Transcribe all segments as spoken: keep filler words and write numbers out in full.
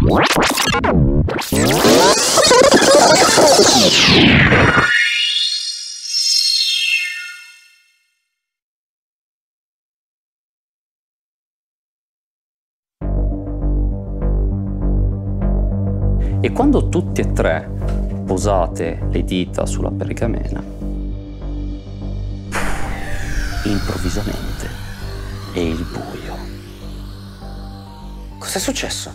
E quando tutti e tre posate le dita sulla pergamena, improvvisamente è il buio. Cos'è successo?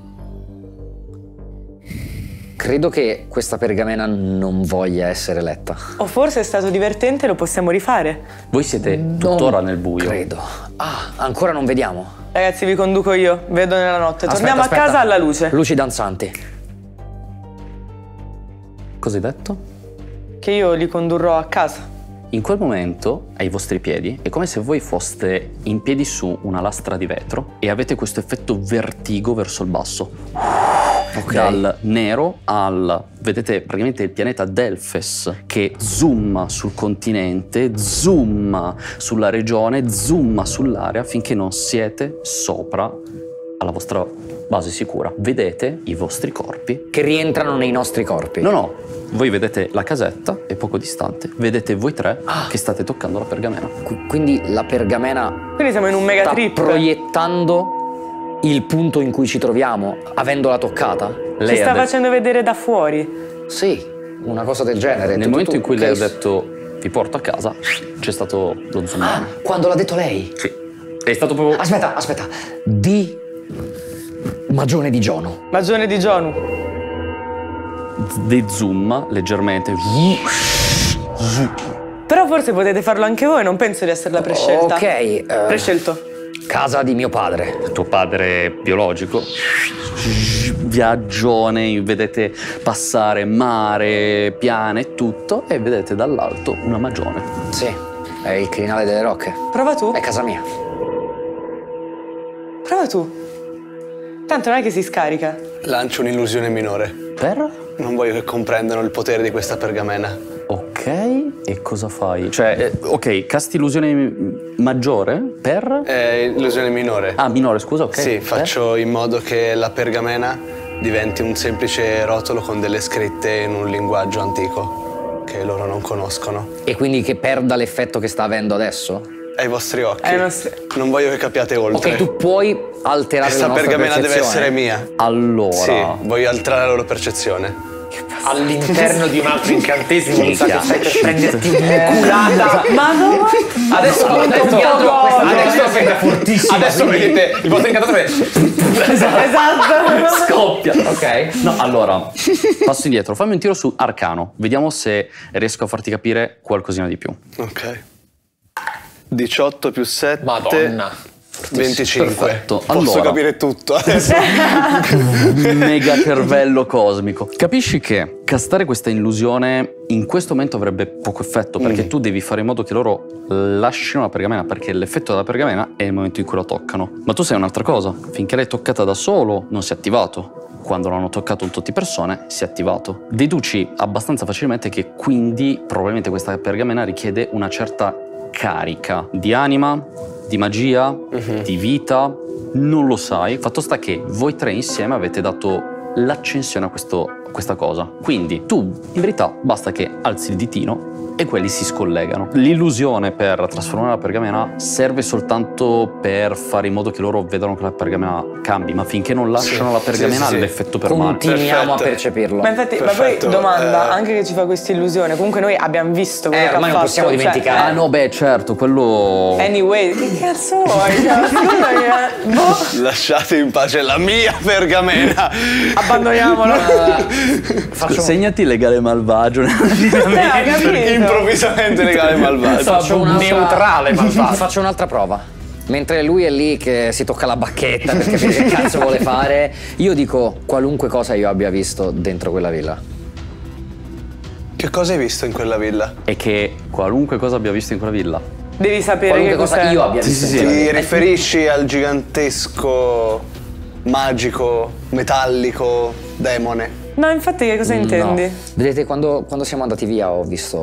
Credo che questa pergamena non voglia essere letta. O forse è stato divertente e lo possiamo rifare. Voi siete tuttora nel buio. Credo. Ah, ancora non vediamo. Ragazzi, vi conduco io, vedo nella notte. Aspetta, Torniamo aspetta. a casa alla luce. Luci danzanti. Cosa hai detto? Che io li condurrò a casa. In quel momento, ai vostri piedi, è come se voi foste in piedi su una lastra di vetro e avete questo effetto vertigo verso il basso. Ok. Dal nero al... vedete praticamente il pianeta Delfes che zooma sul continente, zooma sulla regione, zooma sull'area finché non siete sopra alla vostra base sicura. Vedete i vostri corpi. Che rientrano nei nostri corpi. No, no. Voi vedete la casetta e poco distante vedete voi tre Ah. che state toccando la pergamena. Qu- Quindi la pergamena Quindi siamo in un mega sta trip. proiettando il punto in cui ci troviamo, avendola toccata? Ci sta ha de- facendo vedere da fuori. Sì, una cosa del genere. Nel Tu- momento tu- in cui che lei ha s- detto vi porto a casa, c'è stato lo zoom. Ah, quando l'ha detto lei? Sì. È stato proprio... Aspetta, aspetta. Di Magione di Giono. Magione di Gionu. dei zoom leggermente. Però forse potete farlo anche voi, non penso di essere la prescelta. Ok. eh, Prescelto. casa di mio padre. Tuo padre biologico. Viaggione, vedete passare mare, piane e tutto, e vedete dall'alto una magione. Sì, è il Crinale delle Rocche. Prova tu. È casa mia. Prova tu. Tanto non è che si scarica. Lancio un'illusione minore. Per? Non voglio che comprendano il potere di questa pergamena. Ok, e cosa fai? Cioè, eh, ok, casti illusione maggiore per? È illusione minore. Ah, minore, scusa, ok. Sì, Per? faccio in modo che la pergamena diventi un semplice rotolo con delle scritte in un linguaggio antico che loro non conoscono. E quindi che perda l'effetto che sta avendo adesso? Ai vostri occhi. Ai nostri- Non voglio che capiate oltre. Ok, tu puoi alterare Questa la nostra pergamena deve percezione. essere mia. Allora, Sì, voglio alterare la loro percezione. All'interno di un altro incantesimo mi sa che stai per prenderti Culata. Ma no. Adesso, adesso, adesso, adesso, fortissimo. Adesso vedete il vostro incantatore. Esatto. scoppia. Ok. No, allora, passo indietro, fammi un tiro su arcano. Vediamo se riesco a farti capire qualcosina di più. Ok. diciotto più sette. Madonna. venticinque. Perfetto. Posso Allora. capire tutto adesso. Mega cervello cosmico. Capisci che castare questa illusione in questo momento avrebbe poco effetto, perché Mm. tu devi fare in modo che loro lasciano la pergamena, perché l'effetto della pergamena è il momento in cui la toccano. Ma tu sai un'altra cosa, finché l'hai toccata da solo non si è attivato. Quando l'hanno toccato un tot di persone si è attivato. Deduci abbastanza facilmente che quindi probabilmente questa pergamena richiede una certa carica di anima, di magia, Mhm. di vita, non lo sai. Fatto sta che voi tre insieme avete dato l'accensione a questo, a questa cosa. Quindi tu, in verità, basta che alzi il ditino e quelli si scollegano. L'illusione per trasformare la pergamena serve soltanto per fare in modo che loro vedano che la pergamena cambi, ma finché non lasciano Sì, la pergamena sì, sì, sì. l'effetto permane. Continuiamo Perfetto. a percepirlo. Ma infatti, Perfetto, ma poi domanda, eh. anche che ci fa questa illusione, comunque noi abbiamo visto quello Eh, che ha ormai non fatto. possiamo cioè, dimenticare. Ah no, beh, certo, quello... Anyway, che cazzo vuoi? Cioè, scusa che- boh, Lasciate in pace la mia pergamena. abbandoniamolo. Faccio, Segnati legale malvagio. Eh, hai capito? Improvvisamente legale malvagio. faccio un'altra- neutrale, malvagio. Faccio un'altra prova. Mentre lui è lì che si tocca la bacchetta per capire che cazzo vuole fare, io dico qualunque cosa io abbia visto dentro quella villa. Che cosa hai visto in quella villa? E che qualunque cosa abbia visto in quella villa. Devi sapere Qualunque che cosa cos'è. io abbia Sì, visto sì, in sì. quella Ti villa. riferisci al gigantesco, magico, metallico demone? No, infatti che cosa No. intendi? Vedete, quando, quando siamo andati via ho visto,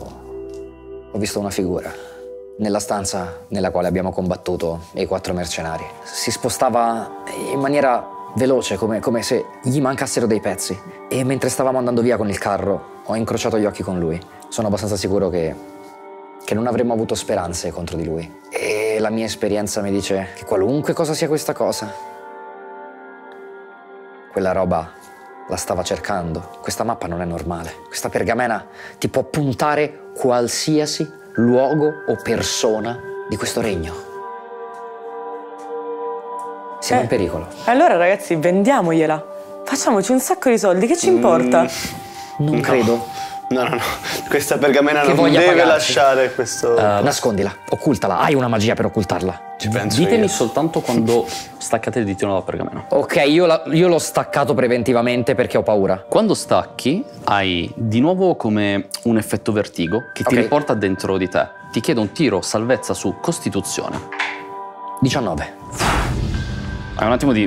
ho visto una figura nella stanza nella quale abbiamo combattuto i quattro mercenari. Si spostava in maniera veloce, come, come se gli mancassero dei pezzi. E mentre stavamo andando via con il carro, ho incrociato gli occhi con lui. Sono abbastanza sicuro che, che non avremmo avuto speranze contro di lui. E la mia esperienza mi dice che qualunque cosa sia questa cosa, quella roba la stava cercando. Questa mappa non è normale. Questa pergamena ti può puntare qualsiasi luogo o persona di questo regno. Siamo Eh, in pericolo. Allora ragazzi, vendiamogliela. Facciamoci un sacco di soldi, che ci importa? Non credo. No, no, no. Questa pergamena Che non voglia deve pagarci. lasciare questo... Uh, nascondila, occultala. Hai una magia per occultarla. Ci penso Ditemi io. soltanto quando staccate il ditino dalla pergamena. Ok, io, la- io l'ho staccato preventivamente perché ho paura. Quando stacchi hai di nuovo come un effetto vertigo che ti Ok. riporta dentro di te. Ti chiedo un tiro salvezza su Costituzione. diciannove. Hai un attimo di...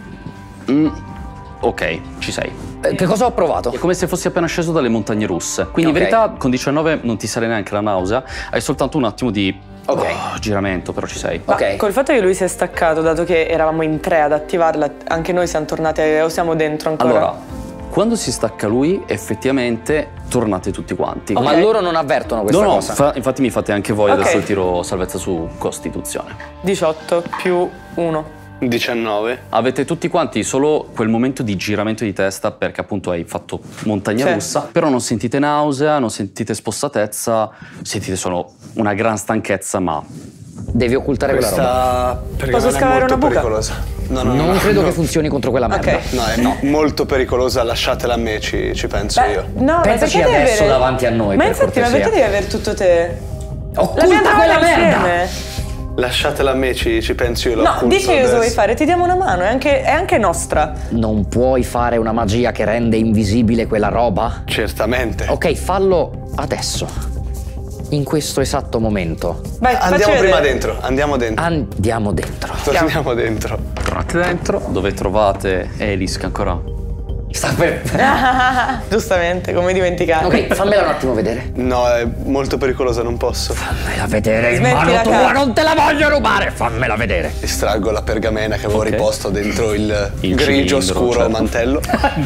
Mm, ok, ci sei. Eh, che cosa ho provato? È come se fossi appena sceso dalle montagne russe. Quindi Ok. in verità con diciannove non ti sale neanche la nausea, hai soltanto un attimo di Ok. oh, giramento, però ci sei. Ma Ok. col fatto che lui si è staccato, dato che eravamo in tre ad attivarla, anche noi siamo tornati o siamo dentro ancora? Allora, quando si stacca lui, effettivamente tornate tutti quanti. Ma loro non avvertono No, questa no, cosa. fa- infatti mi fate anche voi Ok. adesso il tiro salvezza su Costituzione. diciotto più uno. diciannove. Avete tutti quanti solo quel momento di giramento di testa perché appunto hai fatto montagna Sì. russa, però non sentite nausea, non sentite spossatezza, sentite solo una gran stanchezza, ma Devi occultare quella roba. Questa pergamena Posso è scavare molto una buca? pericolosa. No, no, no, Non no, credo no. che funzioni contro quella merda. Ok. No, è molto pericolosa, lasciatela a me, ci, ci penso Beh, io. no, ma Pensaci perché devi adesso avere- davanti a noi, Ma per infatti, ma cortesia. perché devi avere tutto te? Occulta L'abbiamo quella trovata merda! insieme. Lasciatela a me, ci, ci penso io. lo No, occulto dici che cosa vuoi adesso. fare, ti diamo una mano, è anche, è anche nostra. Non puoi fare una magia che rende invisibile quella roba? Certamente. Ok, fallo adesso. In questo esatto momento. Vai, facci Andiamo prima vedere. dentro, andiamo dentro. Andiamo dentro. Torniamo dentro. tornate dentro dove trovate Elis che ancora... Sta per... Giustamente, come dimenticare. Ok, fammela un attimo vedere. No, è molto pericolosa, non posso. Fammela vedere in Smettila, mano tua, cara. non te la voglio rubare! Fammela vedere. Estraggo la pergamena che avevo Ok. riposto dentro il, Il grigio cilindro, scuro certo. mantello.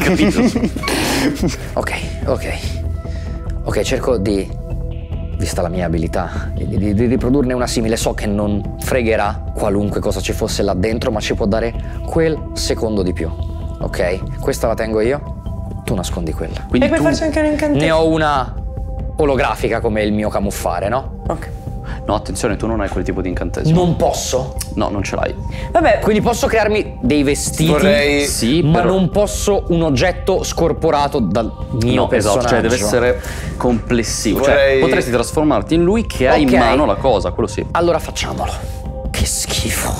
Ok, ok. Ok, cerco di, vista la mia abilità, di, di- di riprodurne una simile. So che non fregherà qualunque cosa ci fosse là dentro, ma ci può dare quel secondo di più. Ok? Questa la tengo io, tu nascondi quella. Quindi E puoi tu... farci anche un incantesimo. Ne ho una olografica come il mio camuffare, no? Ok. No, attenzione, tu non hai quel tipo di incantesimo. Non posso. No, non ce l'hai. Vabbè, Quindi posso crearmi dei vestiti, Vorrei... Sì, ma però... non posso un oggetto scorporato dal mio No, personaggio. esatto, cioè deve essere complessivo. Vorrei- Cioè, potresti trasformarti in lui che ha in Ok. mano la cosa, quello sì. Allora facciamolo. Che schifo.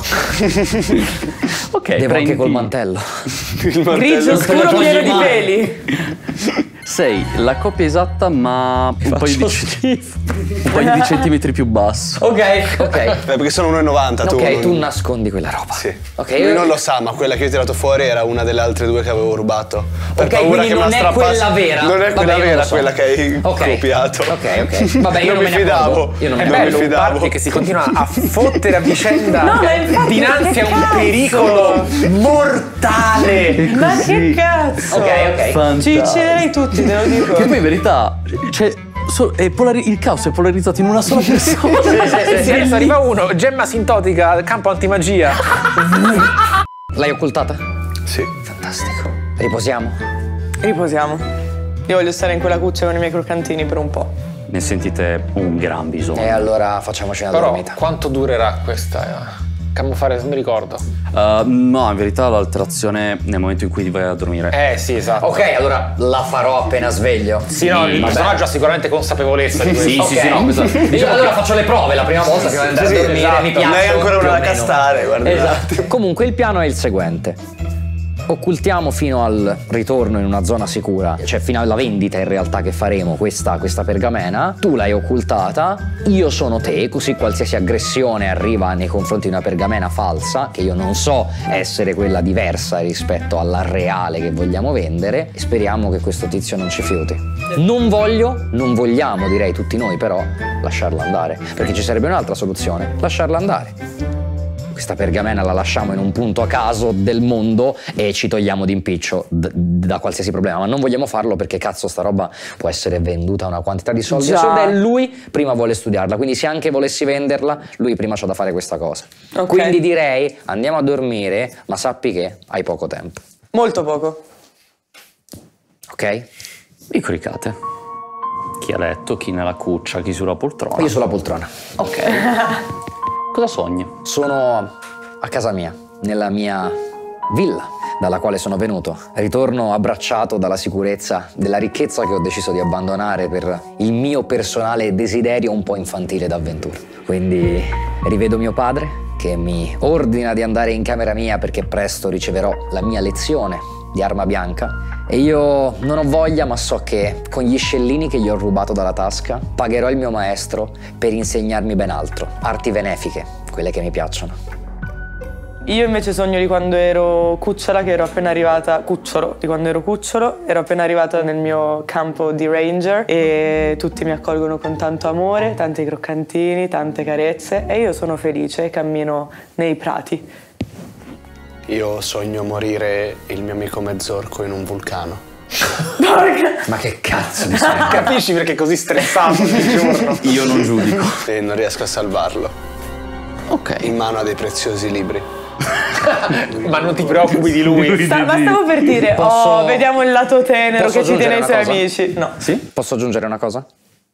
Ok, Devo prendi... anche col mantello. Il mantello grigio che- scuro togli pieno di mai. peli. Sei la coppia esatta, ma un paio, di, schifo. un paio di centimetri più basso. Ok, ok. Eh, perché sono uno e novanta, tu. Ok, non- tu nascondi quella roba. Sì. Ok, Lui io- non lo sa, ma quella che io ho tirato fuori era una delle altre due che avevo rubato. Per Ok, paura quindi che me non la è strappasse. quella vera. Non è quella Vabbè, io non vera, lo so. quella che hai Ok. copiato. Ok, ok. Vabbè, io non, Non me mi ne fidavo. accorgo. Io non È me È ne bello, bello accorgo. un fidavo. party che si continua a fottere a vicenda No, ma infatti, dinanzi a che un cazzo? pericolo mortale. Ma che cazzo? Ok, ok. Ci Fantastico. ucciderei tutti, te lo dico. Che poi in verità, cioè, so- è polari- il caos è polarizzato in una sola persona. E se adesso arriva uno, gemma sintotica, campo antimagia. L'hai occultata? Sì. Fantastico. Riposiamo. Riposiamo. Io voglio stare in quella cuccia con i miei croccantini per un po'. Ne sentite un gran bisogno. E allora facciamoci una Però dormita. quanto durerà questa camuffare? Non mi ricordo. Uh, no, in verità l'alterazione nel momento in cui vai a dormire. Eh sì, esatto. Ok, allora la farò appena sveglio. Sì, no, il Vabbè. personaggio ha sicuramente consapevolezza di questo. Sì, sì, Ok. sì, no, questo- Io allora faccio le prove la prima volta prima di andare Sì, a dormire, esatto. mi piace. Lei è ancora una da castare, guarda. Esatto. Comunque il piano è il seguente. Occultiamo fino al ritorno in una zona sicura, cioè fino alla vendita in realtà che faremo questa, questa pergamena. Tu l'hai occultata, io sono te, così qualsiasi aggressione arriva nei confronti di una pergamena falsa, che io non so essere quella diversa rispetto alla reale che vogliamo vendere, e speriamo che questo tizio non ci fiuti. Non voglio, non vogliamo direi tutti noi però, lasciarla andare, perché ci sarebbe un'altra soluzione, lasciarla andare. questa pergamena la lasciamo in un punto a caso del mondo e ci togliamo d'impiccio da qualsiasi problema, ma non vogliamo farlo perché cazzo sta roba può essere venduta a una quantità di soldi assurda e lui prima vuole studiarla, quindi se anche volessi venderla lui prima c'ha da fare questa cosa. Okay. Quindi direi andiamo a dormire, ma sappi che hai poco tempo. Molto poco. Ok? Vi coricate. Chi a letto, chi nella cuccia, chi sulla poltrona. Io sulla poltrona. Ok. Cosa sogni? Sono a casa mia, nella mia villa dalla quale sono venuto. Ritorno abbracciato dalla sicurezza della ricchezza che ho deciso di abbandonare per il mio personale desiderio un po' infantile d'avventura. Quindi rivedo mio padre che mi ordina di andare in camera mia perché presto riceverò la mia lezione di arma bianca e io non ho voglia, ma so che con gli scellini che gli ho rubato dalla tasca pagherò il mio maestro per insegnarmi ben altro, arti benefiche, quelle che mi piacciono. Io invece sogno di quando ero cucciola, che ero appena arrivata, cucciolo, di quando ero cucciolo, ero appena arrivata nel mio campo di ranger e tutti mi accolgono con tanto amore, tanti croccantini, tante carezze e io sono felice e cammino nei prati. Io sogno morire il mio amico mezzorco in un vulcano. Porca! Ma che cazzo di sogno? Capisci perché è così stressato ogni giorno? Io non giudico. E non riesco a salvarlo. Ok. In mano a dei preziosi libri. Ma non ti preoccupi di lui. Sta, ma stavo per dire, Posso- oh, vediamo il lato tenero Posso che ci tiene aggiungere i una suoi cosa? amici. No. Sì? Posso aggiungere una cosa?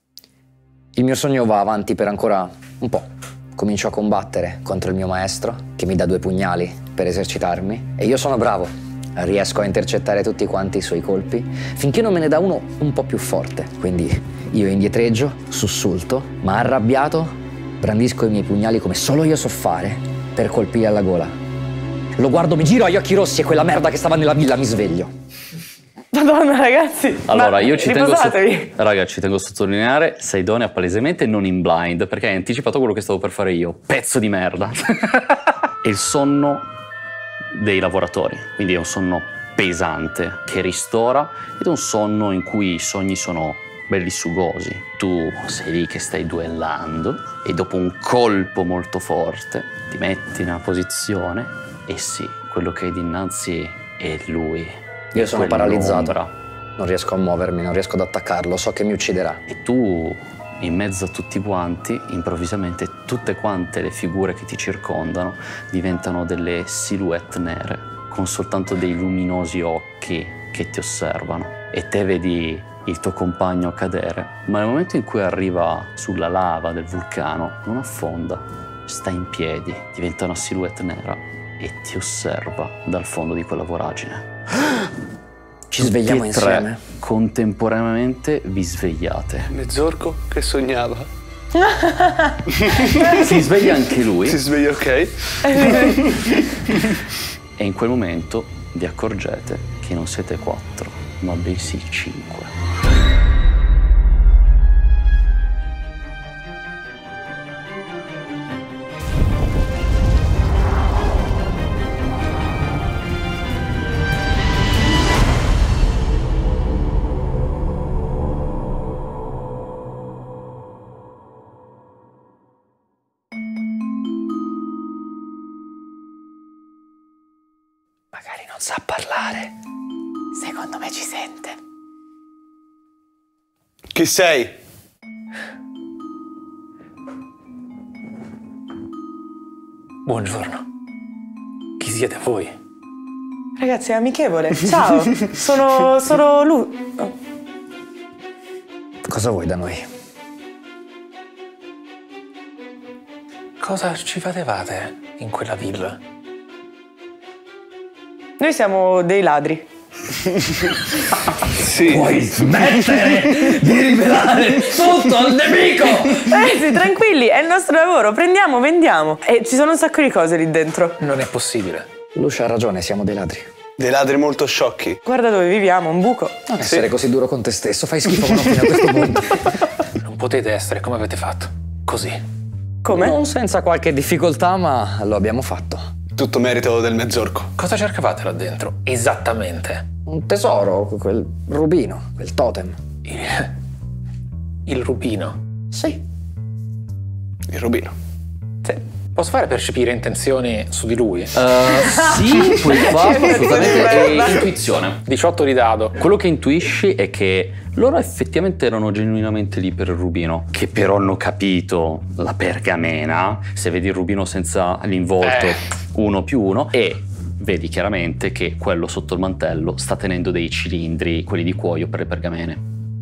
Il mio sogno va avanti per ancora un po'. Comincio a combattere contro il mio maestro, che mi dà due pugnali per esercitarmi, e io sono bravo. Riesco a intercettare tutti quanti i suoi colpi, finché non me ne dà uno un po' più forte. Quindi io indietreggio, sussulto, ma arrabbiato, brandisco i miei pugnali come solo io so fare, per colpire alla gola. Lo guardo, mi giro agli occhi rossi e quella merda che stava nella villa mi sveglio. Madonna, ragazzi. Allora, ma io ci tengo, so- riposatevi. raga, ci tengo a sottolineare, sei idonea palesemente non in blind, perché hai anticipato quello che stavo per fare io. Pezzo di merda. È il sonno dei lavoratori, quindi è un sonno pesante che ristora ed è un sonno in cui i sogni sono belli sugosi. Tu sei lì che stai duellando e dopo un colpo molto forte ti metti in una posizione e sì, quello che hai dinanzi è lui. Io sono paralizzato, Quell'ombra. non riesco a muovermi, non riesco ad attaccarlo, so che mi ucciderà. E tu, in mezzo a tutti quanti, improvvisamente tutte quante le figure che ti circondano diventano delle silhouette nere, con soltanto dei luminosi occhi che ti osservano. E te vedi il tuo compagno cadere, ma nel momento in cui arriva sulla lava del vulcano, non affonda, sta in piedi, diventa una silhouette nera e ti osserva dal fondo di quella voragine. Ci svegliamo Tutti e tre, insieme. contemporaneamente vi svegliate. Mezzorco che sognava. Si sveglia anche lui. Si sveglia, ok? E in quel momento vi accorgete che non siete quattro, ma bensì cinque. Magari non sa parlare. Secondo me ci sente. Chi sei? Buongiorno. Chi siete voi? Ragazzi, è amichevole. Ciao, sono, sono lui. Oh. Cosa vuoi da noi? Cosa ci facevate in quella villa? Noi siamo dei ladri. Sì. Puoi smettere di rivelare tutto al nemico! Ragazzi, tranquilli, è il nostro lavoro. Prendiamo, vendiamo. E ci sono un sacco di cose lì dentro. Non è possibile. Lucia ha ragione, siamo dei ladri. Dei ladri molto sciocchi. Guarda dove viviamo, un buco. Non essere così duro con te stesso, fai schifo quando fino a questo punto. Non potete essere come avete fatto. Così. Come? Non senza qualche difficoltà, ma lo abbiamo fatto. Tutto merito del mezzorco. Cosa cercavate là dentro? Esattamente. Un tesoro, quel rubino, quel totem. Il, il rubino. Sì. Il rubino. Sì. Posso fare percepire intenzioni su di lui? Uh, sì, puoi farlo assolutamente. E intuizione. diciotto di dado. Quello che intuisci è che loro effettivamente erano genuinamente lì per il rubino, che però hanno capito la pergamena, se vedi il rubino senza l'involto, Eh. uno più uno, e vedi chiaramente che quello sotto il mantello sta tenendo dei cilindri, quelli di cuoio per le pergamene.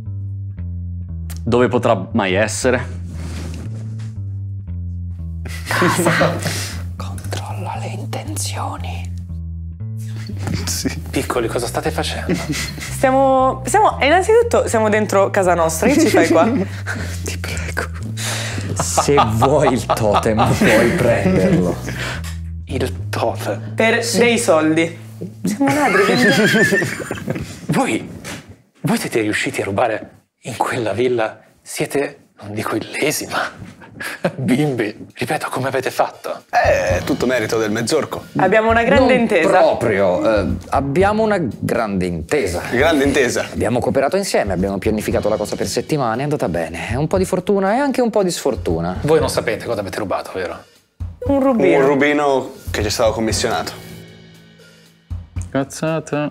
Dove potrà mai essere? Controlla le intenzioni. Piccoli, cosa state facendo? Stiamo, siamo, innanzitutto siamo dentro casa nostra, che ci fai qua? Ti prego. Se vuoi il totem, puoi prenderlo. Il totem. Per dei soldi. Siamo ladri, quindi... Voi, voi siete riusciti a rubare in quella villa? Siete, non dico illesi, ma bimbi. Ripeto, come avete fatto? È tutto merito del mezzorco. Abbiamo una grande Non intesa. Proprio. eh, abbiamo una grande intesa. Grande intesa. Abbiamo cooperato insieme, abbiamo pianificato la cosa per settimane, è andata bene. Un po' di fortuna e anche un po' di sfortuna. Voi non sapete cosa avete rubato, vero? Un rubino. Un rubino che ci è stato commissionato. Cazzata.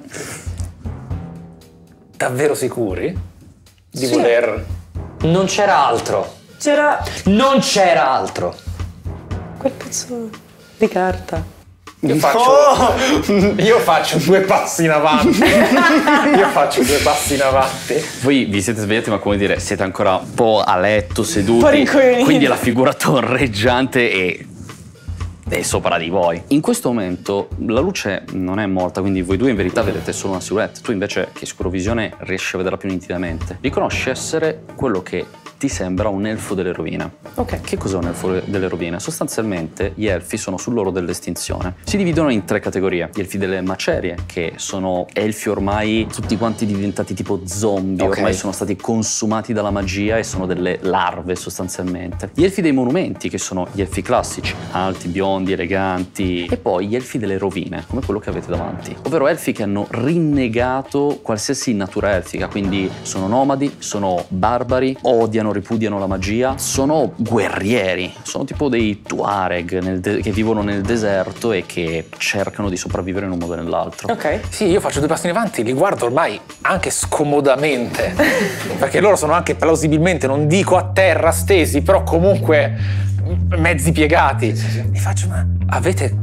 Davvero sicuri di Sì. voler... Non c'era altro. C'era Non c'era altro. quel pezzo di carta. Io faccio, io faccio due passi in avanti. Io faccio due passi in avanti. Voi vi siete svegliati, ma come dire, siete ancora un po' a letto, Un po' seduti, rincoglioniti. quindi la figura torreggiante e è sopra di voi. In questo momento la luce non è morta, quindi voi due in verità vedete solo una silhouette. Tu invece, che scurovisione, riesci a vederla più nitidamente. Riconosci essere quello che ti sembra un elfo delle rovine. Ok. Che cos'è un elfo delle rovine? Sostanzialmente gli elfi sono sull'oro dell'estinzione. Si dividono in tre categorie. Gli elfi delle macerie, che sono elfi ormai tutti quanti diventati tipo zombie, Ok. ormai sono stati consumati dalla magia e sono delle larve sostanzialmente. Gli elfi dei monumenti, che sono gli elfi classici, alti, biondi, eleganti. E poi gli elfi delle rovine, come quello che avete davanti. Ovvero elfi che hanno rinnegato qualsiasi natura elfica, quindi sono nomadi, sono barbari, odiano, ripudiano la magia, sono guerrieri, sono tipo dei Tuareg nel de- che vivono nel deserto e che cercano di sopravvivere in un modo o nell'altro. Ok. Sì, io faccio due passi in avanti, li guardo ormai anche scomodamente. Perché loro sono anche plausibilmente, non dico a terra stesi, però comunque mezzi piegati. Mi faccio, ma avete...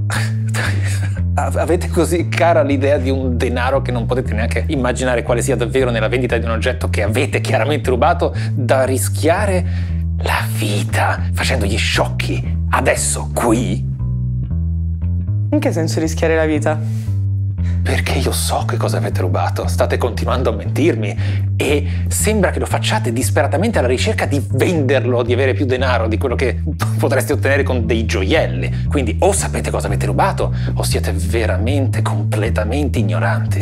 avete così cara l'idea di un denaro che non potete neanche immaginare quale sia davvero nella vendita di un oggetto che avete chiaramente rubato, da rischiare la vita facendo gli sciocchi adesso qui? In che senso rischiare la vita? Perché io so che cosa avete rubato, state continuando a mentirmi e sembra che lo facciate disperatamente alla ricerca di venderlo, di avere più denaro di quello che potreste ottenere con dei gioielli. Quindi o sapete cosa avete rubato o siete veramente completamente ignoranti.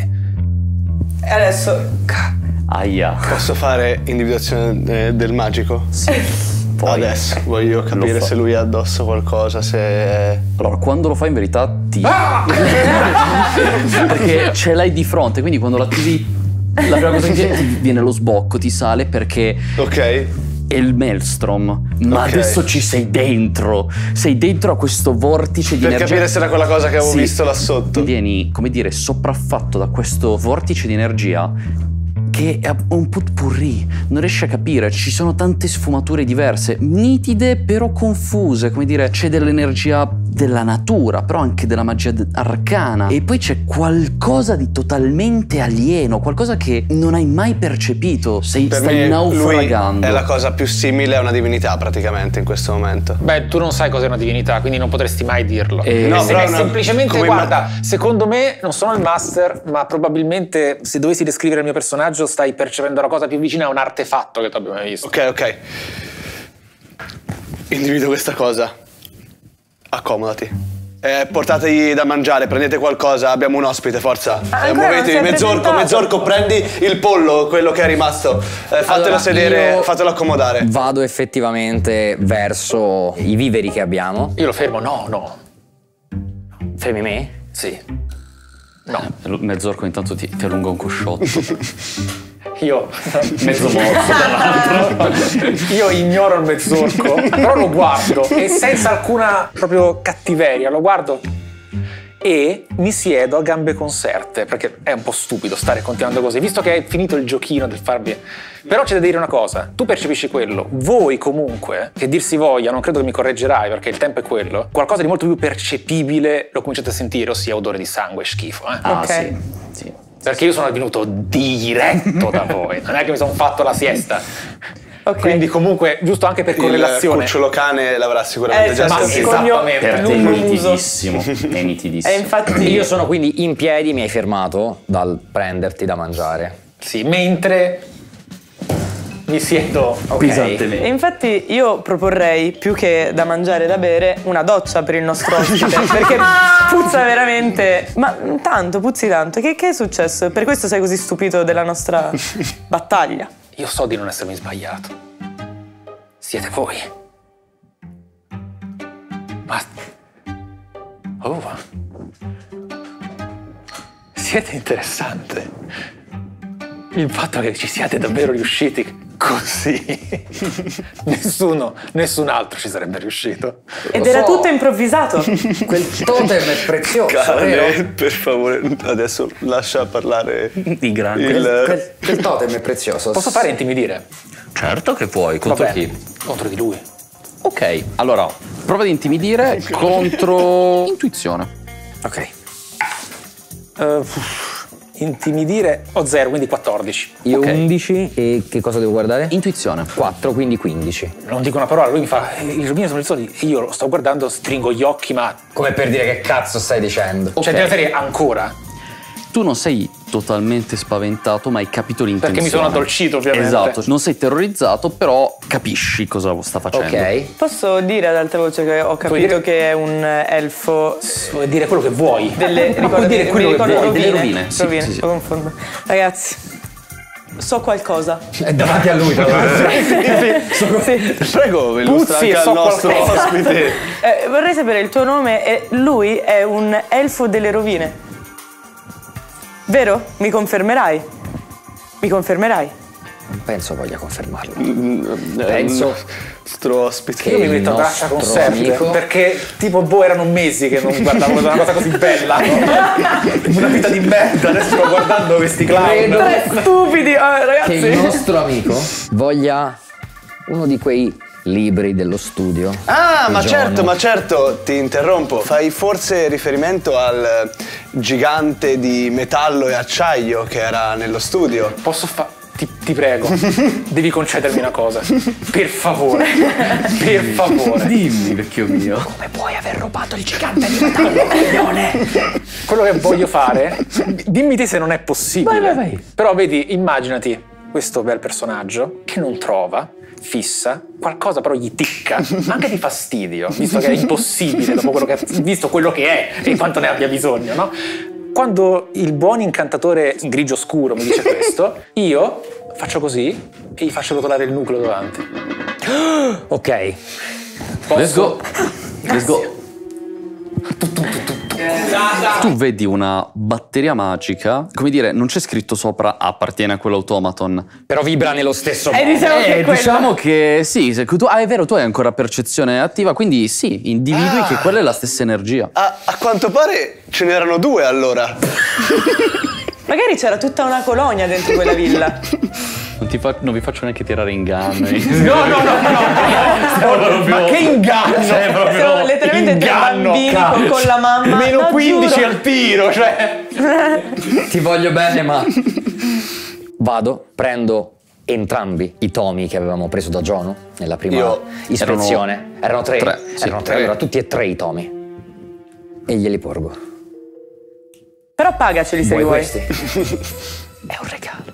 E adesso... Aia. Posso fare individuazione eh, del magico? Sì. Poi Adesso voglio capire lo fa. se lui ha addosso qualcosa, se... Allora, quando lo fai in verità ti... Ah! perché ce l'hai di fronte, quindi quando l'attivi la prima cosa che viene, ti viene lo sbocco, ti sale perché Ok. è il Maelstrom. Ma Ok. adesso ci sei dentro. Sei dentro a questo vortice di Per energia. capire se era quella cosa che avevo Sì. visto là sotto. Vieni, come dire, sopraffatto da questo vortice di energia che è un potpourri, non riesci a capire, ci sono tante sfumature diverse, nitide però confuse, come dire, c'è dell'energia della natura, però anche della magia d- arcana, e poi c'è qualcosa di totalmente alieno, qualcosa che non hai mai percepito, sei, Per stai me naufragando. lui è la cosa più simile a una divinità praticamente in questo momento. Beh, tu non sai cos'è una divinità, quindi non potresti mai dirlo. Eh, No, Se- però è è una- semplicemente, come guarda, secondo me non sono il master, ma probabilmente se dovessi descrivere il mio personaggio stai percependo la cosa più vicina a un artefatto che tu abbia mai visto. Ok, ok. Individuo questa cosa. Accomodati. Eh, portategli da mangiare, prendete qualcosa, abbiamo un ospite, forza. Ah, Eh, ancora non muovetevi, si è mezzorco, presentato. mezzorco, prendi il pollo, quello che è rimasto. Eh, fatelo Allora, sedere, io fatelo accomodare. Vado effettivamente verso i viveri che abbiamo. Io lo fermo, no, no. Fermi me? Sì. No. Mezzorco intanto ti, ti allunga un cusciotto. io Mezzo morto, tra l'altro. io ignoro il mezzorco, però lo guardo e senza alcuna proprio cattiveria lo guardo e mi siedo a gambe conserte, perché è un po' stupido stare continuando così, visto che hai finito il giochino del farvi. Però c'è da dire una cosa, tu percepisci quello, voi comunque, che dir si voglia, non credo che mi correggerai perché il tempo è quello, qualcosa di molto più percepibile lo cominciate a sentire, ossia odore di sangue e schifo. Eh? Ah, Ok. sì, sì. Perché io sono venuto diretto da voi, non è che mi sono fatto la siesta. Ok. Quindi comunque, giusto anche per Il correlazione. cucciolo cane l'avrà sicuramente Eh, già ma sentito. con mio- esattamente. Per te è lungo muso. nitidissimo, è nitidissimo. E infatti Io sono quindi in piedi, mi hai fermato dal prenderti da mangiare. Sì, mentre mi siedo. Pesantemente. E infatti io proporrei, più che da mangiare e da bere, una doccia per il nostro ospite. Perché puzza veramente. Ma tanto, puzzi tanto. Che, che è successo? Per questo sei così stupito della nostra battaglia. Io so di non essermi sbagliato. Siete voi. Ma... Oh. Siete interessante. Il fatto che ci siate davvero riusciti così. Nessuno, nessun altro ci sarebbe riuscito. Ed Lo era so. tutto improvvisato. Quel totem è prezioso, Cane, vero? per favore, adesso lascia parlare Di grande. il... Quel, quel totem è prezioso. Posso fare intimidire? Certo che puoi, contro Vabbè, chi? contro di lui. Ok, allora, prova di intimidire contro intuizione. Ok. Uh, uff, intimidire ho zero, quindi quattordici. Io Ok. undici e che cosa devo guardare? Intuizione. quattro, quindi quindici. Non dico una parola, lui mi fa. I rubini sono i soldi. E io lo sto guardando, stringo gli occhi, ma. Come per dire che cazzo stai dicendo? Ok. Cioè, della serie ancora. Tu non sei totalmente spaventato, ma hai capito l'intenzione. Perché mi sono addolcito, ovviamente. Esatto, non sei terrorizzato, però capisci cosa sta facendo. Ok. Posso dire ad alta voce che ho Puoi capito dire- che è un elfo Puoi dire quello che vuoi. delle Ma puoi dire mi quello che ricordo vuoi. delle rovine, sì, rovine, sì, sì. lo confondo. Ragazzi, so qualcosa. È davanti a lui, tra l'altro. Sì. Prego, illustra Puzzi anche e al so nostro qualcosa. ospite. Eh, vorrei sapere il tuo nome e lui è un elfo delle rovine. Vero? Mi confermerai? Mi confermerai? Non penso voglia confermarlo. Penso. Penso Nostro ospite. che Io mi il metto a braccia nostro conserte amico- perché tipo boh erano mesi che non guardavo una cosa così bella, no? Una vita di merda, adesso sto guardando questi clown. Credo Tre stupidi, oh, che ragazzi. il nostro amico voglia uno di quei libri dello studio. Ah, di ma John. certo, ma certo, ti interrompo. Fai forse riferimento al gigante di metallo e acciaio che era nello studio. Posso fa... Ti, ti prego, devi concedermi una cosa. Per favore, per favore. Dimmi, vecchio mio. Come puoi aver rubato il gigante di metallo, coglione? Quello che voglio fare, dimmi te se non è possibile. Vai, vai, vai. Però vedi, immaginati questo bel personaggio che non trova, fissa, qualcosa però gli ticca, anche di fastidio, visto che è impossibile dopo quello che visto quello che è e quanto ne abbia bisogno, no? Quando il buon incantatore grigio scuro mi dice questo, io faccio così e gli faccio rotolare il nucleo davanti. Ok. Let's go. Let's go. Tu vedi una batteria magica, come dire, non c'è scritto sopra appartiene a quell'automaton. Però vibra nello stesso E modo. diciamo che Eh, quello- diciamo che sì, se tu, ah, è vero, tu hai ancora percezione attiva, quindi sì, individui Ah. che quella è la stessa energia. A, a quanto pare ce n'erano due allora. Magari c'era tutta una colonia dentro quella villa. Non, ti fa- non vi faccio neanche tirare inganni. No, no, no, no, no. Ma che inganno! Siamo letteralmente dei Inganno, bambini cazzo. con, con la mamma. Meno No, quindici giuro. al tiro, cioè. Ti voglio bene, ma vado, prendo entrambi i tomi che avevamo preso da Giono nella prima Io- ispezione. Erano, tre. tre, sì, Erano tre, tre. allora tutti e tre i tomi. E glieli porgo. Però pagaceli se li Vuoi vuoi. questi? È un regalo.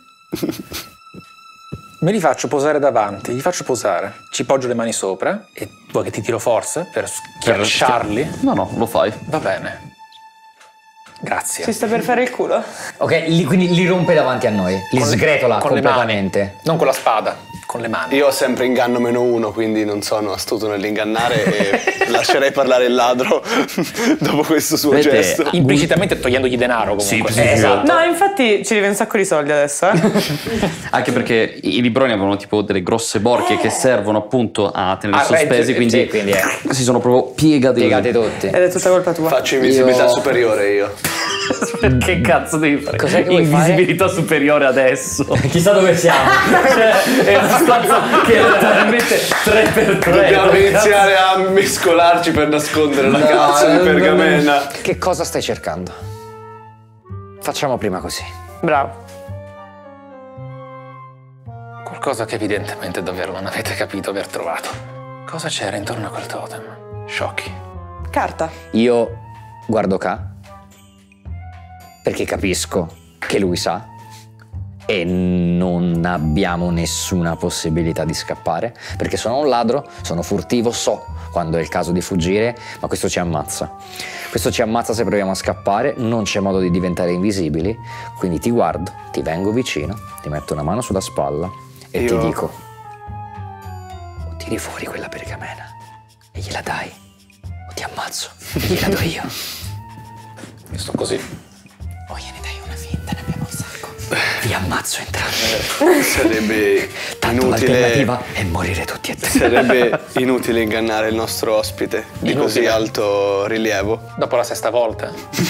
Me li faccio posare davanti, gli faccio posare. Ci poggio le mani sopra e vuoi che ti tiro forza per schiacciarli? No, no, lo fai. Va bene. Grazie. Ci sta per fare il culo? Ok, li, quindi li rompe davanti a noi. Li Con le- sgretola con le completamente. mani, non con la spada, con le mani. Io ho sempre inganno meno uno, quindi non sono astuto nell'ingannare e lascerei parlare il ladro dopo questo suo Vedete, gesto. Implicitamente togliendogli denaro comunque. Sì, sì, Eh, esatto. No, infatti ci devi un sacco di soldi adesso, eh? Anche perché i libroni avevano tipo delle grosse borchie che servono appunto a tenerli Ah, sospesi, regge- quindi, sì, quindi, eh. si sono proprio piegati. Piegate tutti. Ed è tutta colpa tua. Faccio invisibilità Io- superiore io. Che cazzo devi fare? Cos'è che vuoi fare? Invisibilità superiore adesso. Chissà dove siamo. Cioè, è una stanza che è letteralmente tre per tre. Dobbiamo iniziare a mescolarci per nascondere la No, cazzo di no, no, no. pergamena. Che cosa stai cercando? Facciamo prima così. Bravo. Qualcosa che evidentemente davvero non avete capito aver trovato. Cosa c'era intorno a quel totem? Sciocchi. Carta. Io guardo K perché capisco che lui sa e non abbiamo nessuna possibilità di scappare perché sono un ladro, sono furtivo, so quando è il caso di fuggire, ma questo ci ammazza. Questo ci ammazza se proviamo a scappare, non c'è modo di diventare invisibili, quindi ti guardo, ti vengo vicino, ti metto una mano sulla spalla e Io- ti dico: o tiri fuori quella pergamena e gliela dai, o ti ammazzo e gliela do io. Io sto così. O gliene dai una finta, ne abbiamo un sacco. Vi ammazzo entrambi. Sarebbe Tanto inutile. l'alternativa è morire tutti e tre. Sarebbe inutile ingannare il nostro ospite di Inutile. così alto rilievo. Dopo la sesta volta.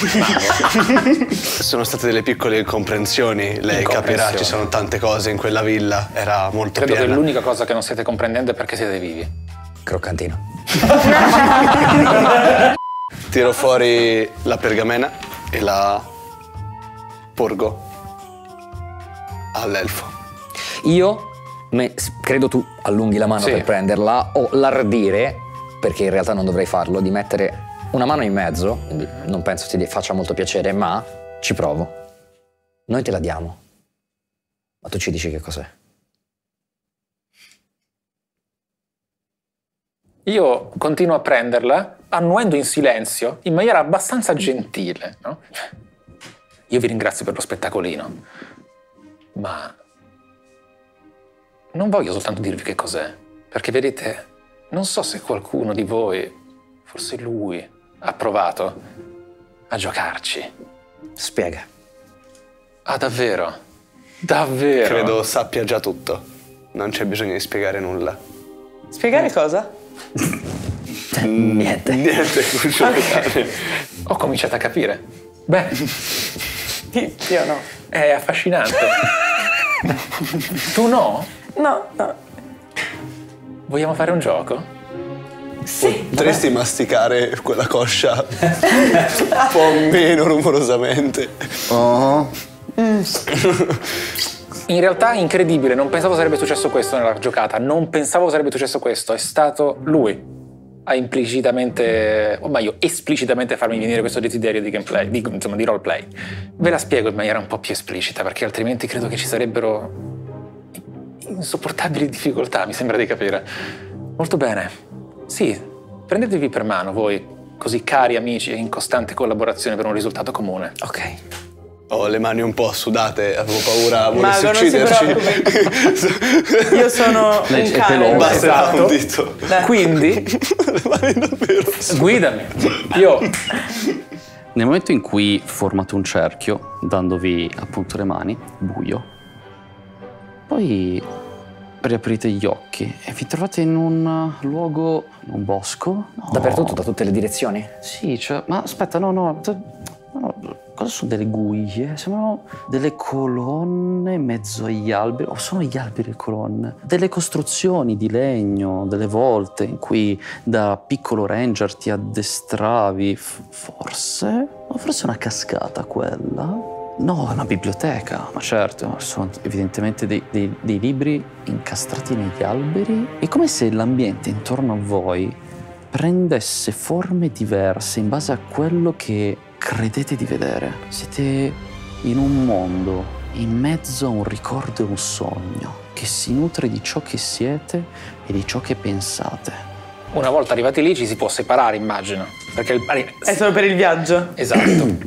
Sono state delle piccole incomprensioni. Lei capirà, Incomprensioni. ci sono tante cose in quella villa. Era molto Credo che piena. l'unica cosa che non state comprendendo è perché siete vivi. Croccantino. Tiro fuori la pergamena e la porgo all'elfo. Io me- credo tu allunghi la mano Sì. per prenderla o l'ardire, perché in realtà non dovrei farlo, di mettere una mano in mezzo, quindi non penso ti faccia molto piacere, ma ci provo. Noi te la diamo, ma tu ci dici che cos'è. Io continuo a prenderla, annuendo in silenzio, in maniera abbastanza gentile, no? Io vi ringrazio per lo spettacolino, ma non voglio soltanto dirvi che cos'è, perché vedete, non so se qualcuno di voi, forse lui, ha provato a giocarci. Spiega. Ah, davvero? Davvero? Credo sappia già tutto. Non c'è bisogno di spiegare nulla. Spiegare cosa? Niente. Niente, Crucio Cane. Ho cominciato a capire. Beh, Io no. è affascinante. Tu no? No, no. Vogliamo fare un gioco? Sì. Potresti masticare quella coscia un po' meno rumorosamente. Oh. In realtà è incredibile, non pensavo sarebbe successo questo nella giocata, non pensavo sarebbe successo questo, è stato lui a implicitamente, o meglio esplicitamente farmi venire questo desiderio di gameplay, di, insomma di roleplay. Ve la spiego in maniera un po' più esplicita perché altrimenti credo che ci sarebbero insopportabili difficoltà, mi sembra di capire. Molto bene, sì, prendetevi per mano voi, così cari amici e in costante collaborazione per un risultato comune. Ok. Ho le mani un po' sudate, avevo paura volessi Mago, non si ucciderci. Io sono Lei un è cane. pelosa. Basterà Esatto. un dito. Quindi, Le mani davvero sudate. guidami. Io Nel momento in cui formate un cerchio, dandovi appunto le mani, buio, poi riaprite gli occhi e vi trovate in un luogo, in un bosco. No. Dappertutto, da tutte le direzioni? Sì, cioè, ma aspetta, no, no, t- no, cosa sono delle guglie? Sembrano delle colonne in mezzo agli alberi, o sono gli alberi le colonne? Delle costruzioni di legno, delle volte in cui da piccolo ranger ti addestravi, f- forse? O forse una cascata quella? No, è una biblioteca, ma certo, sono evidentemente dei, dei- dei libri incastrati negli alberi. È come se l'ambiente intorno a voi prendesse forme diverse in base a quello che credete di vedere. Siete in un mondo, in mezzo a un ricordo e un sogno, che si nutre di ciò che siete e di ciò che pensate. una volta arrivati lì ci si può separare, immagino. Perché il... È solo per il viaggio. Esatto.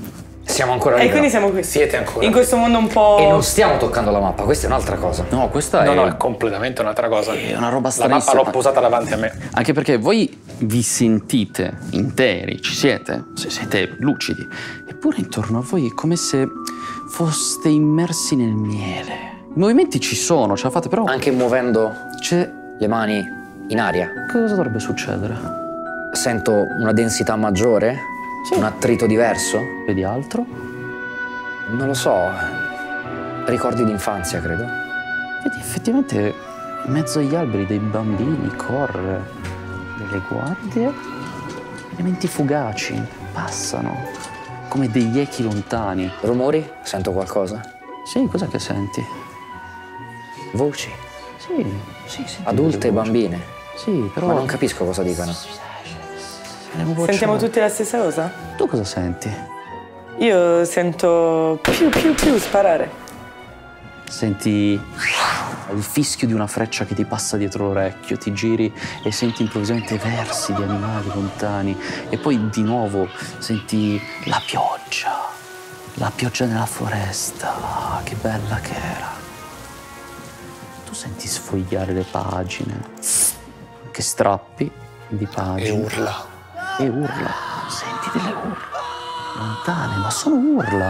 Siamo ancora lì. E quindi però. siamo qui. Siete ancora. In questo mondo un po'... E non stiamo toccando la mappa, questa è un'altra cosa. No, questa No, è, no, è completamente un'altra cosa. è una roba La mappa stranissima. l'ho posata davanti a me. Anche perché voi vi sentite interi, ci siete, se siete lucidi, eppure intorno a voi è come se foste immersi nel miele. I movimenti ci sono, ce la fate, però Anche muovendo c'è... le mani in aria. Cosa dovrebbe succedere? Sento una densità maggiore? Sì. Un attrito diverso? Vedi altro? Non lo so. Ricordi d'infanzia, credo. Vedi effettivamente in mezzo agli alberi dei bambini corre, delle guardie, elementi fugaci, passano, come degli echi lontani. Rumori? Sento qualcosa? Sì, cos'è che senti? Voci? Sì, sì, sì. Adulte e bambine? Sì, però... Ma non capisco cosa dicano. Sentiamo tutti la stessa cosa? Tu cosa senti? Io sento più più più sparare. Senti il fischio di una freccia che ti passa dietro l'orecchio, ti giri e senti improvvisamente versi di animali lontani e poi di nuovo senti la pioggia, la pioggia nella foresta, ah, che bella che era. Tu senti sfogliare le pagine, che strappi di pagine. E urla. E urla, senti delle urla, lontane, ma sono urla.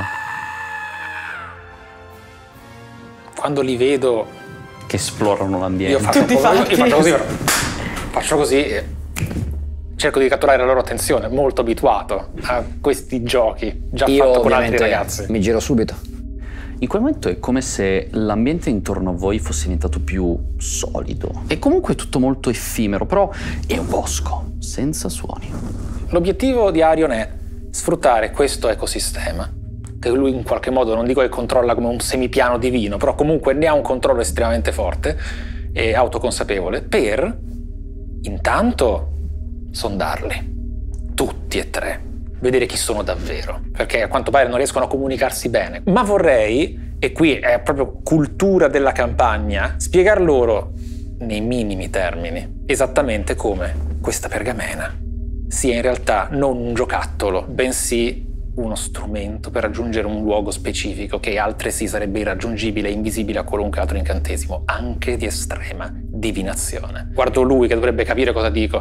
Quando li vedo, Che esplorano l'ambiente. io faccio, Tutti un po'- io fatti. faccio così, faccio così e cerco di catturare la loro attenzione, molto abituato a questi giochi, già Io fatto con altri ovviamente ragazzi. mi giro subito. In quel momento è come se l'ambiente intorno a voi fosse diventato più solido. È comunque tutto molto effimero, però è un bosco, senza suoni. L'obiettivo di Arion è sfruttare questo ecosistema, che lui in qualche modo, non dico che controlla come un semipiano divino, però comunque ne ha un controllo estremamente forte e autoconsapevole, per intanto sondarli, tutti e tre, vedere chi sono davvero, perché a quanto pare non riescono a comunicarsi bene. Ma vorrei, e qui è proprio cultura della campagna, spiegar loro nei minimi termini esattamente come questa pergamena sia in realtà non un giocattolo, bensì uno strumento per raggiungere un luogo specifico che altresì sarebbe irraggiungibile e invisibile a qualunque altro incantesimo, anche di estrema divinazione. Guardo lui che dovrebbe capire cosa dico.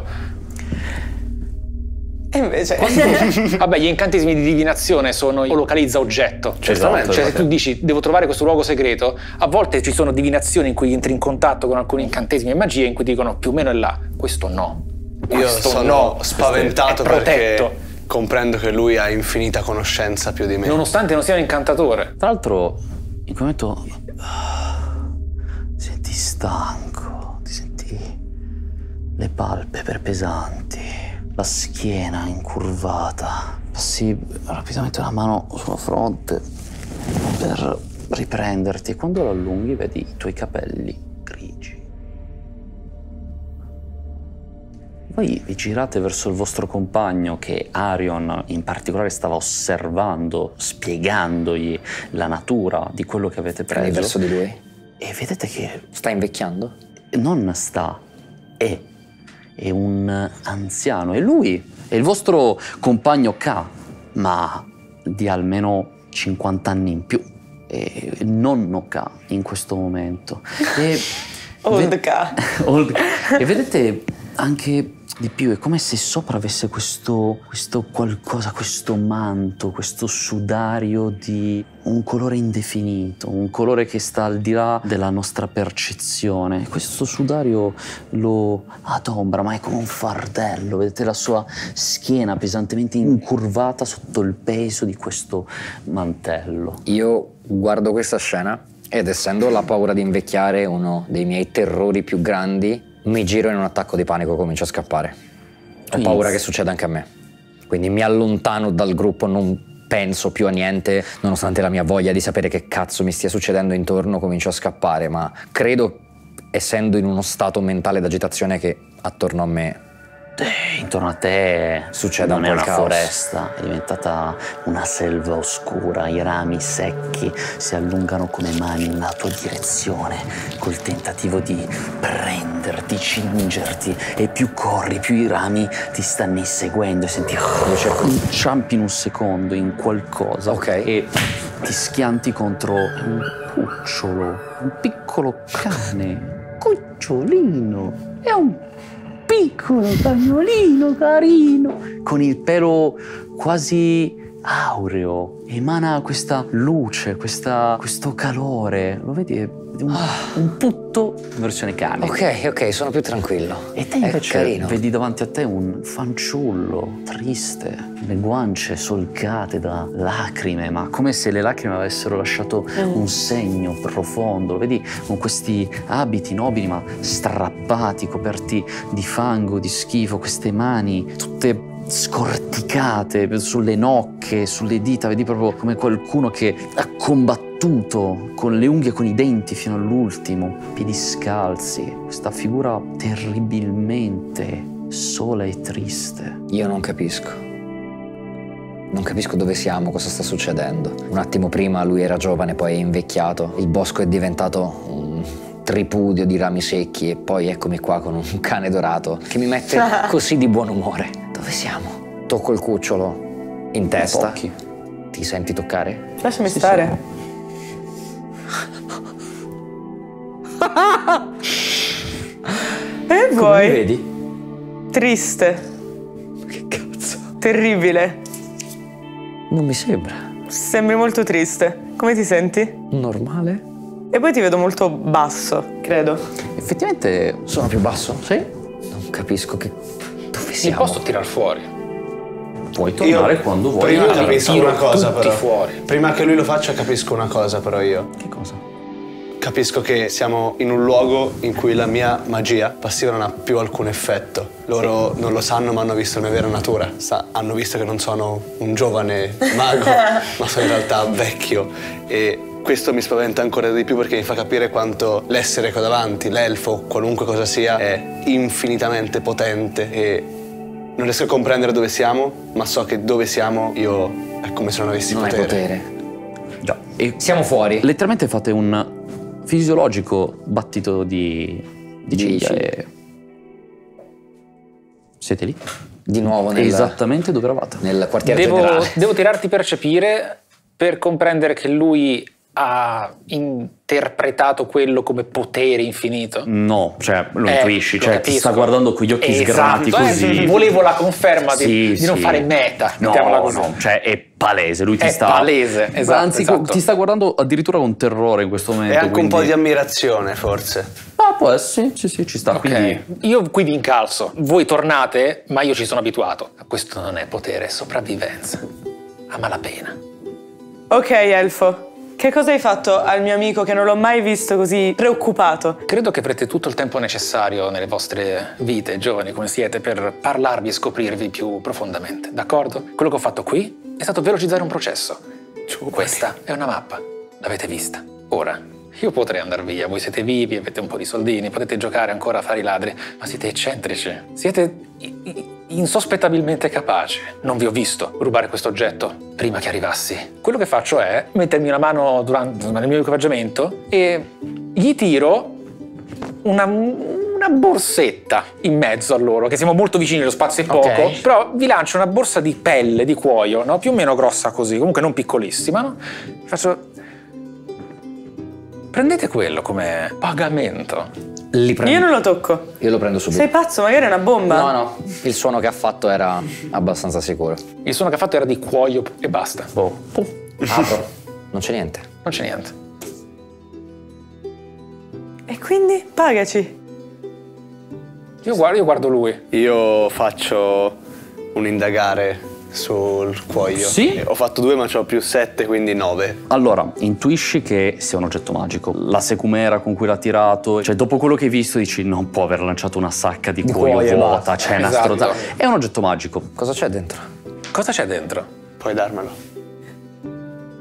E invece... Vabbè, gli incantesimi di divinazione sono o localizza oggetto. Certamente. Cioè, se tu dici devo trovare questo luogo segreto, a volte ci sono divinazioni in cui entri in contatto con alcuni incantesimi e magie in cui dicono più o meno è là. Questo no. Io Questo sono no. spaventato È protetto. perché comprendo che lui ha infinita conoscenza più di me. Nonostante non sia un incantatore. Tra l'altro, in quel momento ti senti stanco, ti senti le palpebre pesanti, la schiena incurvata. Passi rapidamente una mano sulla fronte per riprenderti e quando lo allunghi vedi i tuoi capelli grigi. Poi vi girate verso il vostro compagno che Arion in particolare stava osservando, spiegandogli la natura di quello che avete Prendi preso. verso di lui. E vedete che Sta invecchiando? non sta, è, è un anziano. E lui è il vostro compagno K, ma di almeno cinquanta anni in più. È il nonno K in questo momento. E Old K. Old K. E vedete anche di più, è come se sopra avesse questo, questo qualcosa, questo manto, questo sudario di un colore indefinito, un colore che sta al di là della nostra percezione. Questo sudario lo adombra, ma è come un fardello, vedete la sua schiena pesantemente incurvata sotto il peso di questo mantello. Io guardo questa scena ed essendo la paura di invecchiare uno dei miei terrori più grandi, mi giro in un attacco di panico e comincio a scappare. Ho Quindi- paura che succeda anche a me. Quindi mi allontano dal gruppo, non penso più a niente, nonostante la mia voglia di sapere che cazzo mi stia succedendo intorno, comincio a scappare, ma credo, essendo in uno stato mentale d'agitazione, che attorno a me Eh, intorno a te Succede non un è po' una il caos. foresta, è diventata una selva oscura, i rami secchi si allungano come mani nella tua direzione, col tentativo di prenderti, cingerti, e più corri, più i rami ti stanno inseguendo e senti inciampi in un secondo in qualcosa, Ok. e ti schianti contro un cucciolo, un piccolo cane, cucciolino, è un piccolo cagnolino carino, con il pelo quasi aureo, emana questa luce, questa, questo calore, lo vedi? È un, un putto in versione cane. Ok, ok, sono più tranquillo. E te È invece carino. vedi davanti a te un fanciullo triste, le guance solcate da lacrime, ma come se le lacrime avessero lasciato un segno profondo. Lo vedi con questi abiti nobili ma strappati, coperti di fango, di schifo, queste mani tutte scorticate sulle nocche, sulle dita, vedi proprio come qualcuno che ha combattuto con le unghie e con i denti fino all'ultimo, piedi scalzi, questa figura terribilmente sola e triste. Io non capisco. Non capisco dove siamo, cosa sta succedendo. Un attimo prima lui era giovane, poi è invecchiato. Il bosco è diventato un tripudio di rami secchi e poi eccomi qua con un cane dorato che mi mette così di buon umore. Dove siamo? Tocco il cucciolo in testa. Pochi. Ti senti toccare? Lasciami Sì, stare. E Come voi? mi vedi? Triste, Che cazzo? terribile. Non mi sembra. Sembri molto triste. Come ti senti? Normale? E poi ti vedo molto basso, credo. Effettivamente Sono più basso? sì, Non capisco che... Dove Mi siamo? posso tirar fuori. puoi tornare quando vuoi. Prima Io li capisco tiro una cosa tutti però. fuori. Prima che lui lo faccia capisco una cosa però io. Che cosa? Capisco che siamo in un luogo in cui la mia magia passiva non ha più alcun effetto. Loro non lo sanno ma hanno visto la mia vera natura. Sa- hanno visto che non sono un giovane mago, ma sono in realtà vecchio. E questo mi spaventa ancora di più perché mi fa capire quanto l'essere che ho davanti, l'elfo, qualunque cosa sia, è infinitamente potente e non riesco a comprendere dove siamo, ma so che dove siamo io è come se non avessi Non hai potere. potere. Già. E Siamo fuori. letteralmente fate un fisiologico battito di, di ciglia ciglia. e siete lì? Di nuovo nel, Esattamente dove eravate. nel quartiere Devo, generale. devo tirarti percepire per comprendere che lui ha interpretato quello come potere infinito. No, cioè lo Eh, intuisci, lo cioè ti capisco. sta guardando con gli occhi Esatto, sgranati eh, così. volevo la conferma di, Sì, di non sì. fare meta, No, mettiamola così. no, cioè è palese, lui ti È sta... palese, esatto, Anzi, esatto. ti sta guardando addirittura con terrore in questo momento. E anche un po' quindi- di ammirazione forse. Ah, può essere, sì, sì, sì, ci sta. Ok, Quindi io qui vi incalzo, voi tornate, ma io ci sono abituato. Questo non è potere, è sopravvivenza. A malapena. Ok, elfo. Che cosa hai fatto al mio amico che non l'ho mai visto così preoccupato? Credo che avrete tutto il tempo necessario nelle vostre vite, giovani come siete, per parlarvi e scoprirvi più profondamente, d'accordo? Quello che ho fatto qui è stato velocizzare un processo. Questa è una mappa, l'avete vista. Ora, io potrei andare via, voi siete vivi, avete un po' di soldini, potete giocare ancora a fare i ladri, ma siete eccentrici, siete i- i- insospettabilmente capaci. Non vi ho visto rubare questo oggetto prima che arrivassi. Quello che faccio è mettermi una mano durante, nel mio equipaggiamento e gli tiro una, una borsetta in mezzo a loro, che siamo molto vicini, lo spazio è poco, Ok. però vi lancio una borsa di pelle, di cuoio, no? Più o meno grossa così, comunque non piccolissima, no? Faccio... Prendete quello come pagamento. Li prendo. Io non lo tocco. Io lo prendo subito. Sei pazzo? Magari è una bomba. No, no, il suono che ha fatto era abbastanza sicuro. Il suono che ha fatto era di cuoio e basta. boh. Apro. Non c'è niente. Non c'è niente. E quindi pagaci. Io guardo, io guardo lui. Io faccio un indagare sul cuoio. Sì? E ho fatto due ma ho più sette, quindi nove. Allora, intuisci che sia un oggetto magico. La secumera con cui l'ha tirato, cioè dopo quello che hai visto dici non può aver lanciato una sacca di, Di cuoio cuoio, vuota, basta. c'è una Esatto. stronzata. È un oggetto magico. Cosa c'è dentro? Cosa c'è dentro? Puoi darmelo.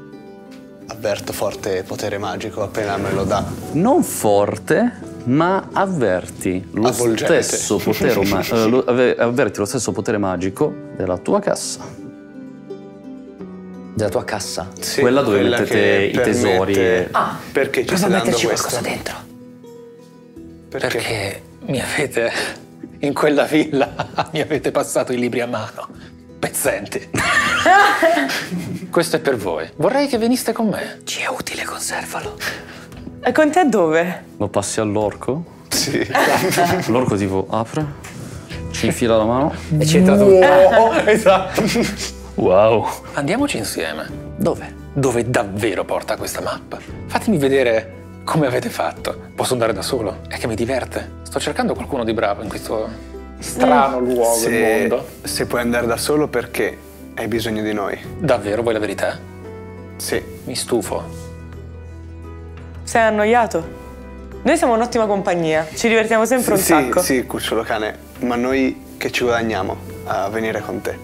Avverto forte potere magico appena me lo dà. Non forte, ma avverti lo Avvolgente. stesso potere ma- eh, lo- ave- avverti lo stesso potere magico della tua cassa. Della tua cassa? Sì, Quella dove quella mettete che i tesori permette- e- Ah, Perché ci prova stai a dando metterci questo? qualcosa dentro. Perché? Perché mi avete, in quella villa, mi avete passato i libri a mano. Pezzenti. Questo è per voi. Vorrei che veniste con me. Ci è utile, conservalo. E con te dove? Lo passi all'orco, Sì. l'orco tipo apre, ci infila la mano. E c'entra tu. Oh, esatto. Wow. Andiamoci insieme. Dove? Dove davvero porta questa mappa? Fatemi vedere come avete fatto. Posso andare da solo? È che mi diverte. Sto cercando qualcuno di bravo in questo strano luogo del Se, mondo. se puoi andare da solo perché hai bisogno di noi. Davvero, vuoi la verità? Sì. Mi stufo. Sei annoiato? Noi siamo un'ottima compagnia, ci divertiamo sempre un sì, sacco. Sì, cucciolo cane, ma noi che ci guadagniamo a venire con te?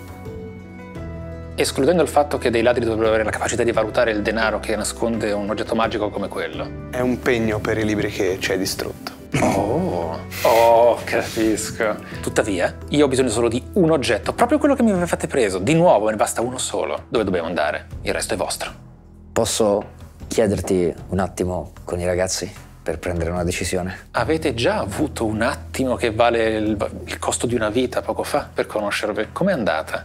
Escludendo il fatto che dei ladri dovrebbero avere la capacità di valutare il denaro che nasconde un oggetto magico come quello. È un pegno per i libri che ci hai distrutto. Oh, oh, capisco. Tuttavia, io ho bisogno solo di un oggetto, proprio quello che mi avevate preso. Di nuovo, me ne basta uno solo. Dove dobbiamo andare? Il resto è vostro. Posso chiederti un attimo con i ragazzi per prendere una decisione? Avete già avuto un attimo che vale il, il costo di una vita poco fa per conoscervi. Com'è andata?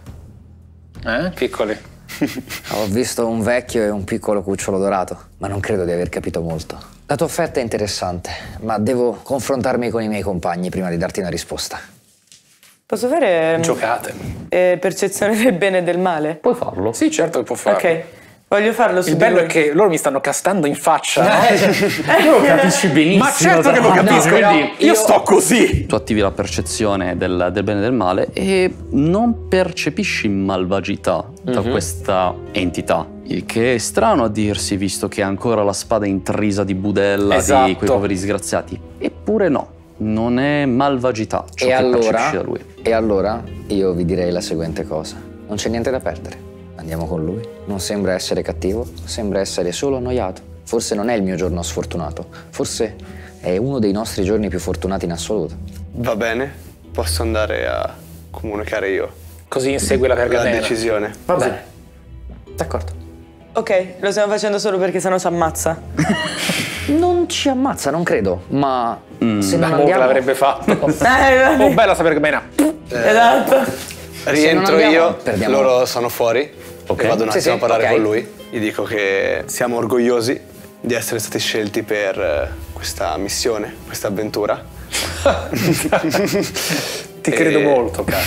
Eh, piccoli? Ho visto un vecchio e un piccolo cucciolo dorato, ma non credo di aver capito molto. La tua offerta è interessante, ma devo confrontarmi con i miei compagni prima di darti una risposta. Posso fare Giocate. eh, percezione del bene e del male? Puoi farlo. Sì, certo che può farlo. Ok, voglio farlo su Il di bello voi. è che loro mi stanno castando in faccia. no? Lo capisci benissimo. Ma certo che lo tra- capisco, No, quindi quindi io sto così. tu attivi la percezione del, del bene e del male e non percepisci malvagità da questa entità. Il che è strano a dirsi, visto che ha ancora la spada intrisa di budella Esatto. di quei poveri disgraziati. Eppure no, non è malvagità ciò E che allora, percepisci da lui. e allora io vi direi la seguente cosa. Non c'è niente da perdere. Andiamo con lui. Non sembra essere cattivo, sembra essere solo annoiato. Forse non è il mio giorno sfortunato. Forse è uno dei nostri giorni più fortunati in assoluto. Va bene, posso andare a comunicare io Così insegue la la pergamena. decisione. Va bene. D'accordo. Ok, lo stiamo facendo solo perché sennò ci ammazza. Non ci ammazza, non credo, ma se non Ma mo che andiamo... l'avrebbe fatto. Eh, Oh, bella sta pergamena. esatto. Rientro andiamo, io, perdiamo. loro sono fuori Ok. e vado un Sì, attimo sì, a parlare ok. con lui. Gli dico che siamo orgogliosi di essere stati scelti per eh, questa missione, questa avventura. Ti credo E- molto, caro.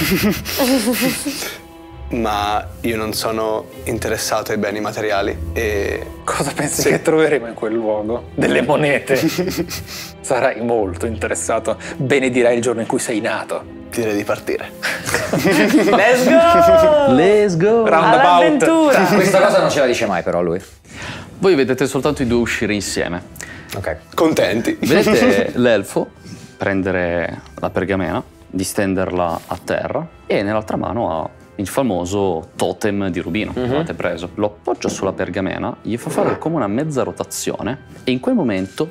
Ma io non sono interessato ai beni materiali e Cosa pensi Sì. che troveremo in quel luogo? Delle monete. Sarai molto interessato. Benedirai il giorno in cui sei nato. direi di partire. Let's go! Let's go! Roundabout. All'avventura! Questa cosa non ce la dice mai però lui. Voi vedete soltanto i due uscire insieme. Ok. Contenti. Vedete l'elfo prendere la pergamena, distenderla a terra e nell'altra mano ha il famoso totem di rubino che avete preso. Lo appoggia sulla pergamena, gli fa fare come una mezza rotazione e in quel momento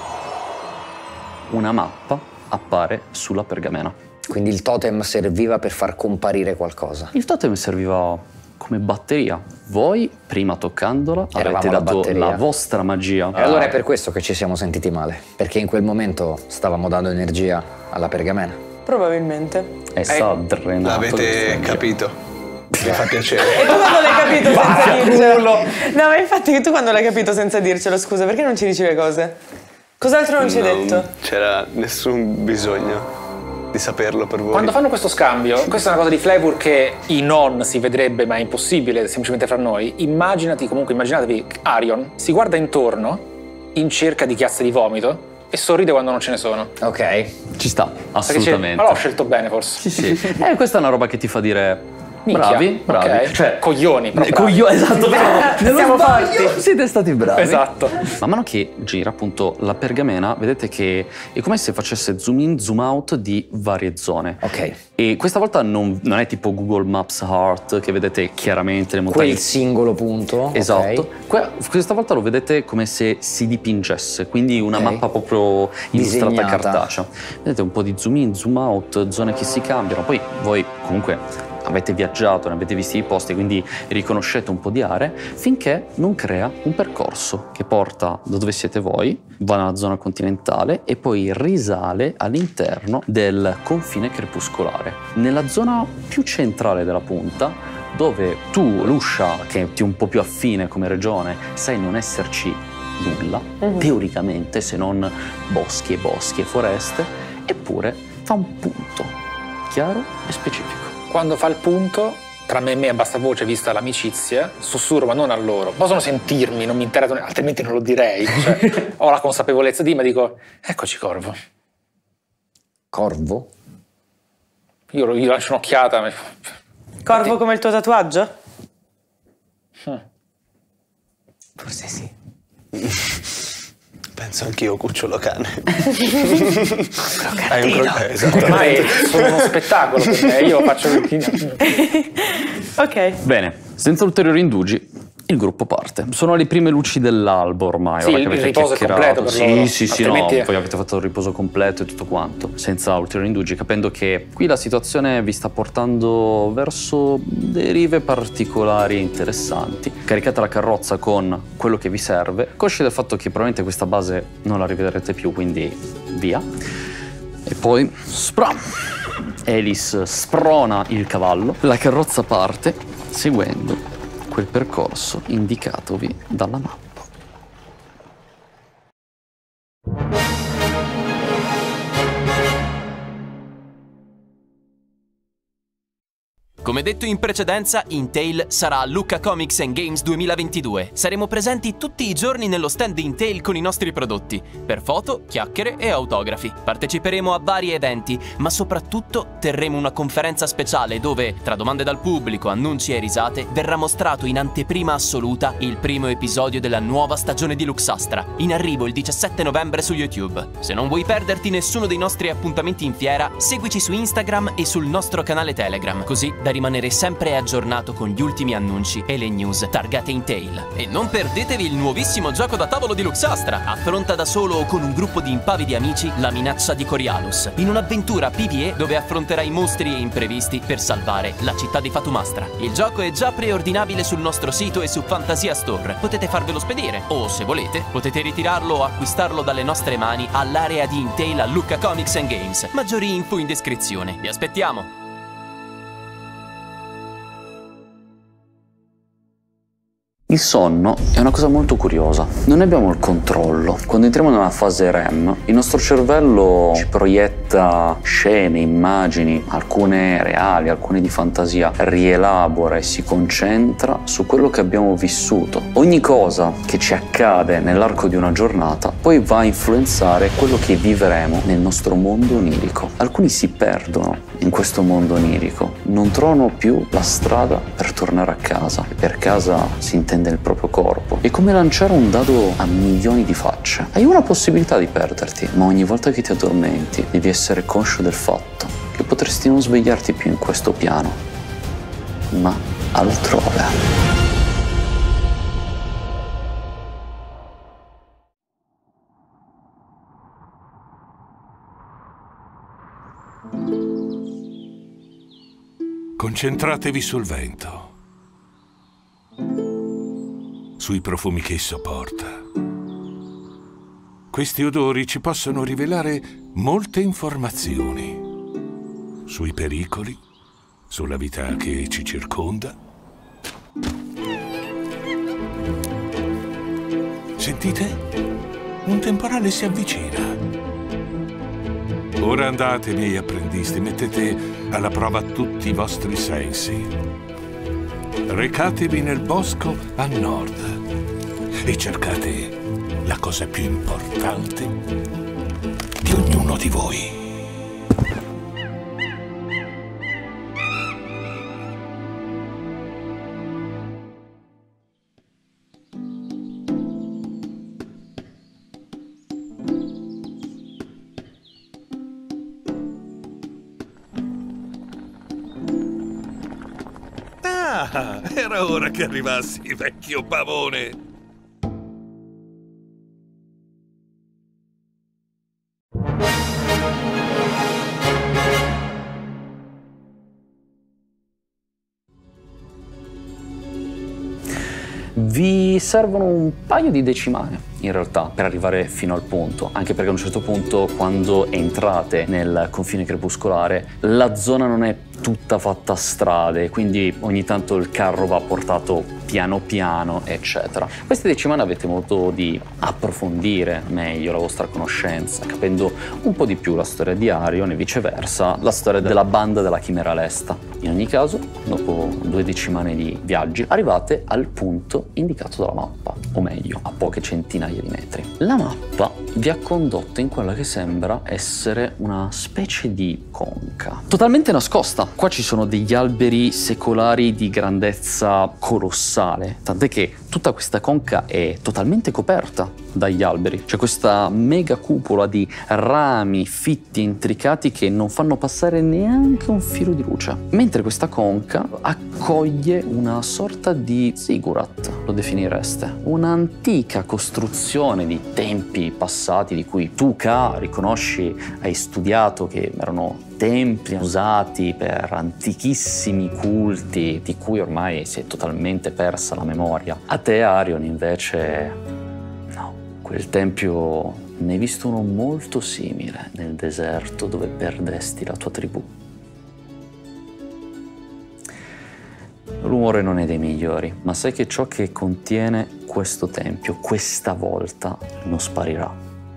una mappa appare sulla pergamena. Quindi il totem serviva per far comparire qualcosa. Il totem serviva come batteria. Voi, prima toccandola, Eravamo avete la dato batteria. la vostra magia. E allora è per questo che ci siamo sentiti male, perché in quel momento stavamo dando energia alla pergamena. Probabilmente. Essa ha drenato questa L'avete energia. capito. Mi fa piacere. E tu quando l'hai capito senza dircelo? No, ma infatti tu quando l'hai capito senza dircelo, scusa, perché non ci dici le cose? Cos'altro non ci hai Non detto? c'era nessun bisogno di saperlo per voi. Quando fanno questo scambio, questa è una cosa di Flavor che in on si vedrebbe, ma è impossibile semplicemente fra noi. Immaginati, comunque immaginatevi, Arion si guarda intorno in cerca di chiazze di vomito e sorride quando non ce ne sono. Ok. Ci sta, Perché dice, assolutamente. ma l'ho scelto bene forse. Sì, sì. Eh, questa è una roba che ti fa dire, Minchia. Bravi, bravi. Ok. Cioè, coglioni, però bravi. Coglio- esatto, però nello Siamo sbaglio forti. siete stati bravi. Esatto. Man mano che gira appunto la pergamena, vedete che è come se facesse zoom in, zoom out di varie zone. Ok. E questa volta non, non è tipo Google Maps Heart che vedete chiaramente le montagne. Quel singolo punto. Esatto. ok. Que- questa volta lo vedete come se si dipingesse, quindi una Ok. mappa proprio illustrata Disegnata. cartacea. Vedete un po' di zoom in, zoom out, zone che si cambiano. Poi voi comunque avete viaggiato, ne avete visti i posti, quindi riconoscete un po' di aree, finché non crea un percorso che porta da dove siete voi, va nella zona continentale e poi risale all'interno del confine crepuscolare. Nella zona più centrale della punta, dove tu, Luscia, che ti è un po' più affine come regione, sai non esserci nulla, Mhm. teoricamente, se non boschi e boschi e foreste, eppure fa un punto chiaro e specifico. Quando fa il punto, tra me e me a bassa voce, vista l'amicizia, sussurro, ma non a loro. Possono sentirmi, non mi interessa, altrimenti non lo direi. Cioè, ho la consapevolezza di, ma dico, eccoci Corvo. Corvo? Io gli lascio un'occhiata. ma- Corvo come il tuo tatuaggio? Forse sì. Penso anch'io, cucciolo cane. Crocantino. Hai un cro- eh, esatto. Ormai sono uno spettacolo per me, io faccio il... Ok. Bene, senza ulteriori indugi, il gruppo parte. Sono le prime luci dell'albo ormai. Sì, ora il che avete riposo è chiacchierato. completo per sì, loro, sì, sì, altrimenti- no, voi avete fatto il riposo completo e tutto quanto, senza ulteriori indugi, capendo che qui la situazione vi sta portando verso derive particolari e interessanti. Caricate la carrozza con quello che vi serve, consci del fatto che probabilmente questa base non la rivedrete più, quindi via. E poi spram! Elis sprona il cavallo, la carrozza parte seguendo quel percorso indicatovi dalla mappa. Come detto in precedenza, Intel sarà a Lucca Comics and Games duemilaventidue. Saremo presenti tutti i giorni nello stand di Intel con i nostri prodotti, per foto, chiacchiere e autografi. Parteciperemo a vari eventi, ma soprattutto terremo una conferenza speciale dove, tra domande dal pubblico, annunci e risate, verrà mostrato in anteprima assoluta il primo episodio della nuova stagione di Luxastra, in arrivo il diciassette novembre su YouTube. Se non vuoi perderti nessuno dei nostri appuntamenti in fiera, seguici su Instagram e sul nostro canale Telegram, così da rimanere sempre aggiornato con gli ultimi annunci e le news targate Intel. E non perdetevi il nuovissimo gioco da tavolo di Luxastra. Affronta da solo o con un gruppo di impavidi amici la minaccia di Corialus, in un'avventura P V E dove affronterai mostri e imprevisti per salvare la città di Fatumastra. Il gioco è già preordinabile sul nostro sito e su Fantasia Store. Potete farvelo spedire o, se volete, potete ritirarlo o acquistarlo dalle nostre mani all'area di Intel a Lucca Comics and Games. Maggiori info in descrizione. Vi aspettiamo! Il sonno è una cosa molto curiosa. Non ne abbiamo il controllo. Quando entriamo nella fase R E M, il nostro cervello ci proietta scene, immagini, alcune reali, alcune di fantasia, rielabora e si concentra su quello che abbiamo vissuto. Ogni cosa che ci accade nell'arco di una giornata poi va a influenzare quello che vivremo nel nostro mondo onirico. Alcuni si perdono in questo mondo onirico, non trovano più la strada per tornare a casa. E per casa si intende il proprio corpo. È come lanciare un dado a milioni di facce. Hai una possibilità di perderti, ma ogni volta che ti addormenti devi essere conscio del fatto che potresti non svegliarti più in questo piano, ma altrove. Concentratevi sul vento, sui profumi che esso porta. Questi odori ci possono rivelare molte informazioni sui pericoli, sulla vita che ci circonda. Sentite? Un temporale si avvicina. Ora andate, miei apprendisti, mettete alla prova tutti i vostri sensi. Recatevi nel bosco a nord e cercate la cosa più importante di ognuno di voi. Ah, era ora che arrivassi, vecchio pavone. Vi servono un paio di decimane in realtà per arrivare fino al punto, anche perché a un certo punto, quando entrate nel confine crepuscolare, la zona non è tutta fatta a strade, quindi ogni tanto il carro va portato piano piano, eccetera. Queste decimane avete modo di approfondire meglio la vostra conoscenza, capendo un po' di più la storia di Arion e viceversa la storia della banda della Chimera Lesta. In ogni caso, dopo due decimane di viaggi, arrivate al punto indicato dalla mappa, o meglio, a poche centinaia di metri. La mappa vi ha condotto in quella che sembra essere una specie di conca, totalmente nascosta. Qua ci sono degli alberi secolari di grandezza colossale, tant'è che tutta questa conca è totalmente coperta dagli alberi. C'è questa mega cupola di rami fitti e intricati che non fanno passare neanche un filo di luce. Mentre questa conca accoglie una sorta di ziggurat, lo definireste, un'antica costruzione di tempi passati di cui tu, Ka, riconosci, hai studiato che erano templi usati per antichissimi culti di cui ormai si è totalmente persa la memoria. A te, Arion, invece, no, quel tempio ne hai visto uno molto simile nel deserto dove perdesti la tua tribù. Il rumore non è dei migliori, ma sai che ciò che contiene questo tempio, questa volta, non sparirà.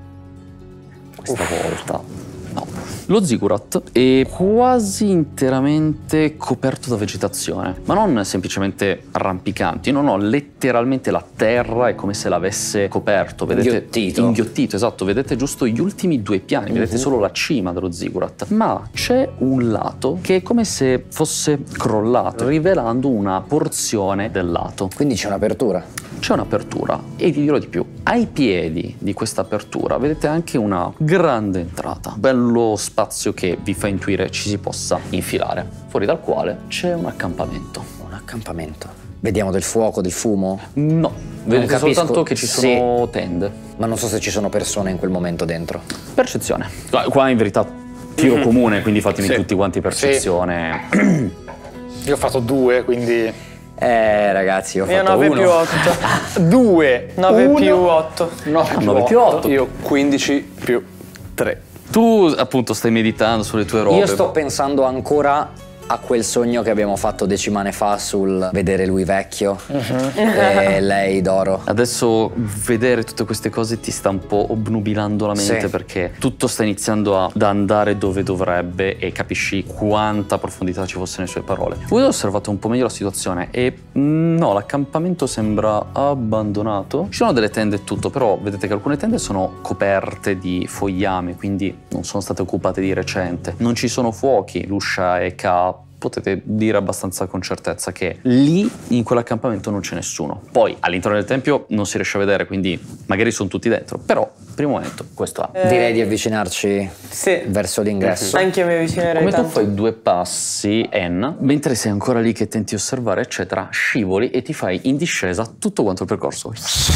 Questa Uff. volta, no. Lo ziggurat è quasi interamente coperto da vegetazione, ma non semplicemente arrampicanti, no, no, letteralmente la terra è come se l'avesse coperto, vedete? Inghiottito. Inghiottito, esatto, vedete giusto gli ultimi due piani, vedete uh-huh. solo la cima dello ziggurat, ma c'è un lato che è come se fosse crollato, rivelando una porzione del lato. Quindi c'è un'apertura. C'è un'apertura e ti dirò di più. Ai piedi di questa apertura vedete anche una grande entrata, bello spazio che vi fa intuire ci si possa infilare, fuori dal quale c'è un accampamento. Un accampamento? Vediamo del fuoco, del fumo? No, vedete soltanto che ci sono sì. tende. Ma non so se ci sono persone in quel momento dentro. Percezione. Qua in verità tiro comune, quindi fatemi sì. tutti quanti percezione. Sì. Io ho fatto due, quindi... Eh ragazzi, io ho fatto io nove uno. più otto. due. nove uno. più otto. nove più otto. Io quindici più tre. Tu appunto stai meditando sulle tue robe. Io sto pensando ancora a quel sogno che abbiamo fatto decimane fa sul vedere lui vecchio uh-huh. e lei d'oro. Adesso vedere tutte queste cose ti sta un po' obnubilando la mente sì. perché tutto sta iniziando ad andare dove dovrebbe e capisci quanta profondità ci fosse nelle sue parole. Voi osservate un po' meglio la situazione e no, l'accampamento sembra abbandonato. Ci sono delle tende e tutto, però vedete che alcune tende sono coperte di fogliame, quindi non sono state occupate di recente. Non ci sono fuochi, Lucia e Ka potete dire abbastanza con certezza che lì in quell'accampamento non c'è nessuno. Poi all'interno del tempio non si riesce a vedere, quindi magari sono tutti dentro, però primo momento questo è. Eh, Direi di avvicinarci sì. verso l'ingresso. Anche io mi avvicinerei Come tanto. tu fai due passi, En, mentre sei ancora lì che tenti di osservare eccetera, scivoli e ti fai in discesa tutto quanto il percorso.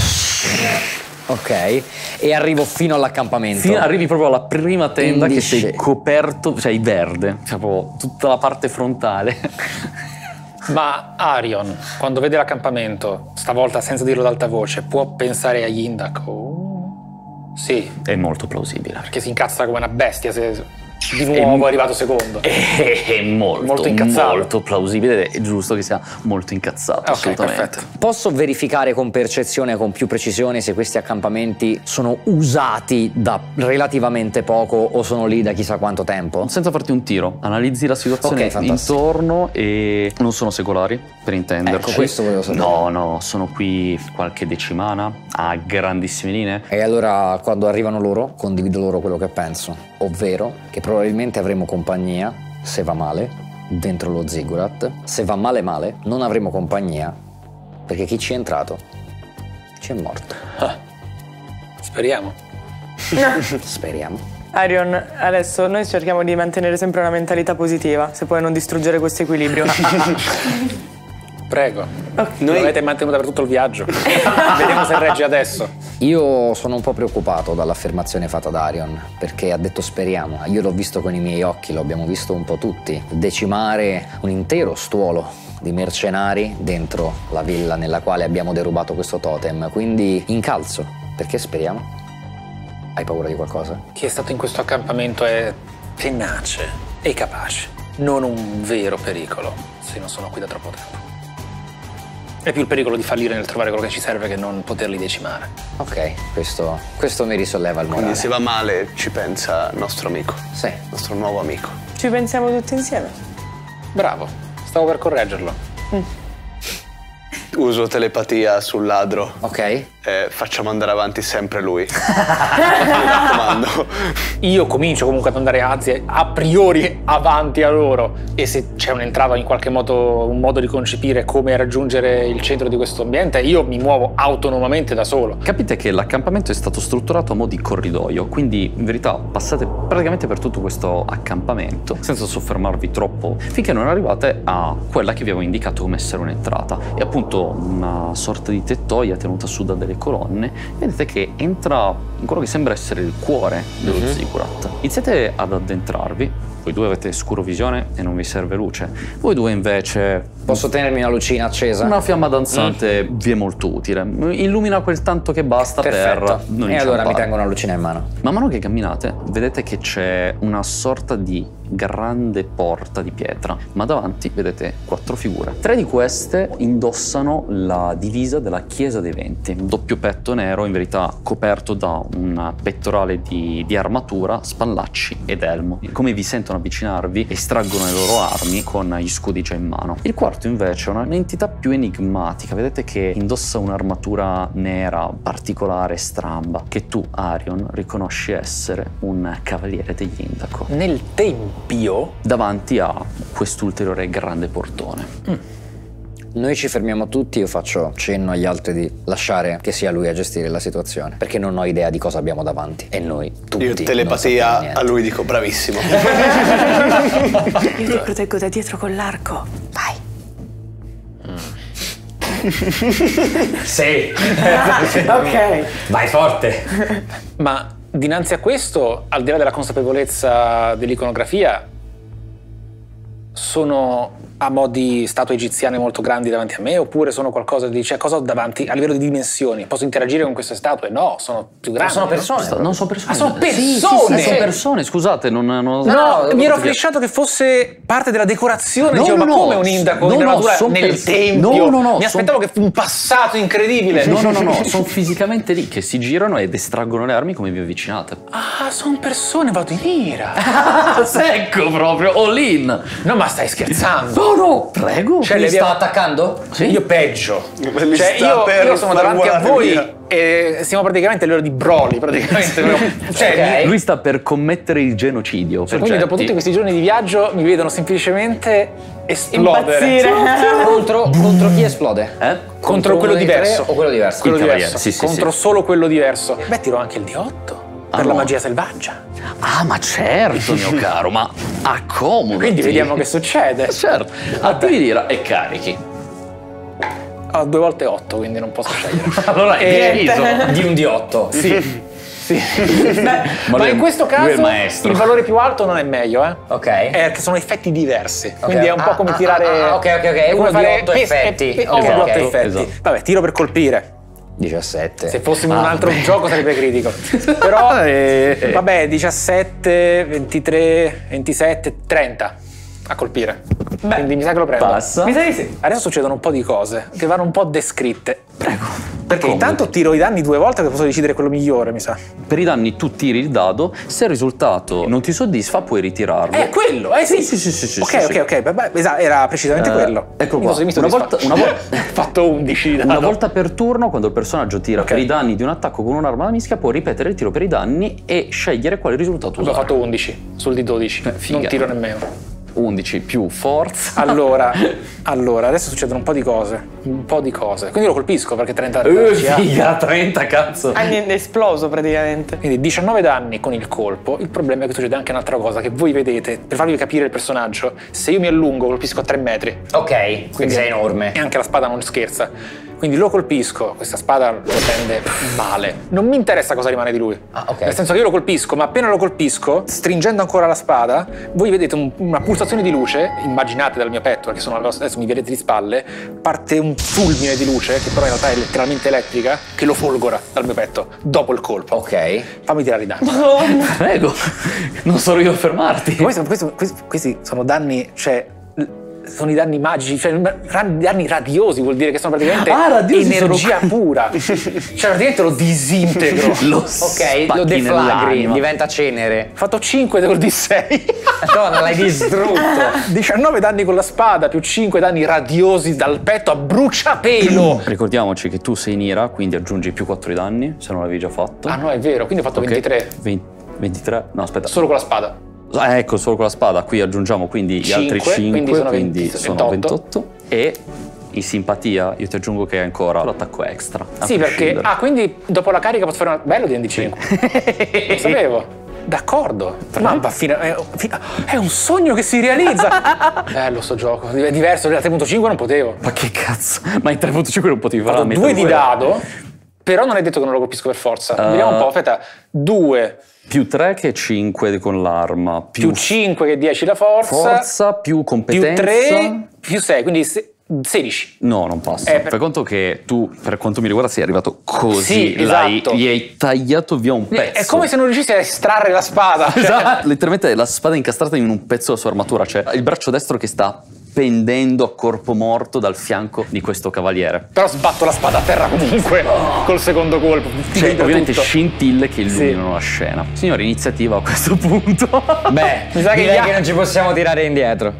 Ok, e arrivo fino all'accampamento. Fino, arrivi proprio alla prima tenda che sei coperto, cioè verde, cioè proprio tutta la parte frontale. Ma Arion, quando vede l'accampamento, stavolta senza dirlo ad alta voce, può pensare agli Indaco? Sì. È molto plausibile. Perché si incazza come una bestia se di nuovo è arrivato secondo. È, è molto, molto incazzato. Molto plausibile, è giusto che sia molto incazzato, okay, assolutamente. Perfetto. Posso verificare con percezione, con più precisione, se questi accampamenti sono usati da relativamente poco o sono lì da chissà quanto tempo? Senza farti un tiro, analizzi la situazione okay, intorno e non sono secolari, per intenderci. Ecco, questo volevo sapere. No, no, sono qui qualche decimana, a grandissime linee. E allora, quando arrivano loro, condivido loro quello che penso, ovvero che probabilmente avremo compagnia, se va male, dentro lo ziggurat. Se va male male, non avremo compagnia, perché chi ci è entrato ci è morto. Ah, speriamo. Speriamo. Arion, adesso noi cerchiamo di mantenere sempre una mentalità positiva, se puoi non distruggere questo equilibrio. Prego. Okay. Noi l'avete mantenuta per tutto il viaggio. Vediamo se regge adesso. Io sono un po' preoccupato dall'affermazione fatta da Arion, perché ha detto speriamo. Io l'ho visto con i miei occhi, lo abbiamo visto un po' tutti. Decimare un intero stuolo di mercenari dentro la villa nella quale abbiamo derubato questo totem. Quindi incalzo. Perché speriamo? Hai paura di qualcosa? Chi è stato in questo accampamento è tenace e capace. Non un vero pericolo, se non sono qui da troppo tempo. È più il pericolo di fallire nel trovare quello che ci serve che non poterli decimare. Ok, questo, questo mi risolleva il morale. Quindi se va male ci pensa il nostro amico. Sì. Il nostro nuovo amico. Ci pensiamo tutti insieme. Bravo, stavo per correggerlo. Mm. Uso telepatia sul ladro. Ok. E facciamo andare avanti sempre lui. Mi raccomando. Io comincio comunque ad andare anzi a priori avanti a loro e se c'è un'entrata in qualche modo, un modo di concepire come raggiungere il centro di questo ambiente, io mi muovo autonomamente da solo. Capite che l'accampamento è stato strutturato a mo' di corridoio, quindi in verità passate praticamente per tutto questo accampamento senza soffermarvi troppo finché non arrivate a quella che vi avevo indicato come essere un'entrata. È appunto una sorta di tettoia tenuta su da delle colonne. Vedete che entra in quello che sembra essere il cuore dello mm-hmm. ziggurat. Iniziate ad addentrarvi. Voi due avete scuro-visione e non vi serve luce. Voi due invece... Posso tenermi una lucina accesa? Una fiamma danzante mm. vi è molto utile. Illumina quel tanto che basta. Perfetto. Per non E allora mi inciampare. tengo una lucina in mano. Man mano che camminate, vedete che c'è una sorta di grande porta di pietra, ma davanti vedete quattro figure. Tre di queste indossano la divisa della Chiesa dei Venti, un doppio petto nero, in verità coperto da un pettorale di, di armatura, spallacci ed elmo. Come vi sentono avvicinarvi, estraggono le loro armi con gli scudi già in mano. Il quarto invece è un'entità più enigmatica, vedete che indossa un'armatura nera, particolare, stramba, che tu, Arion, riconosci essere un cavaliere degli Indaco. Nel tempio? Davanti a quest'ulteriore grande portone. Mm. Noi ci fermiamo tutti, io faccio cenno agli altri di lasciare che sia lui a gestire la situazione, perché non ho idea di cosa abbiamo davanti e noi tutti Io telepatia a lui dico bravissimo. Io ti proteggo da dietro con l'arco. Vai. Sì. Ok. Vai forte. Ma dinanzi a questo, al di là della consapevolezza dell'iconografia, sono a mo' di statue egiziane molto grandi davanti a me oppure sono qualcosa di... cioè cosa ho davanti a livello di dimensioni? Posso interagire con queste statue? No, sono più grandi. Sono persone. No? Non sono persone. Ah, sono persone! Sì, sì, sì, sono persone, scusate, non... non No, no, mi ero flashato che fosse parte della decorazione, no, dicevo, no, ma no, come un indaco no, in no, armatura son nel pers- tempio? no, no, no, mi aspettavo son- che un passato incredibile. No, no, no, no, sono fisicamente lì che si girano ed estraggono le armi come vi avvicinate. Ah, sono persone, vado in ira. Ah, secco proprio, all in. No, ma stai scherzando? No, no, prego. Cioè, Mi le sta abbiamo- attaccando? Sì. Io peggio. Mi Cioè, sta io, per io sono far davanti a volare voi via. e siamo praticamente all'ora di Broly, praticamente. Cioè, Ok. Lui sta per commettere il genocidio. quindi dopo Progetti. tutti questi giorni di viaggio mi vedono semplicemente esplodere. Impazzire. Contro, contro chi esplode? Eh? Contro quello uno dei diverso. tre o quello diverso? Quello Il diverso. cavaliere, sì, sì, Contro sì. solo quello diverso. Beh, tiro anche il D otto. Ah, Per la no. magia selvaggia. Ah, ma certo, mio caro, ma accomodati. Quindi vediamo che succede. Certo, attivi l'ira e carichi. Ho due volte otto, quindi non posso scegliere. Allora hai deciso. Di un D otto. Sì. Sì. Ma Ma lui è- in questo lui è caso il maestro. il valore più alto non è meglio, eh? Ok. È che sono effetti diversi. Ok. Quindi è un po' Ah, come ah, tirare. ah, ok, ok, ok. è come Uno di fare otto pes- effetti. e- e- Ok, uno di otto ok. effetti. Esatto. Vabbè, tiro per colpire. diciassette. Se fossimo in Ah, un altro beh. gioco sarebbe critico. Però, Eh. vabbè, diciassette, ventitré, ventisette, trenta a colpire. Quindi mi sa che lo prendo. Passa. Mi sa di sì. Adesso succedono un po' di cose che vanno un po' descritte. Prego. Perché Accomodati. intanto tiro i danni due volte che posso decidere quello migliore, mi sa. Per i danni tu tiri il dado, se il risultato non ti soddisfa puoi ritirarlo. È quello, eh sì. Sì, sì, sì, sì, Ok, sì, ok, sì. ok. Beh, beh, esatto, era precisamente Eh, quello. ecco Mi qua. sono- mi Una sono volta- soddisfatto. una vol- Ho fatto undici di Una danno. volta per turno, quando il personaggio tira Ok. per i danni di un attacco con un'arma da mischia, può ripetere il tiro per i danni e scegliere quale risultato Ho usare. fatto undici sul di dodici. Eh, figa. Non tiro nemmeno. undici più forza. Allora, allora, adesso succedono un po' di cose, un po' di cose. Quindi lo colpisco perché trenta Uh, danni. figa, trenta cazzo. Anni è esploso praticamente. Quindi diciannove danni con il colpo. Il problema è che succede anche un'altra cosa che voi vedete, per farvi capire il personaggio. Se io mi allungo colpisco a tre metri. Ok, quindi sei enorme. E anche la spada non scherza. Quindi lo colpisco, questa spada lo tende male. Non mi interessa cosa rimane di lui. Ah, ok. Nel senso che io lo colpisco, ma appena lo colpisco, stringendo ancora la spada, voi vedete un- una pulsazione di luce, immaginate dal mio petto, perché sono alla vostra- adesso mi vedete di spalle, parte un fulmine di luce, che però in realtà è letteralmente elettrica, che lo folgora dal mio petto, dopo il colpo. Ok. Fammi tirare i danni. Prego, non sono io a fermarti. Questi, questi- questi- questi sono danni, cioè, l- sono i danni magici, cioè ra- danni radiosi, vuol dire che sono praticamente Ah, radiosi energia sono- pura. Cioè, praticamente lo disintegro. Lo Ok, lo spacchi deflagri, nell'anima. diventa cenere. Ho fatto cinque col D sei. Madonna, l'hai distrutto. diciannove danni con la spada più cinque danni radiosi dal petto a bruciapelo. Ricordiamoci che tu sei in ira, quindi aggiungi più quattro di danni, se non l'avevi già fatto. Ah no, è vero, quindi ho fatto Ok. ventitré. venti ventitré? No, aspetta. Solo con la spada. Ah, ecco, solo con la spada. Qui aggiungiamo quindi gli altri Cinque, cinque, quindi sono quindi venti- sono ventotto. ventotto. E in simpatia io ti aggiungo che hai ancora l'attacco extra. a Sì, perché. prescindere. Ah, quindi dopo la carica posso fare una. Bello di N D cinque. Lo sapevo. D'accordo. Ma va fino- è, è un sogno che si realizza. Bello sto gioco. È diverso da tre punto cinque non potevo. Ma che cazzo? Ma in tre punto cinque non potevi fare Ho la fatto due di metà dado, però non è detto che non lo colpisco per forza. Uh, Vediamo un po', aspetta. due Più tre che cinque con l'arma. Più, più cinque che dieci la forza. forza, più più competenza. tre più sei, quindi se- sedici. No, non passa. Eh, per- Fai conto che tu, per quanto mi riguarda, sei arrivato così. Sì, l'hai- esatto. Gli hai tagliato via un pezzo. È come se non riuscissi a estrarre la spada. Cioè, Esatto, letteralmente la spada incastrata in un pezzo della sua armatura, cioè il braccio destro che sta pendendo a corpo morto dal fianco di questo cavaliere. Però sbatto la spada a terra comunque col secondo colpo. Cioè, Vedo ovviamente tutto. scintille che illuminano la scena. Signori, iniziativa a questo punto. Beh, Mi sa che direi gli- che non ci possiamo tirare indietro.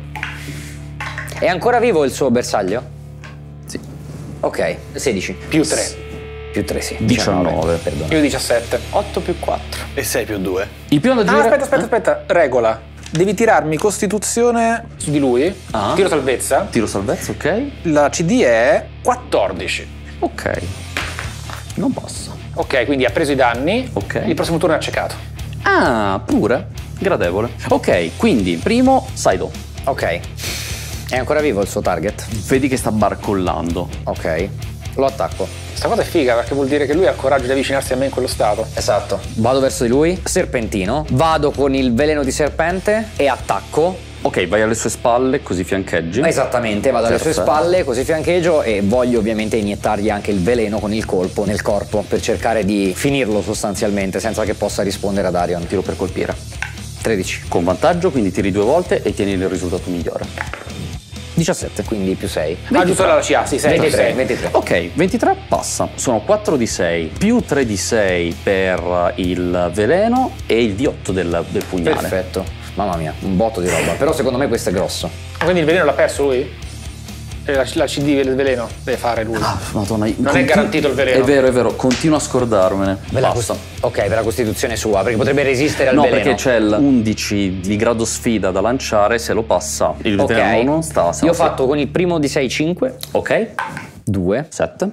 È ancora vivo il suo bersaglio? Sì. Ok, sedici. Più tre. Più tre, sì. diciannove. Perdona. Io diciassette. otto più quattro. E sei più due. Il primo da Ah, girare. aspetta, aspetta, aspetta. Regola. Devi tirarmi costituzione su di lui. Ah. Tiro salvezza. Tiro salvezza, ok. La C D è quattordici. Ok. Non passa. Ok, quindi ha preso i danni. Ok. Il prossimo turno è accecato. Ah, pure. Gradevole. Ok, quindi primo Saido. Ok. È ancora vivo il suo target? Vedi che sta barcollando. Ok. Lo attacco. Questa cosa è figa perché vuol dire che lui ha il coraggio di avvicinarsi a me in quello stato. Esatto. Vado verso di lui, serpentino, vado con il veleno di serpente e attacco. Ok, vai alle sue spalle, così fiancheggi. Esattamente, vado alle sue Perfetto. spalle, così fiancheggio e voglio ovviamente iniettargli anche il veleno con il colpo nel corpo per cercare di finirlo sostanzialmente senza che possa rispondere ad Arion. Tiro per colpire. tredici. Con vantaggio, quindi tiri due volte e tieni il risultato migliore. diciassette, quindi più sei. Ah, giusto la C A, sì, sei. ventitré, sei. ventitré. Ok, ventitré passa. Sono quattro di sei più tre di sei per il veleno e il D otto del, del pugnale. Perfetto. Mamma mia, un botto di roba. Però secondo me questo è grosso. Quindi il veleno l'ha perso lui? E La, la C D del veleno deve fare lui. Ah, Madonna, Non è garantito il veleno. È vero, è vero, continuo a scordarmene. Per la Basta. cost- ok, per la costituzione sua, perché potrebbe resistere al No, veleno. perché c'è l'undici di grado sfida da lanciare, se lo passa il Ok. veleno non sta. se Io ho no sta- fatto con il primo di sei cinque, Ok, due, sette,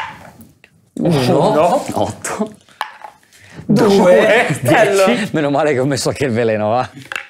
uno, No. otto, due, dieci, Meno male che ho messo anche il veleno, va.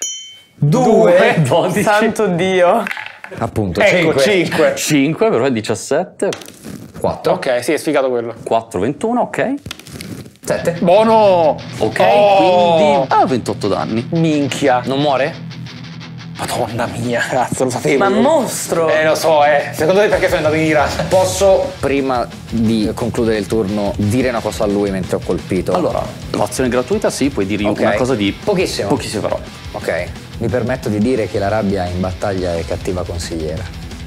due, dodici, Santo Dio. Appunto, Ecco, cinque. cinque, però è diciassette, quattro, Ok, sì, è sfigato quello. quattro, ventuno, ok. sette. Buono! Ok, Oh! quindi ah, ventotto danni. Minchia. Non muore? Madonna mia, cazzo, lo sapevo. Ma io. mostro! Eh, lo so, eh. Secondo te perché sono andato in ira? Posso, prima di concludere il turno, dire una cosa a lui mentre ho colpito? Allora, l'azione gratuita sì, puoi dirgli Ok. una cosa di Pochissimo. pochissime parole. Ok, mi permetto di dire che la rabbia in battaglia è cattiva consigliera.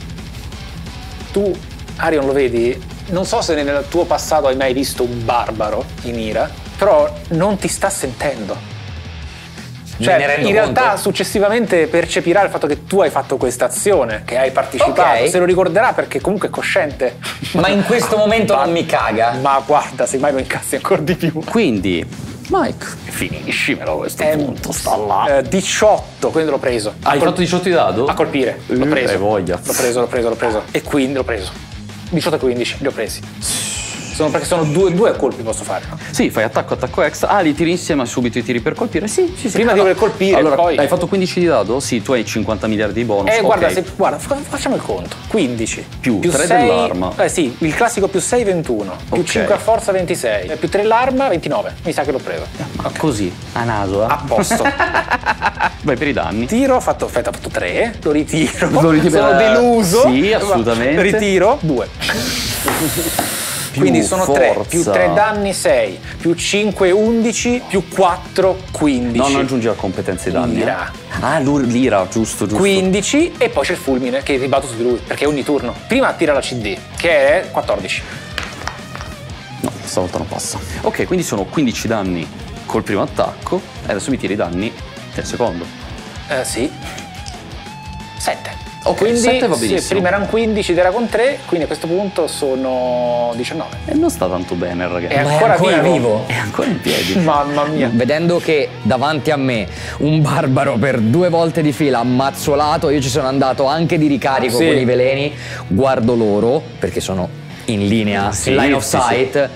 Tu, Arion, lo vedi? Non so se nel tuo passato hai mai visto un barbaro in ira, però non ti sta sentendo. Me Cioè, ne rendo in realtà conto. successivamente percepirà il fatto che tu hai fatto questa azione, che hai partecipato, Ok. se lo ricorderà perché comunque è cosciente. Ma in questo momento Ma- non mi caga. Ma guarda, se mai lo incassi ancora di più. Quindi Mike, finiscimelo a questo Eh, punto, sta là. Eh, diciotto, quindi l'ho preso. Hai A col- fatto diciotto di dado? A colpire, l'ho Eh, preso. hai voglia. L'ho preso, l'ho preso, l'ho preso. E quindi l'ho preso. diciotto e quindici, li ho presi. Sono, perché sono due, due colpi posso fare. No? Sì, fai attacco, attacco extra. Ah, li tiri insieme subito i tiri per colpire? Sì, sì, sì. Prima di voler colpire, allora, poi- hai fatto quindici di dado? Sì, tu hai cinquanta miliardi di bonus. Eh, ok. guarda, se, guarda, fa- facciamo il conto. quindici. Più tre sei, dell'arma. Eh sì, il classico più sei, ventuno. Più Ok. cinque a forza, ventisei. Eh, Più tre l'arma, ventinove. Mi sa che l'ho preso. Ma così, a naso, eh? A posto. Vai per i danni. Tiro, ho fatto, aspetta, ho fatto tre, lo ritiro. Lo ritiri Sono per- deluso. Sì, assolutamente. Ritiro, due. Più Quindi sono tre, forza. più tre danni sei, più cinque undici, più quattro quindici. Non aggiungi la competenza ai danni. L'ira. eh? Ah, l'ur- l'ira, giusto, giusto. quindici e poi c'è il fulmine che ribatto su di lui perché è ogni turno. Prima tira la C D che è quattordici. No, stavolta non passa. Ok, quindi sono quindici danni col primo attacco e adesso mi tiri i danni del secondo. Eh sì. sette. Ok, quindi sette va sì, benissimo. prima erano quindici ed era con tre, quindi a questo punto sono diciannove. E non sta tanto bene il ragazzo. È Ma è ancora, ancora vivo. vivo. È ancora in piedi. Mamma mia. Vedendo che davanti a me un barbaro per due volte di fila ha mazzolato, io ci sono andato anche di ricarico Sì. con i veleni, guardo loro perché sono in linea, Sì, in line of sì, sì. sight.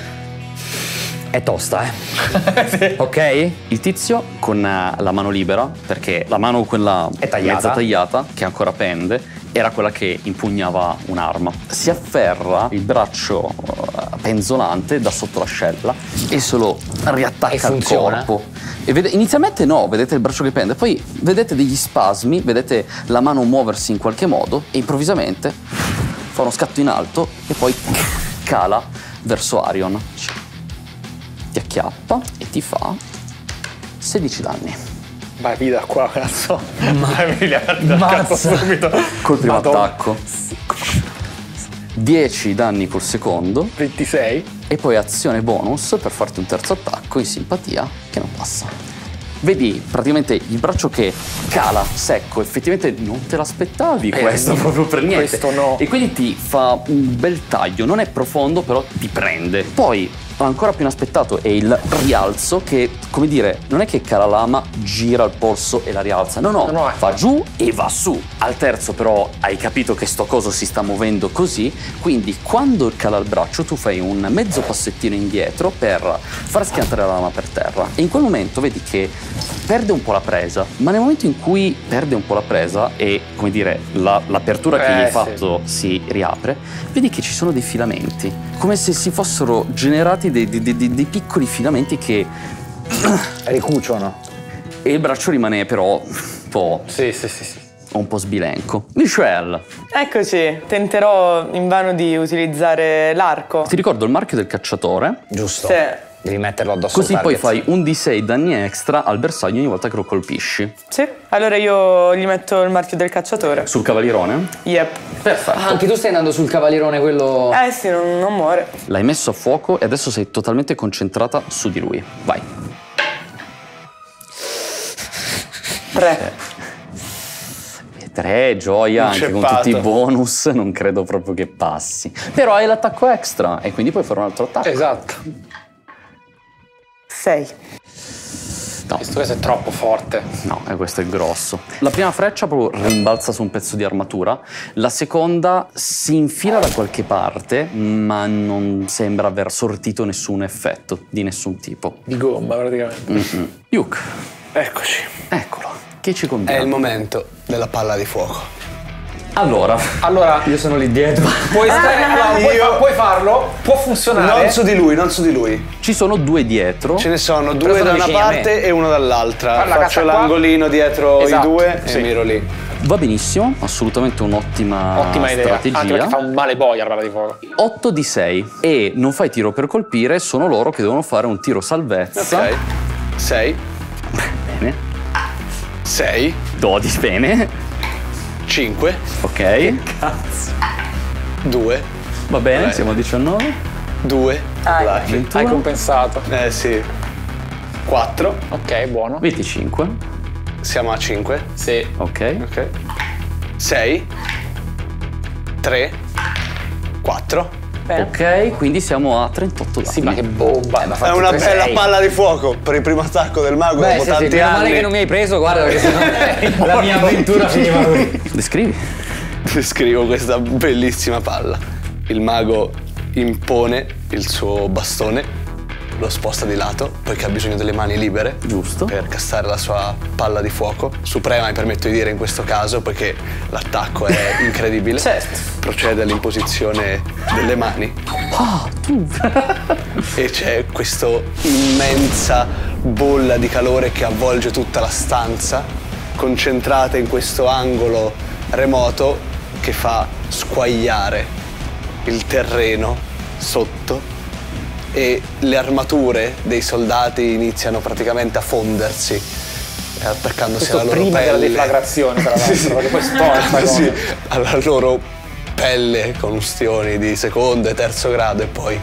È tosta, eh? Ok? Il tizio con eh, la mano libera, perché la mano quella È tagliata. mezza tagliata, che ancora pende, era quella che impugnava un'arma. Si afferra il braccio eh, penzolante da sotto l'ascella e se lo riattacca E al funziona? corpo. E vede- inizialmente no, vedete il braccio che pende, poi vedete degli spasmi, vedete la mano muoversi in qualche modo e improvvisamente fa uno scatto in alto e poi cala verso Arion. Ti acchiappa e ti fa sedici danni. Vai via da qua, cazzo. Vai via da Mazza. cazzo subito. Col primo Madonna. attacco. dieci danni col secondo ventisei. e poi azione bonus per farti un terzo attacco in simpatia che non passa. Vedi praticamente il braccio che cala secco, effettivamente non te l'aspettavi Eh, questo no, proprio per niente. questo no. E quindi ti fa un bel taglio, non è profondo però ti prende. Poi ancora più inaspettato è il rialzo che, come dire, non è che cala lama, gira il polso e la rialza, no no, No, no, è- va giù e va su. Al terzo però hai capito che sto coso si sta muovendo così, quindi quando cala il braccio tu fai un mezzo passettino indietro per far schiantare la lama per terra e in quel momento vedi che perde un po' la presa, ma nel momento in cui perde un po' la presa e, come dire, la- l'apertura che Eh, gli hai sì. fatto si riapre, vedi che ci sono dei filamenti, come se si fossero generati dei, dei- dei- dei piccoli filamenti che... Ricuciono. e il braccio rimane però un po', Sì, sì, sì, sì. un po' sbilenco. Michelle, Eccoci, tenterò invano di utilizzare l'arco. ti ricordo il marchio del cacciatore, Giusto. Sì. Devi metterlo addosso così al poi target. fai un D sei danni extra al bersaglio ogni volta che lo colpisci. Sì, allora io gli metto il marchio del cacciatore. Sul cavalierone? Yep. Perfetto. Ah, anche tu stai andando sul cavalierone quello... Eh sì, non, non muore. L'hai messo a fuoco e adesso sei totalmente concentrata su di lui. Vai. Tre. Tre, gioia, anche con Inceppato. tutti i bonus, non credo proprio che passi. Però hai l'attacco extra e quindi puoi fare un altro attacco. Esatto. Sei. No, Questo è troppo forte. no, eh, questo è grosso. La prima freccia proprio rimbalza su un pezzo di armatura, la seconda si infila da qualche parte, ma non sembra aver sortito nessun effetto di nessun tipo. Di gomma, praticamente. Mm-mm. Yuk, Eccoci. eccolo, che ci È combina? il momento della palla di fuoco. Allora, Allora, Io sono lì dietro. puoi, stare, no, puoi, io- fa- puoi farlo, può funzionare. Non su di lui, non su di lui. ci sono due dietro. Ce ne sono Però due sono da una vicini a me. parte e uno dall'altra. Falla Faccio cazza qua. l'angolino dietro Esatto, i due sì. e miro lì. Va benissimo, assolutamente un'ottima Ottima idea. Anche strategia. perché fa un male boia la palla di fuoco. otto di sei e non fai tiro per colpire, sono loro che devono fare un tiro salvezza. Ok. sei, Bene. sei, dodici, bene. cinque, Ok. due, Va bene, Vai. siamo a diciannove. due, Ah, lucky. ventuno. Hai compensato. Eh sì. quattro, Ok, buono. venticinque. siamo a cinque. Sì. Ok. Ok. sei, tre, quattro, Bene. Ok, quindi siamo a trentotto danni. Sì, ma che bomba. Eh, ma È fatti una tre bella sei. palla di fuoco per il primo attacco del mago Beh, dopo sì, tanti sì, meno anni. male che non mi hai preso, guarda, perché sennò la mia avventura finiva qui. Descrivi. Descrivo questa bellissima palla. Il mago impone il suo bastone, lo sposta di lato poiché ha bisogno delle mani libere, Giusto. per castare la sua palla di fuoco. Suprema, mi permetto di dire in questo caso, poiché l'attacco è incredibile. Certo. Procede all'imposizione delle mani. Ah, tu. E c'è questa immensa bolla di calore che avvolge tutta la stanza, concentrata in questo angolo remoto che fa squagliare il terreno sotto, e le armature dei soldati iniziano praticamente a fondersi, attaccandosi Questo alla loro prima pelle. della deflagrazione, tra l'altro, Sì, sì. perché poi sporca. Sì, alla loro pelle con ustioni di secondo e terzo grado e poi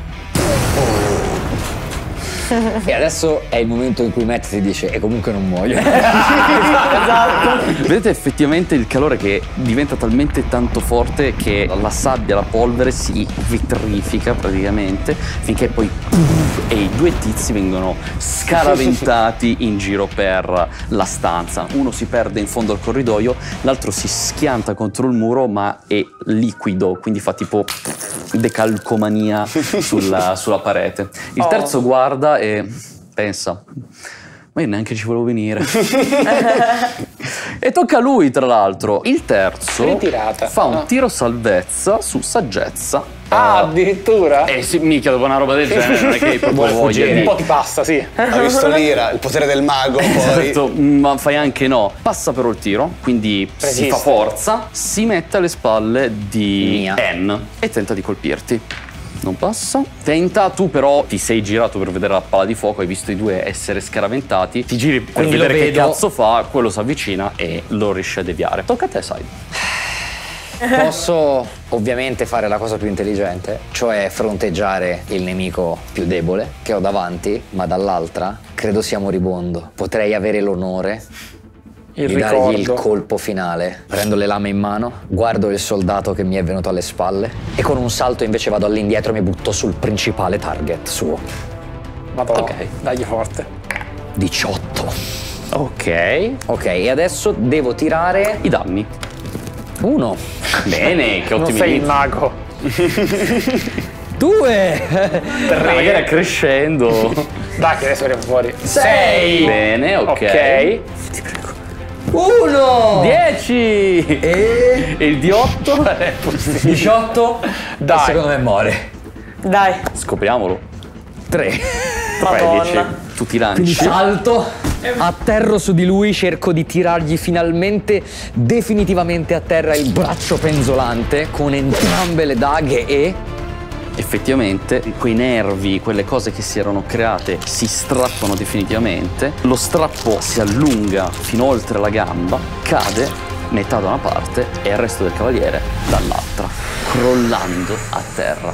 E adesso è il momento in cui Matt ti dice e comunque non muoio. Vedete effettivamente il calore che diventa talmente tanto forte che la sabbia, la polvere si vitrifica praticamente, finché poi puff, e i due tizi vengono scaraventati in giro per la stanza. Uno si perde in fondo al corridoio, l'altro si schianta contro il muro ma è liquido, quindi fa tipo decalcomania sulla, sulla parete. Il terzo guarda e pensa: ma io neanche ci volevo venire. E tocca a lui, tra l'altro. Il terzo Ritirata. fa un Ah. tiro salvezza su saggezza. Ah, Uh, addirittura? eh sì, minchia, dopo una roba del genere non è che hai proprio Vuole voglia fuggire, di... un po' ti passa, sì. ha visto l'ira, il potere del mago, poi Esatto, ma fai anche no. Passa però il tiro, quindi si Resiste. fa forza, si mette alle spalle di Mia. Anne e tenta di colpirti. Non passa. Tenta, tu però ti sei girato per vedere la palla di fuoco, hai visto i due essere scaraventati, ti giri per Quindi lo vedere che vedo. cazzo fa, quello si avvicina e lo riesce a deviare. Tocca a te, Sai. Posso ovviamente fare la cosa più intelligente, cioè fronteggiare il nemico più debole che ho davanti, ma dall'altra credo sia moribondo. Potrei avere l'onore Il di dargli il ricordo. colpo finale. Prendo le lame in mano, guardo il soldato che mi è venuto alle spalle e con un salto invece vado all'indietro e mi butto sul principale target suo. Madonna, Ok. dagli forte. diciotto. Ok. Ok, e adesso devo tirare I danni. uno, Bene, che Non ottimi sei il inizi. mago. due, Ah, magari crescendo. Dai, che adesso veniamo fuori. sei, Bene, ok. Ok. uno, dieci. e E il di otto? diciotto. Dai. E secondo me muore. Dai. Scopriamolo. tre. tredici. Madonna. Tu ti lanci. Quindi salto, atterro su di lui, cerco di tirargli finalmente, definitivamente a terra il braccio penzolante con entrambe le daghe e... Effettivamente quei nervi, quelle cose che si erano create si strappano definitivamente, lo strappo si allunga fino oltre la gamba, cade metà da una parte e il resto del cavaliere dall'altra, crollando a terra.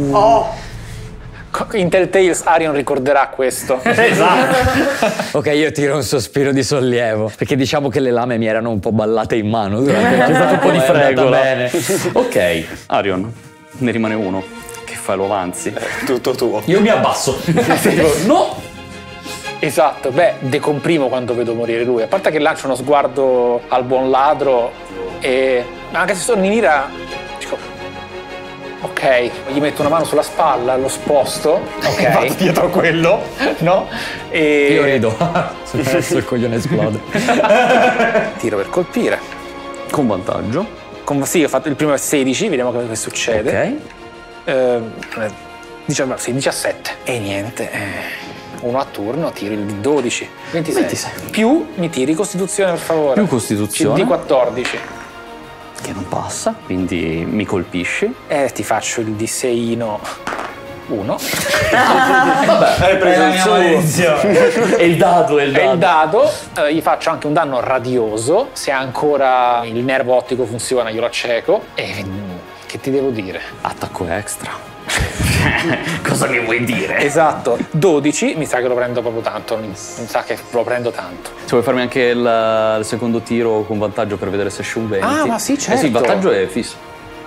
In Telltales Arion ricorderà questo. Esatto. Ok, io tiro un sospiro di sollievo, perché diciamo che le lame mi erano un po' ballate in mano durante la C'è stato un po' di è andata fregola. bene. Ok, Arion, ne rimane uno. Che fai, lo avanzi? tutto tuo. Io mi abbasso. No! Esatto, beh, decomprimo quando vedo morire lui. A parte che lancio uno sguardo al buon ladro e... anche se sono in ira, dico... ok, gli metto una mano sulla spalla, lo sposto, ok. Vado dietro a quello, no? E... Io rido. Adesso il coglione esplode. Tiro per colpire. Con vantaggio. Con- sì, ho fatto il primo è sedici, vediamo cosa che succede. Ok. Eh, diciamo, sì, diciassette. E niente, eh, uno a turno, tiro il dodici. ventisei. ventisei. Più mi tiri Costituzione, per favore. Più Costituzione. D quattordici. Che non passa, quindi mi colpisci. E ti faccio il D seino uno. Hai preso il suo. È il dado, è il E dado. il dado, eh, gli faccio anche un danno radioso. Se ancora il nervo ottico funziona, io lo acceco. E mm, che ti devo dire? Attacco extra. Cosa mi vuoi dire? Esatto, dodici, mi sa che lo prendo proprio tanto, mi, mi sa che lo prendo tanto. Se vuoi farmi anche il, il secondo tiro con vantaggio per vedere se esce un venti. Ah, ma sì, Eh sì, certo. il vantaggio è fisso.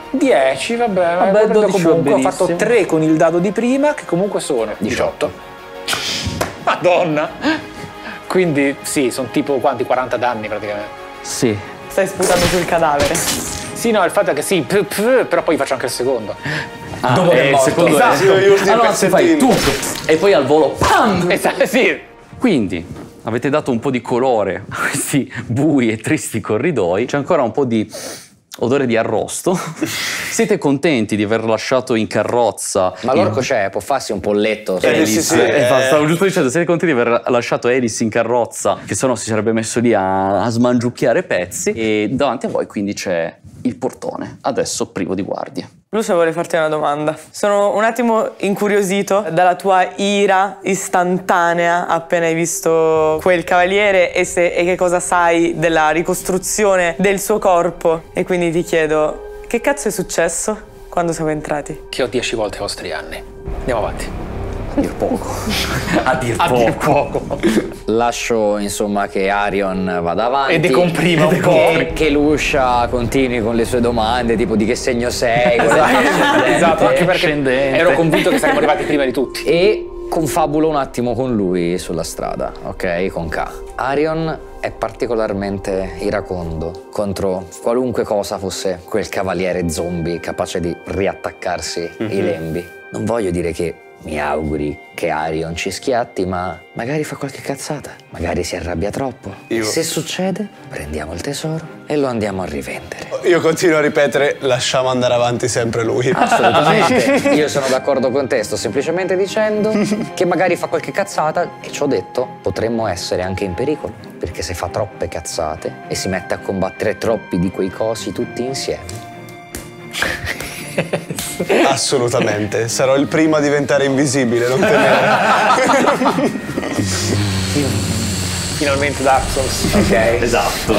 dieci, vabbè, Vabbè, dodici va comunque ho benissimo. fatto tre con il dado di prima, che comunque sono diciotto. Madonna! Quindi sì, sono tipo quanti? quaranta danni praticamente. Sì. Stai sputando sul cadavere. Sì, no, il fatto è che sì, p- p- però poi faccio anche il secondo. Ah, Dopo che è il morto. secondo Esatto. è... Io- io uso i allora si fai pezzettini. tu e poi al volo pam! Esatto, sì. Quindi avete dato un po' di colore a questi bui e tristi corridoi, c'è ancora un po' di odore di arrosto. Siete contenti di aver lasciato in carrozza Ma l'orco c'è, può farsi un polletto. Eh, Alice? sì, sì, Eh, eh. stavo giusto dicendo, siete contenti di aver lasciato Alice in carrozza, che sennò si sarebbe messo lì a, a smangiucchiare pezzi, e davanti a voi quindi c'è il portone, adesso privo di guardie. Lucio vuole farti una domanda. Sono un attimo incuriosito dalla tua ira istantanea appena hai visto quel cavaliere e, se, e che cosa sai della ricostruzione del suo corpo. E quindi ti chiedo, che cazzo è successo quando siamo entrati? Che ho dieci volte i vostri anni. Andiamo avanti. A dir poco. A dir A poco. dir poco. Lascio insomma che Arion vada avanti E decomprima un po'. che, che Lucia continui con le sue domande tipo di che segno sei, Esatto, esatto, anche perché Ascendente. ero convinto che saremmo arrivati prima di tutti. e confabulo un attimo con lui sulla strada, ok? Con K. Arion è particolarmente iracondo contro qualunque cosa fosse quel cavaliere zombie capace di riattaccarsi i lembi. Non voglio dire che mi auguri che Arion ci schiatti, ma magari fa qualche cazzata, magari si arrabbia troppo. Io- Se succede, prendiamo il tesoro e lo andiamo a rivendere. Io continuo a ripetere, lasciamo andare avanti sempre lui. Assolutamente, io sono d'accordo con te, sto semplicemente dicendo che magari fa qualche cazzata e ciò detto potremmo essere anche in pericolo, perché se fa troppe cazzate e si mette a combattere troppi di quei cosi tutti insieme. Assolutamente, sarò il primo a diventare invisibile, non temere. Finalmente Dark Souls. Ok? Esatto.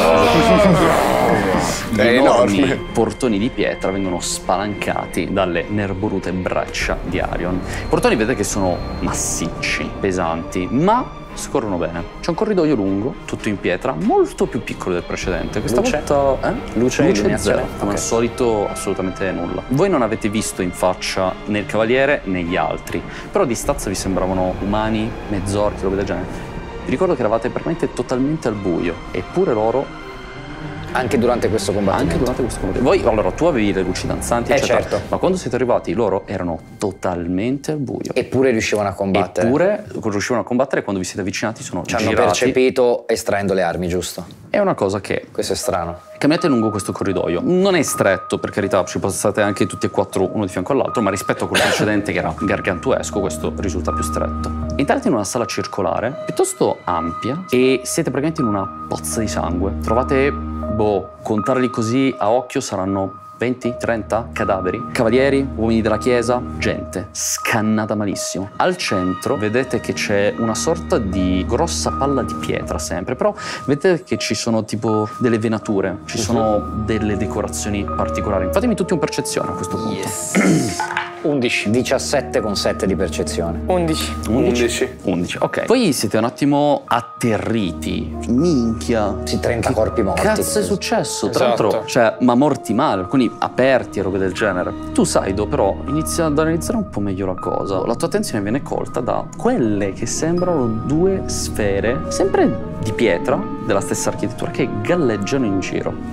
Gli È enormi enorme. portoni di pietra vengono spalancati dalle nerborute braccia di Arion. I portoni vedete che sono massicci, pesanti, ma scorrono bene. C'è un corridoio lungo, tutto in pietra, molto più piccolo del precedente. Questa Luce? volta eh? Luce e illuminazione? zero, come Ok. al solito assolutamente nulla. Voi non avete visto in faccia né il cavaliere né gli altri, però di stazza vi sembravano umani, mezzorchi, robe del genere. Vi ricordo che eravate veramente totalmente al buio, eppure loro, Anche durante questo combattimento. anche durante questo combattimento. Voi, allora, tu avevi le luci danzanti, Eh, eccetera, certo. ma quando siete arrivati loro erano totalmente al buio. Eppure riuscivano a combattere. Eppure riuscivano a combattere, e quando vi siete avvicinati sono Ci hanno girati. percepito estraendo le armi, giusto? È una cosa che Questo è strano. camminate lungo questo corridoio. Non è stretto, per carità, ci passate anche tutti e quattro uno di fianco all'altro, ma rispetto a quello precedente che era gargantuesco, questo risulta più stretto. Entrate in una sala circolare, piuttosto ampia, e siete praticamente in una pozza di sangue. Trovate, boh, contarli così a occhio saranno venti trenta cadaveri, cavalieri, uomini della chiesa, gente scannata malissimo. Al centro vedete che c'è una sorta di grossa palla di pietra sempre, però vedete che ci sono tipo delle venature, ci sono delle decorazioni particolari. Fatemi tutti un percezione a questo punto. undici. diciassette con sette di percezione. undici. undici. undici, ok. Poi siete un attimo atterriti. Minchia. Sì, trenta Che corpi morti. cazzo è successo? Tra Esatto. l'altro, cioè, ma morti male, alcuni aperti e robe del genere. Tu, Saido, però, inizia ad analizzare un po' meglio la cosa. La tua attenzione viene colta da quelle che sembrano due sfere, sempre di pietra, della stessa architettura, che galleggiano in giro.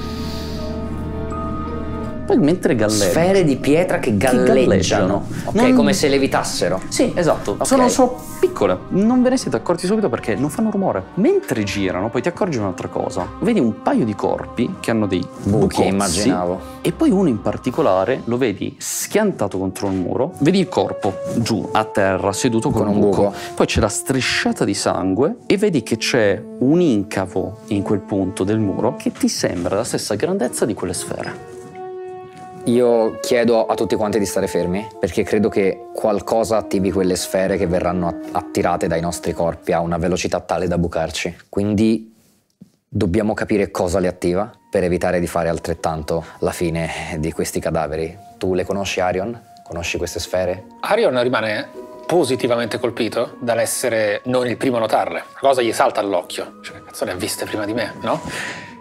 Poi mentre galleggiano... Sfere di pietra che galleggiano. galleggiano. Ok, Non- come se levitassero. Sì, esatto. Ok. Sono, sono piccole. Non ve ne siete accorti subito perché non fanno rumore. Mentre girano, poi ti accorgi di un'altra cosa. Vedi un paio di corpi che hanno dei Buchi, bucozzi, immaginavo. E poi uno in particolare lo vedi schiantato contro il muro. Vedi il corpo giù, a terra, seduto con, Con un un buco. buco. Poi c'è la strisciata di sangue e vedi che c'è un incavo in quel punto del muro che ti sembra la stessa grandezza di quelle sfere. Io chiedo a tutti quanti di stare fermi, perché credo che qualcosa attivi quelle sfere che verranno att- attirate dai nostri corpi a una velocità tale da bucarci. Quindi dobbiamo capire cosa le attiva per evitare di fare altrettanto la fine di questi cadaveri. Tu le conosci, Arion? Conosci queste sfere? Arion rimane positivamente colpito dall'essere non il primo a notarle. La cosa gli salta all'occhio. Cioè, cazzo, le ha viste prima di me, no?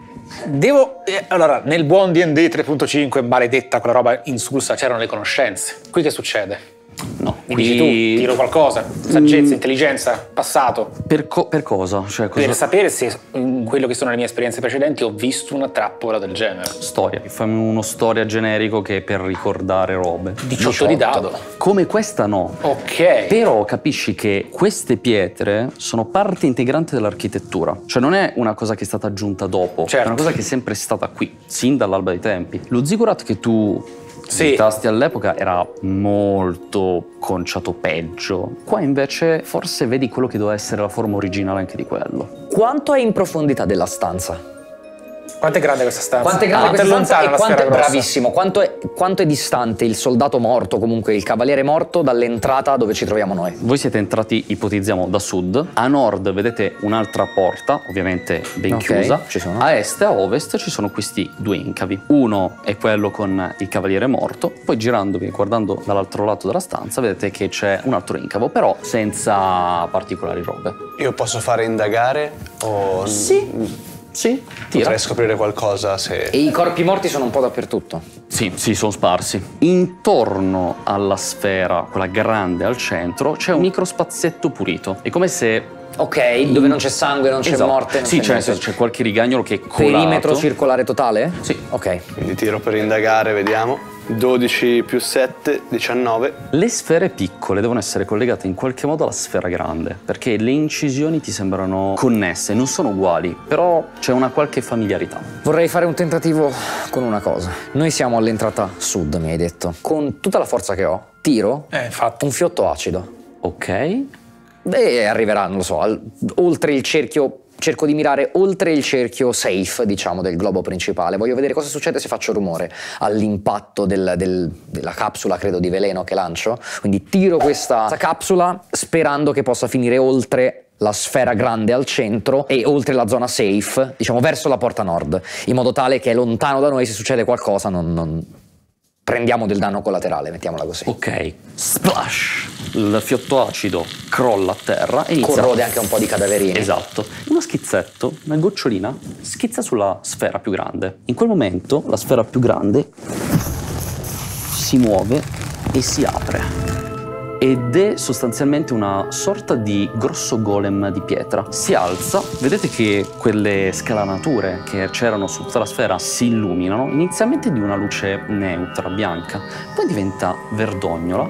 Devo... eh, allora, nel buon D and D tre punto cinque, maledetta quella roba insulsa, c'erano le conoscenze. Qui che succede? No, Mi dici tu, tiro qualcosa, saggezza, mm. intelligenza, passato. Per, co- per cosa? Cioè, cosa? Per sapere se in quello che sono le mie esperienze precedenti ho visto una trappola del genere. Storia. Fammi uno storia generico che è per ricordare robe. diciotto di dado. Come questa no. Ok. Però capisci che queste pietre sono parte integrante dell'architettura. Cioè non è una cosa che è stata aggiunta dopo. Certo. È una cosa che è sempre stata qui, sin dall'alba dei tempi. Lo ziggurat che tu... Sì. I tasti all'epoca era molto conciato peggio. Qua invece forse vedi quello che doveva essere la forma originale anche di quello. Quanto è in profondità della stanza? Quanto è grande questa stanza? Quanto è grande ah, questa stanza lontana e la quanto sfera è, grossa. bravissimo, quanto è, quanto è distante il soldato morto, comunque il cavaliere morto, dall'entrata dove ci troviamo noi? Voi siete entrati, ipotizziamo, da sud. A nord vedete un'altra porta, ovviamente ben Ok, chiusa. ci sono. A est e a ovest ci sono questi due incavi. Uno è quello con il cavaliere morto, poi girandovi e guardando dall'altro lato della stanza vedete che c'è un altro incavo, però senza particolari robe. Io posso fare indagare o... Sì. Sì, tira. Potrei scoprire qualcosa se... E i corpi morti sono un po' dappertutto. Sì, sì, sono sparsi. Intorno alla sfera, quella grande al centro, c'è un microspazietto pulito. È come se... Ok, dove non c'è sangue, non c'è Esatto. morte. Non sì, c'è c'è, niente. c'è qualche rigagnolo che è colato. Perimetro circolare totale? Sì. Ok. Quindi tiro per indagare, vediamo. dodici più sette, diciannove. Le sfere piccole devono essere collegate in qualche modo alla sfera grande, perché le incisioni ti sembrano connesse, non sono uguali, però c'è una qualche familiarità. Vorrei fare un tentativo con una cosa. Noi siamo all'entrata sud, mi hai detto. Con tutta la forza che ho, tiro Eh, infatti. un fiotto acido. Ok? E arriverà, non lo so, al- oltre il cerchio. Cerco di mirare oltre il cerchio safe, diciamo, del globo principale. Voglio vedere cosa succede se faccio rumore all'impatto del- del- della capsula, credo, di veleno che lancio. Quindi tiro questa capsula sperando che possa finire oltre la sfera grande al centro e oltre la zona safe, diciamo, verso la porta nord, in modo tale che lontano da noi, se succede qualcosa, non... non prendiamo del danno collaterale, mettiamola così. Ok. Splash! Il fiotto acido crolla a terra e inizia... Corrode anche un po' di cadaverini. Esatto. Uno schizzetto, una gocciolina, schizza sulla sfera più grande. In quel momento la sfera più grande si muove e si apre. Ed è sostanzialmente una sorta di grosso golem di pietra. Si alza, vedete che quelle scalanature che c'erano su tutta la sfera si illuminano, inizialmente di una luce neutra, bianca, poi diventa verdognola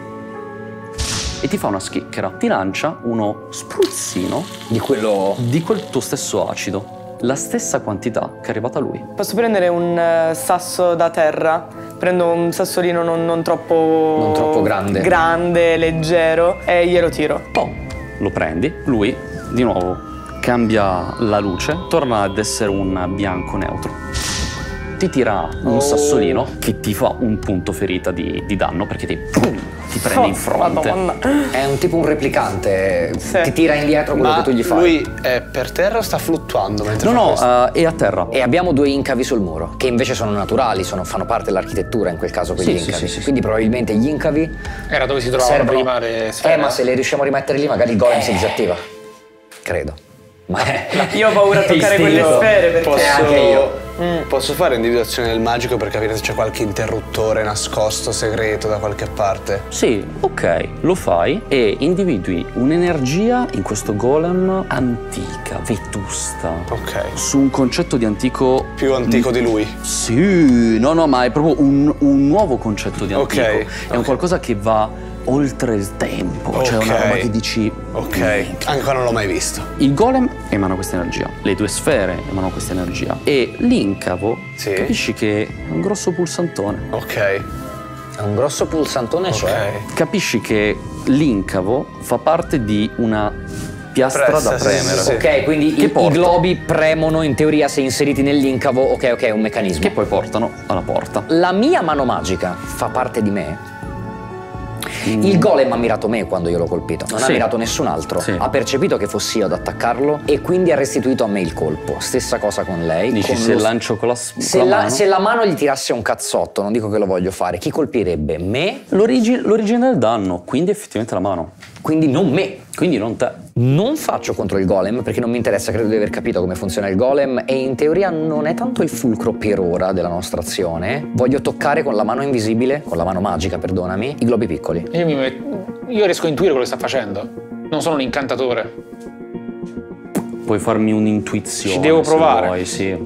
e ti fa una schicchera. Ti lancia uno spruzzino Di quello... di quel tuo stesso acido, la stessa quantità che è arrivata a lui. Posso prendere un eh, sasso da terra? Prendo un sassolino non, non troppo... Non troppo grande. Grande, leggero e glielo tiro. Poi lo prendi, lui di nuovo cambia la luce, torna ad essere un bianco neutro. Ti tira un Oh. sassolino che ti fa un punto ferita di, di danno perché ti, pum, ti prende in fronte. Madonna. È un tipo un replicante, Sì. ti tira indietro quello Ma che tu gli fai. lui è per terra o sta fluttuando mentre No, fa no, questo? eh, è a terra. E abbiamo due incavi sul muro, che invece sono naturali, sono- fanno parte dell'architettura in quel caso quegli Sì, sì, incavi. sì, sì, Quindi probabilmente gli incavi Era dove si trovavano servono... prima le sfere. Eh, ma se le riusciamo a rimettere lì magari il golem si disattiva. Credo. Ma Io ho paura a toccare quelle sfere perché... Posso, anche io. posso fare individuazione del magico per capire se c'è qualche interruttore nascosto, segreto da qualche parte? Sì, ok, lo fai e individui un'energia in questo golem antica, vetusta. Ok. Su un concetto di antico... Più antico di lui. Sì, no, no, ma è proprio un, un nuovo concetto di Ok, antico. È un ok. qualcosa che va oltre il tempo, cioè Ok. una roba che dici... Ok. Anche qua non l'ho mai visto. Il golem emana questa energia, le due sfere emanano questa energia e l'incavo Sì. capisci che è un grosso pulsantone. Ok. è un grosso pulsantone, cioè... Ok. Capisci che l'incavo fa parte di una piastra Pressa, da sì, premere. sì, sì. Ok, quindi Che i, i porta? globi premono in teoria se inseriti nell'incavo. Ok, ok, è un meccanismo. Che poi portano alla porta. La mia mano magica fa parte di me. Il golem ha mirato me quando io l'ho colpito, non ha Sì. mirato nessun altro. Sì. Ha percepito che fossi io ad attaccarlo e quindi ha restituito a me il colpo. Stessa cosa con lei. Dici con se lo- lancio con la, s- se, con la la, mano. se la mano gli tirasse un cazzotto, non dico che lo voglio fare, chi colpirebbe? Me? L'origi- l'origine del danno, quindi effettivamente la mano. quindi non me. Quindi non te. Non faccio contro il golem perché non mi interessa, credo di aver capito come funziona il golem e in teoria non è tanto il fulcro per ora della nostra azione. Voglio toccare con la mano invisibile, con la mano magica, perdonami, i globi piccoli. Io, mi met... Io riesco a intuire quello che sta facendo. Non sono un incantatore. Puoi farmi un'intuizione. Ci devo provare. Se vuoi, sì.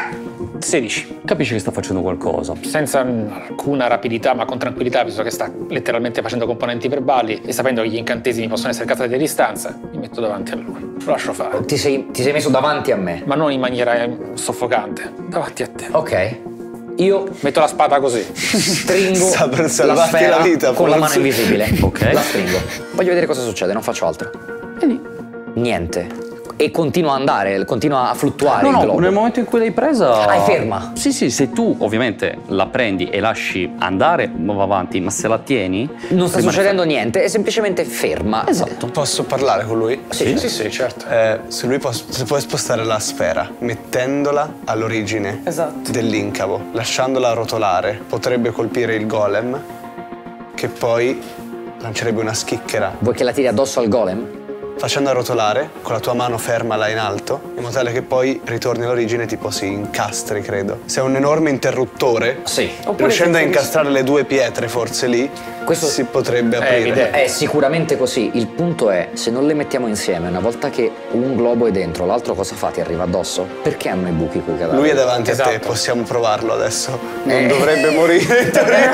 sedici. Capisci che sta facendo qualcosa. Senza alcuna rapidità, ma con tranquillità, visto che sta letteralmente facendo componenti verbali e sapendo che gli incantesimi possono essere cazzati a distanza, mi metto davanti a lui. Lo lascio fare. Ti sei, ti sei messo davanti a me? Ma non in maniera soffocante. Davanti a te. Ok. Io metto la spada così. Stringo Sta per la salvarti sfera la vita, con la forse. mano invisibile. Ok. La stringo. Voglio vedere cosa succede, non faccio altro. Vedi? Niente. E continua a andare, continua a fluttuare No, il no, globo. nel momento in cui l'hai presa... Ah, è ferma? Sì, sì, se tu ovviamente la prendi e lasci andare, va avanti, ma se la tieni... Non sta rimane succedendo niente, è semplicemente ferma. Esatto. Posso parlare con lui? Sì. Sì, sì, certo. Eh, se lui può, se puoi spostare la sfera mettendola all'origine Esatto. dell'incavo, lasciandola rotolare, potrebbe colpire il golem che poi lancerebbe una schicchera. Vuoi che la tiri addosso al golem? Facendola rotolare, con la tua mano fermala in alto, in modo tale che poi ritorni all'origine, tipo si incastri, credo. Se è un enorme interruttore, Sì. Oppure riuscendo a se incastrare le due pietre forse lì, Questo si potrebbe è aprire. evidente. È sicuramente così. Il punto è, se non le mettiamo insieme, una volta che un globo è dentro, l'altro cosa fa? Ti arriva addosso? Perché hanno i buchi quei cadaveri? Lui è davanti a te, Esatto. possiamo provarlo adesso. Non Eh. dovrebbe morire.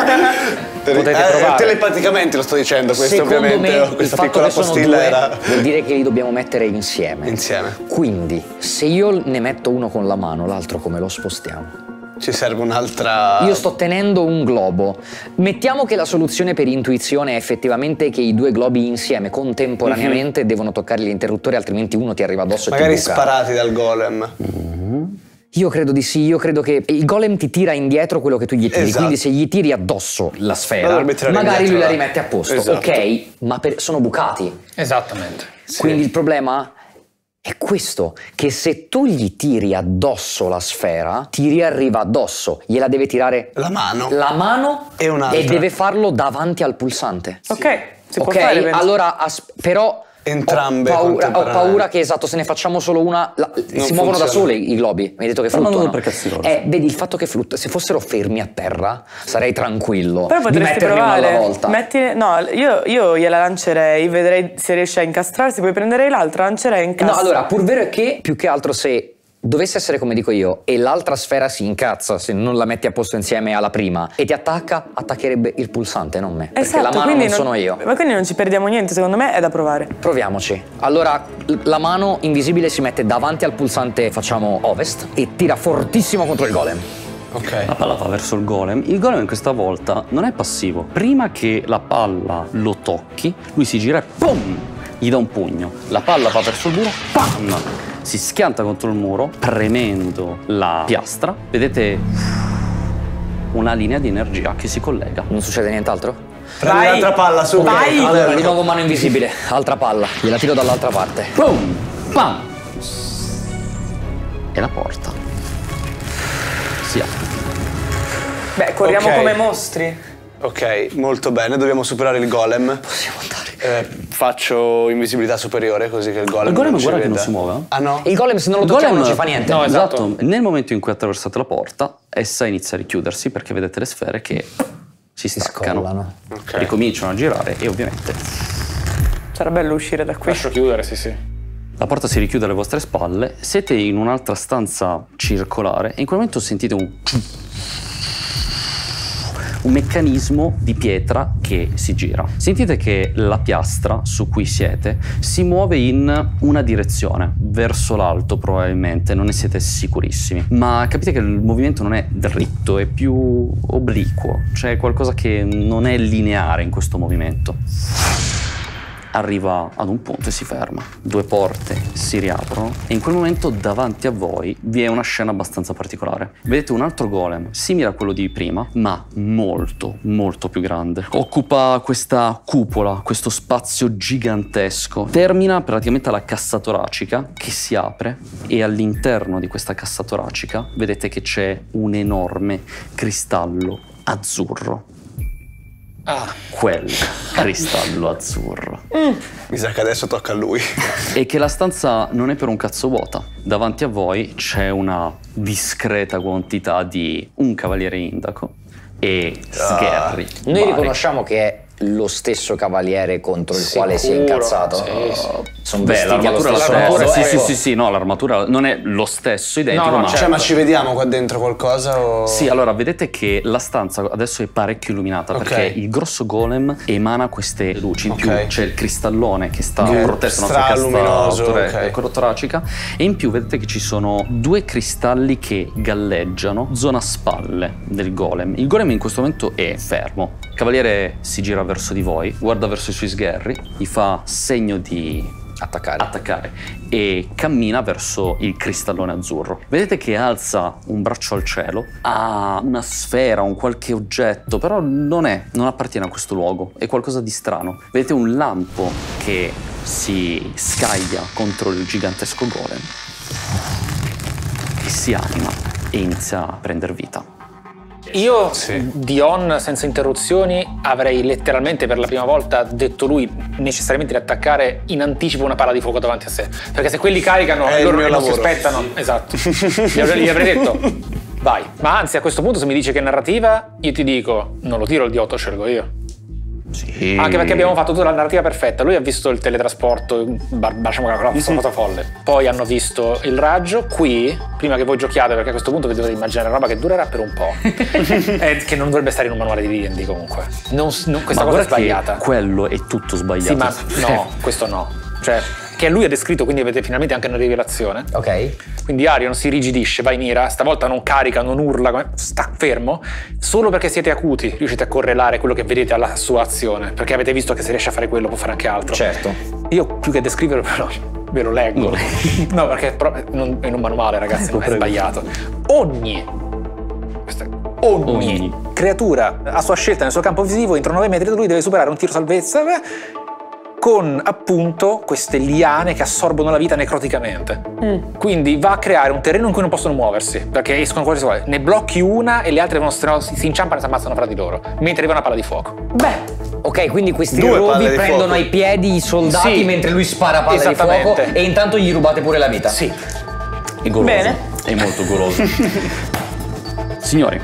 Potete Eh, provare. Telepaticamente lo sto dicendo, questo Secondo ovviamente, me, oh, il questa fatto piccola che sono postilla due era vuol dire che li dobbiamo mettere insieme. insieme. Quindi, se io ne metto uno con la mano, l'altro come lo spostiamo? Ci serve un'altra... Io sto tenendo un globo. Mettiamo che la soluzione per intuizione è effettivamente che i due globi insieme, contemporaneamente, devono toccare l'interruttore, altrimenti uno ti arriva addosso Magari e ti buca. sparati dal golem. Io credo di sì, io credo che il golem ti tira indietro quello che tu gli tiri, Esatto. quindi se gli tiri addosso la sfera, Dovrebbe tirare magari indietro, lui la là. rimette a posto, Esatto. ok? Ma per- sono bucati. Esattamente. Quindi il problema è questo, che se tu gli tiri addosso la sfera, ti riarriva addosso, gliela deve tirare La mano. la mano E un'altra. e deve farlo davanti al pulsante. Ok, si può Ok, fare. penso. allora as- però Entrambe ho paura, ho contemporaneamente. paura che esatto, se ne facciamo solo una la- si Non muovono da funziona. soli i globi. Mi hai detto che No, no, fluttuano. no, per cazzi loro. Eh, vedi il fatto che fluttuano, se fossero fermi a terra sarei tranquillo Però di potresti metterne uno provare. alla volta. Metti- no, io, io gliela lancerei, vedrei se riesce a incastrarsi, poi prenderei l'altra, lancerei e No, incastro. allora, pur vero è che più che altro se dovesse essere come dico io e l'altra sfera si incazza se non la metti a posto insieme alla prima e ti attacca, attaccherebbe il pulsante, non me. Perché Esatto, la mano quindi non sono io. Ma quindi non ci perdiamo niente, secondo me è da provare. Proviamoci. Allora, l- la mano invisibile si mette davanti al pulsante, facciamo ovest, e tira fortissimo contro il golem. Ok. La palla va verso il golem. Il golem questa volta non è passivo. Prima che la palla lo tocchi, lui si gira e pum! Gli dà un pugno. La palla va verso il muro, pam! Si schianta contro il muro, premendo la piastra. Vedete una linea di energia che si collega. Non succede nient'altro? Prendi Vai. l'altra palla subito. Vai. Allora, di nuovo mano invisibile, altra palla, gliela tiro dall'altra parte. Boom! Pam! E la porta si apre. Beh, corriamo Ok. come mostri. Ok, molto bene, dobbiamo superare il golem. Possiamo andare. Eh, faccio invisibilità superiore così che il golem Il golem non ci guarda che veda. non si muove. Ah no? Il golem se non lo Il tocchiamo golem- non ci fa niente. No, Esatto. esatto. Nel momento in cui attraversate la porta, essa inizia a richiudersi perché vedete le sfere che si Si staccano, scollano. Ok. ricominciano a girare e ovviamente Sarà bello uscire da qui. Lascio chiudere, sì, sì. la porta si richiude alle vostre spalle. Siete in un'altra stanza circolare e in quel momento sentite un un meccanismo di pietra che si gira. Sentite che la piastra su cui siete si muove in una direzione, verso l'alto probabilmente, non ne siete sicurissimi, ma capite che il movimento non è dritto, è più obliquo, c'è qualcosa che non è lineare in questo movimento. Arriva ad un punto e si ferma. Due porte si riaprono e in quel momento davanti a voi vi è una scena abbastanza particolare. Vedete un altro golem, simile a quello di prima, ma molto, molto più grande. Occupa questa cupola, questo spazio gigantesco. Termina praticamente alla cassa toracica che si apre e all'interno di questa cassa toracica vedete che c'è un enorme cristallo azzurro. Ah. Quel cristallo azzurro. Mm. Mi sa che adesso tocca a lui. E che la stanza non è per un cazzo vuota. Davanti a voi c'è una discreta quantità di un cavaliere indaco e sgherri. Noi vari. riconosciamo che è lo stesso cavaliere contro il Sicuro, quale si è incazzato. sì, sì. Sono Beh, vestiti l'armatura è allo la stesso stessa. modo, Sì, sì, ecco. sì, sì, no, l'armatura non è lo stesso, identico, No, no, ma... certo. Cioè, ma ci vediamo qua dentro qualcosa o... Sì, allora vedete che la stanza adesso è parecchio illuminata Ok. perché il grosso golem emana queste luci. In più Ok. c'è il cristallone che sta Che è proteggendo la sua straluminoso, casta ok. toracica e in più vedete che ci sono due cristalli che galleggiano zona spalle del golem. Il golem in questo momento è fermo. Il cavaliere si gira verso di voi, guarda verso i suoi sgherri, gli fa segno di Attaccare. attaccare e cammina verso il cristallone azzurro. Vedete che alza un braccio al cielo, ha una sfera, un qualche oggetto, però non è, non appartiene a questo luogo, è qualcosa di strano. Vedete un lampo che si scaglia contro il gigantesco golem, che si anima e inizia a prendere vita. Io Sì. di on senza interruzioni avrei letteralmente per la prima volta detto lui necessariamente di attaccare in anticipo una palla di fuoco davanti a sé, perché se quelli caricano È il loro mio non si lavoro. aspettano. Esatto. Gli avrei, gli avrei detto vai, ma anzi a questo punto se mi dice che è narrativa io ti dico non lo tiro il D otto, scelgo io. Sì. Anche perché abbiamo fatto tutta la narrativa perfetta. Lui ha visto il teletrasporto, bar- diciamo che è una cosa folle. Poi hanno visto il raggio. Qui, prima che voi giochiate, perché a questo punto vi dovete immaginare roba che durerà per un po'. E che non dovrebbe stare in un manuale di D and D comunque. Non, non- questa Ma cosa è guarda che sbagliata. quello è tutto sbagliato. Sì, ma no, questo no. Cioè, che lui ha descritto, quindi avete finalmente anche una rivelazione. Ok. Quindi Arion si irrigidisce, va in ira, stavolta non carica, non urla, come- sta fermo, solo perché siete acuti, riuscite a correlare quello che vedete alla sua azione, perché avete visto che se riesce a fare quello può fare anche altro. Certo. Io più che descriverlo però ve lo leggo. No, perché però non- è in un manuale, ragazzi, non è sbagliato. Ogni questa è- Ogni, Ogni. creatura a sua scelta nel suo campo visivo entro nove metri da lui deve superare un tiro salvezza beh, con appunto queste liane che assorbono la vita necroticamente. Quindi va a creare un terreno in cui non possono muoversi, perché escono quasi vuole. Ne blocchi una e le altre devono, se no, si si inciampano e si ammazzano fra di loro, mentre arriva una palla di fuoco. Beh, ok, quindi questi Due palle rovi di prendono fuoco. ai piedi i soldati Sì. mentre lui spara palle di Esattamente. fuoco e intanto gli rubate pure la vita. Sì. È goloso. Bene. È molto goloso. Signori,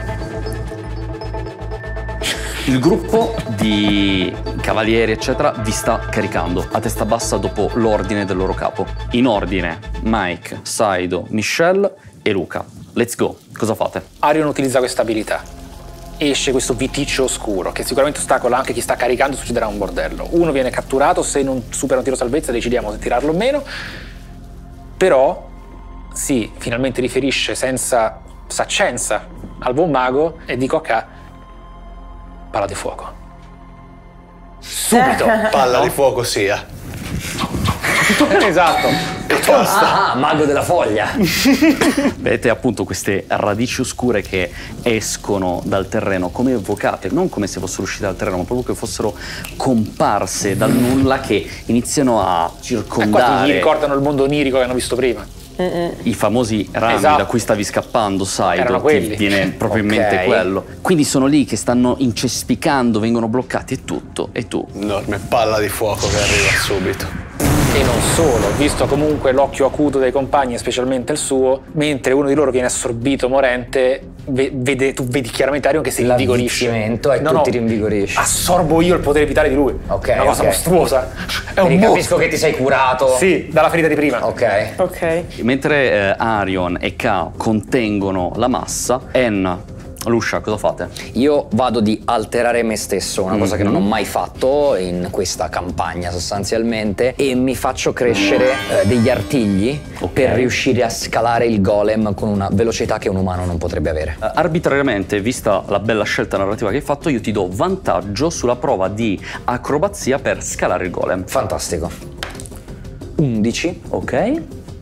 il gruppo di cavalieri, eccetera, vi sta caricando a testa bassa dopo l'ordine del loro capo. In ordine, Mike, Saido, Michelle e Luca. Let's go. Cosa fate? Arion utilizza questa abilità. Esce questo viticcio oscuro che sicuramente ostacola anche chi sta caricando, succederà un bordello. Uno viene catturato, se non supera un tiro salvezza decidiamo se tirarlo o meno. Però si finalmente riferisce senza saccenza al buon mago e dico a K palla di fuoco. Subito. Palla di fuoco sia. Esatto. Ah, ah, mago della foglia. Vedete appunto queste radici oscure che escono dal terreno come evocate, non come se fossero uscite dal terreno, ma proprio che fossero comparse dal nulla, che iniziano a E qua ti circondare ricordano il mondo onirico che hanno visto prima. i famosi rami Esatto. da cui stavi scappando, sai, Erano ti quelli. viene proprio in mente Ok. quello. Quindi sono lì che stanno incespicando, vengono bloccati e tutto, e tu. Enorme palla di fuoco che arriva subito. E non solo, visto comunque l'occhio acuto dei compagni, specialmente il suo, mentre uno di loro viene assorbito morente, ve- vede, tu vedi chiaramente Arion che si rinvigorisce. L'avvicinamento e tu ti rinvigorisci. Assorbo io il potere vitale di lui. Ok, Una cosa ok. mostruosa. È un Quindi mostro. capisco che ti sei curato. Sì, dalla ferita di prima. Ok. Ok. Mentre eh, Arion e K contengono la massa, En, Luscia, cosa fate? Io vado di alterare me stesso, una cosa che non ho Mhm. mai fatto in questa campagna sostanzialmente, e mi faccio crescere eh, degli artigli Ok. per riuscire a scalare il golem con una velocità che un umano non potrebbe avere. Eh, arbitrariamente, vista la bella scelta narrativa che hai fatto, io ti do vantaggio sulla prova di acrobazia per scalare il golem. Fantastico. undici. Ok?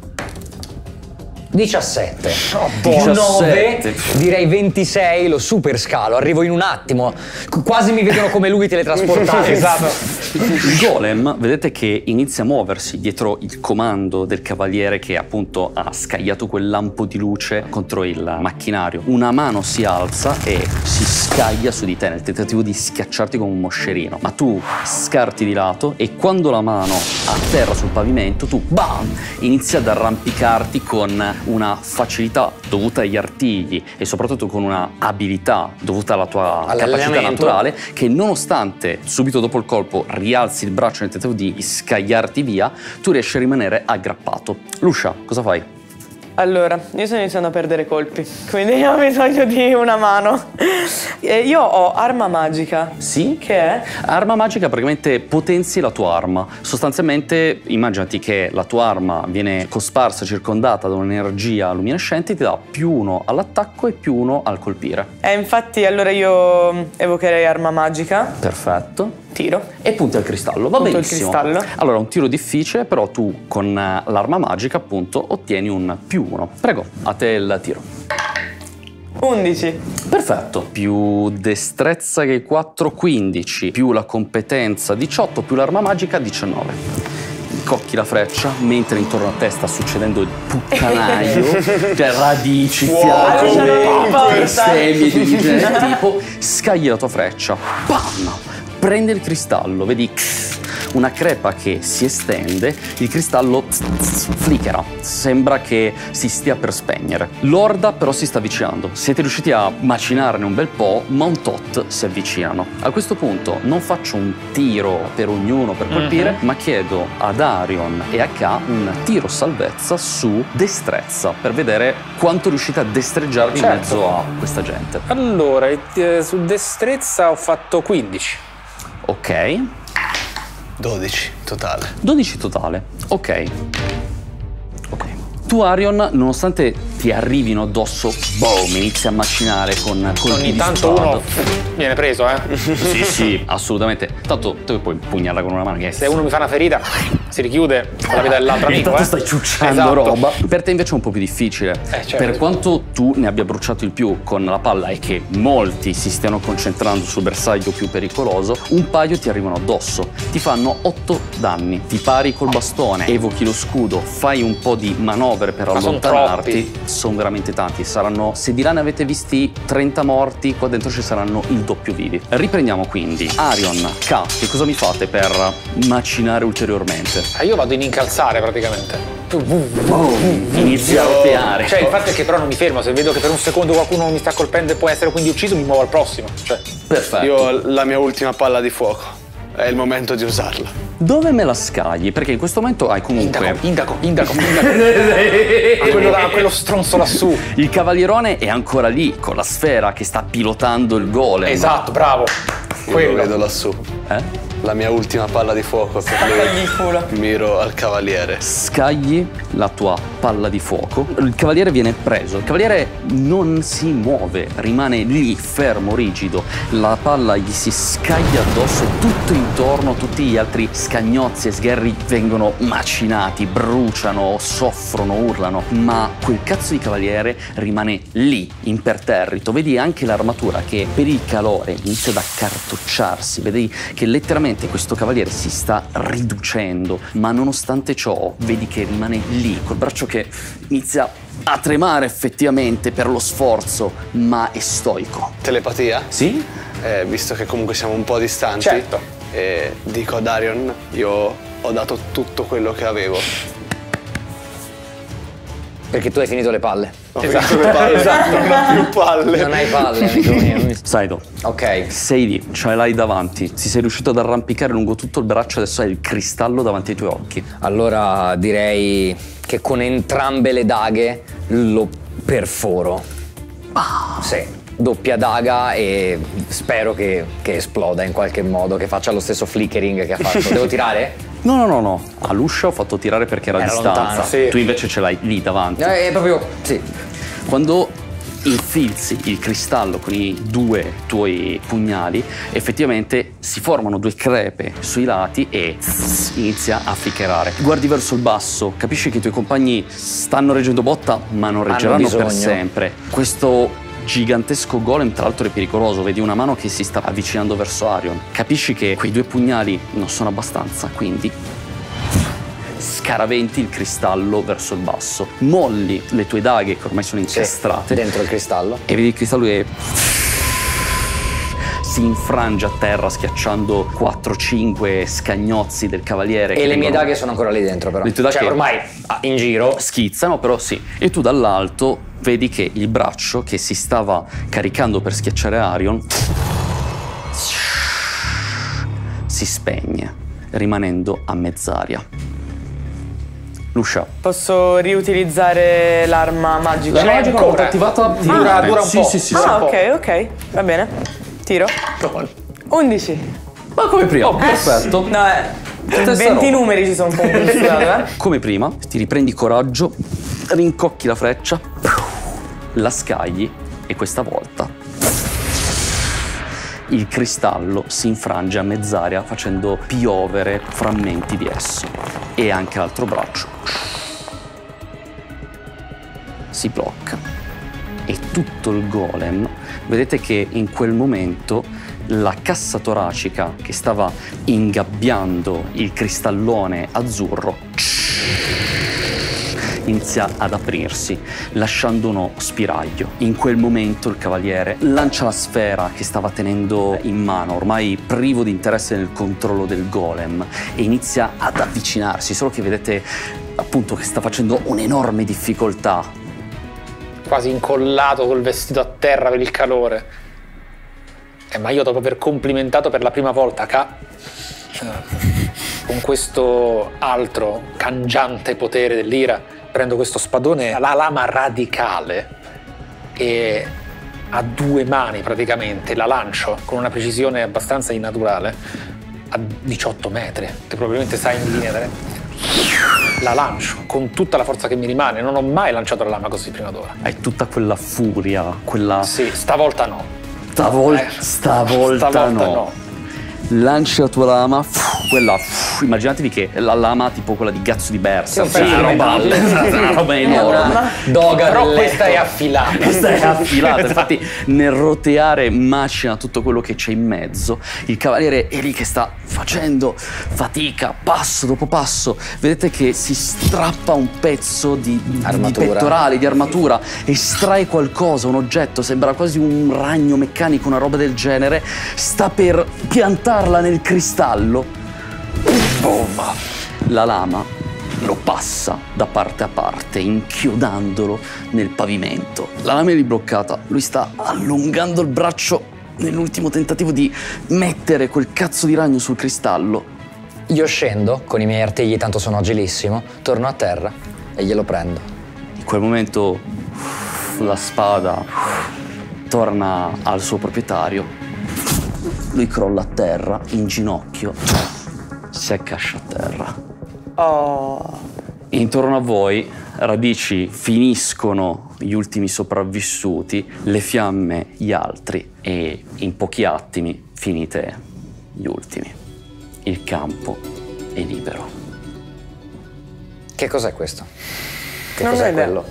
diciassette. diciassette. nove, direi ventisei, lo super scalo, arrivo in un attimo. Qu- Quasi mi vedono come lui teletrasportato. Esatto. Il golem, vedete che inizia a muoversi dietro il comando del cavaliere che appunto ha scagliato quel lampo di luce contro il macchinario. Una mano si alza e si scaglia su di te nel tentativo di schiacciarti come un moscerino. Ma tu scarti di lato e quando la mano atterra sul pavimento, tu bam! Inizi ad arrampicarti con una facilità dovuta agli artigli e soprattutto con una abilità dovuta alla tua capacità naturale che nonostante subito dopo il colpo rialzi il braccio nel tentativo di scagliarti via, tu riesci a rimanere aggrappato. Lucia, cosa fai? Allora, io sto iniziando a perdere colpi, quindi ho bisogno di una mano. E io ho arma magica. Sì? Che è? Arma magica praticamente potenzi la tua arma. Sostanzialmente immaginati che la tua arma viene cosparsa, circondata da un'energia luminescente e ti dà più uno all'attacco e più uno al colpire. Eh, infatti allora io evocherei arma magica. Perfetto. Tiro. E punti al cristallo, va Punto il benissimo. cristallo. Allora, un tiro difficile, però tu con l'arma magica appunto ottieni un più uno. Prego, a te il tiro. undici. Perfetto. Più destrezza che quattro, quindici. Più la competenza, diciotto. Più l'arma magica, diciannove. Cocchi la freccia, mentre intorno a te sta succedendo il puttanaio, cioè radici, fiamme, bestemmie di genere tipo, scagli la tua freccia, bam! Prende il cristallo, vedi una crepa che si estende, il cristallo flickera, sembra che si stia per spegnere. L'orda però si sta avvicinando, siete riusciti a macinarne un bel po', ma un tot si avvicinano. A questo punto non faccio un tiro per ognuno per colpire, mm-hmm. ma chiedo ad Arion e a K un tiro salvezza su destrezza, per vedere quanto riuscite a destreggiarvi certo. in mezzo a questa gente. Allora, eh, su destrezza ho fatto quindici. Ok. dodici totale. dodici totale, ok. Ok. Tu Arion, nonostante ti arrivino addosso, boom, inizi a macinare con colpi Ogni di tanto spada. uno viene preso, eh? Sì, sì, assolutamente. Tanto tu puoi pugnarla con una mano che se uno mi fa una ferita, si richiude con la vita dell'altro amico, intanto eh? stai ciucciando esatto. roba. Per te invece è un po' più difficile. Eh, certo. Per quanto tu ne abbia bruciato il più con la palla e che molti si stiano concentrando sul bersaglio più pericoloso, un paio ti arrivano addosso. Ti fanno otto danni. Ti pari col bastone, evochi lo scudo, fai un po' di manovre per Ma allontanarti. Sono veramente tanti. Saranno, se di là ne avete visti trenta morti, qua dentro ci saranno il doppio vivi. Riprendiamo quindi. Arion, K, che cosa mi fate per macinare ulteriormente? Ah, io vado in incalzare praticamente. Boom, inizia a roteare. Cioè, il fatto è che però non mi fermo. Se vedo che per un secondo qualcuno mi sta colpendo e può essere quindi ucciso, mi muovo al prossimo. Cioè. Perfetto. Io ho la mia ultima palla di fuoco. È il momento di usarla. Dove me la scagli? Perché in questo momento hai comunque... Indaco, indaco, indaco, indaco. a, quello, a quello stronzo lassù. Il cavalierone è ancora lì, con la sfera che sta pilotando il golem. Esatto, bravo. Io Quello. lo vedo lassù. Eh? La mia ultima palla di fuoco per lui. Miro al cavaliere. Scagli la tua palla di fuoco. Il cavaliere viene preso. Il cavaliere non si muove, rimane lì, fermo, rigido. La palla gli si scaglia addosso e tutto intorno, tutti gli altri scagnozzi e sgherri vengono macinati, bruciano, soffrono, urlano. Ma quel cazzo di cavaliere rimane lì, imperterrito. Vedi anche l'armatura che per il calore inizia ad accartocciarsi. Vedi che letteralmente questo cavaliere si sta riducendo, ma nonostante ciò vedi che rimane lì col braccio che inizia a tremare effettivamente per lo sforzo, ma è stoico. Telepatia? Sì? Eh, visto che comunque siamo un po' distanti, Certo. eh, dico ad Arion, io ho dato tutto quello che avevo. Perché tu hai finito le palle. Ho finito le palle, esatto. Non ho più palle. Non hai palle, amico mio. Saido, Ok. sei lì, ce l'hai davanti, ti sei riuscito ad arrampicare lungo tutto il braccio, adesso hai il cristallo davanti ai tuoi occhi. Allora direi che con entrambe le daghe lo perforo. Sì. Doppia daga e spero che, che esploda in qualche modo, che faccia lo stesso flickering che ha fatto. Devo tirare? No, no, no, no. A Lucia ho fatto tirare perché era a Era distanza. lontano, sì. Tu invece ce l'hai lì davanti. Eh, È proprio... sì. Quando infilzi il cristallo con i due tuoi pugnali, effettivamente si formano due crepe sui lati e inizia a flickerare. Guardi verso il basso, capisci che i tuoi compagni stanno reggendo botta, ma non reggeranno per bisogno. sempre. Questo gigantesco golem, tra l'altro è pericoloso, vedi una mano che si sta avvicinando verso Arion. Capisci che quei due pugnali non sono abbastanza, quindi scaraventi il cristallo verso il basso. Molli le tue daghe che ormai sono incastrate Sì, dentro il cristallo. e vedi il cristallo che si infrange a terra schiacciando quattro cinque scagnozzi del cavaliere. E le mie vengono... daghe sono ancora lì dentro però. Le tue daghe cioè ormai ah, in giro schizzano, però sì. E tu dall'alto vedi che il braccio che si stava caricando per schiacciare Arion si spegne, rimanendo a mezz'aria. Lucia. Posso riutilizzare l'arma magica? Ce l'hai ancora attivata? Dura, dura un sì, po'. Sì, sì, Ah, sì. ok, ok. Va bene. Tiro. undici. Ma come prima? Oh, perfetto. No, eh. Stessa venti roba. numeri ci sono un po' confusato, eh. Come prima, ti riprendi coraggio, rincocchi la freccia, la scagli e questa volta il cristallo si infrange a mezz'aria facendo piovere frammenti di esso. E anche l'altro braccio si blocca. E tutto il golem, vedete che in quel momento la cassa toracica che stava ingabbiando il cristallone azzurro inizia ad aprirsi, lasciando uno spiraglio. In quel momento il cavaliere lancia la sfera che stava tenendo in mano, ormai privo di interesse nel controllo del golem, e inizia ad avvicinarsi, solo che vedete appunto che sta facendo un'enorme difficoltà. Quasi incollato col vestito a terra per il calore. Eh, ma io dopo aver complimentato per la prima volta Ka con questo altro cangiante potere dell'ira, prendo questo spadone, la lama radicale, e a due mani praticamente la lancio con una precisione abbastanza innaturale a diciotto metri, che probabilmente sai in linea da... La lancio con tutta la forza che mi rimane. Non ho mai lanciato la lama così prima d'ora. Hai tutta quella furia, quella... Sì, stavolta no. Stavol- Eh, stavolta, stavolta no. no. Lanci la tua lama, fuh, quella, fuh, immaginatevi che la lama tipo quella di Gazzo di Bersa, Sì, un pezzo una di roba, metallo. una roba enorme. doga Però del questa letto. è affilata. Questa è affilata, infatti nel roteare macina tutto quello che c'è in mezzo. Il cavaliere è lì che sta facendo fatica, passo dopo passo. Vedete che si strappa un pezzo di, di, di Armatura. pettorali, di armatura, estrae qualcosa, un oggetto, sembra quasi un ragno meccanico, una roba del genere. Sta per piantarla nel cristallo. Boom! La lama lo passa da parte a parte, inchiodandolo nel pavimento. La lama è ribloccata, lui sta allungando il braccio nell'ultimo tentativo di mettere quel cazzo di ragno sul cristallo. Io scendo con i miei artigli, tanto sono agilissimo, torno a terra e glielo prendo. In quel momento la spada torna al suo proprietario. Lui crolla a terra, in ginocchio, si accascia a terra. Oh. Intorno a voi, radici, finiscono gli ultimi sopravvissuti, le fiamme gli altri, e in pochi attimi finite gli ultimi. Il campo è libero. Che cos'è questo? Che Non ho cos'è idea. quello?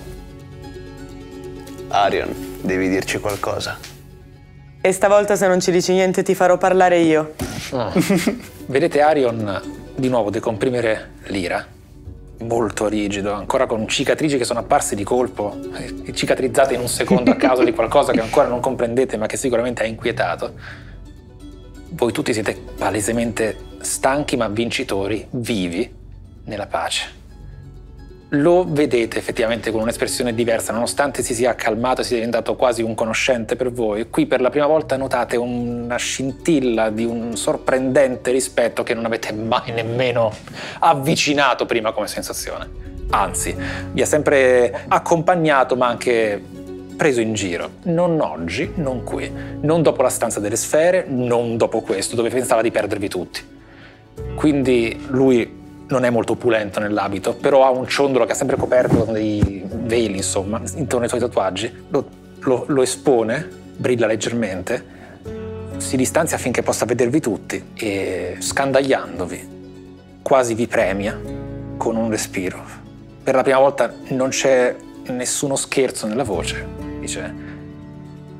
Arion, devi dirci qualcosa. E stavolta se non ci dici niente ti farò parlare io. Ah. Vedete Arion di nuovo decomprimere l'ira, molto rigido, ancora con cicatrici che sono apparse di colpo, eh, cicatrizzate in un secondo a causa di qualcosa che ancora non comprendete ma che sicuramente ha inquietato. Voi tutti siete palesemente stanchi ma vincitori, vivi nella pace. Lo vedete effettivamente con un'espressione diversa, nonostante si sia accalmato e sia diventato quasi un conoscente per voi. Qui per la prima volta notate una scintilla di un sorprendente rispetto che non avete mai nemmeno avvicinato prima come sensazione. Anzi, vi ha sempre accompagnato ma anche preso in giro. Non oggi, non qui, non dopo la stanza delle sfere, non dopo questo, dove pensava di perdervi tutti. Quindi lui non è molto opulento nell'abito, però ha un ciondolo che ha sempre coperto con dei veli, insomma, intorno ai suoi tatuaggi. Lo, lo, lo espone, brilla leggermente, si distanzia affinché possa vedervi tutti e, scandagliandovi, quasi vi premia con un respiro. Per la prima volta non c'è nessuno scherzo nella voce. Dice: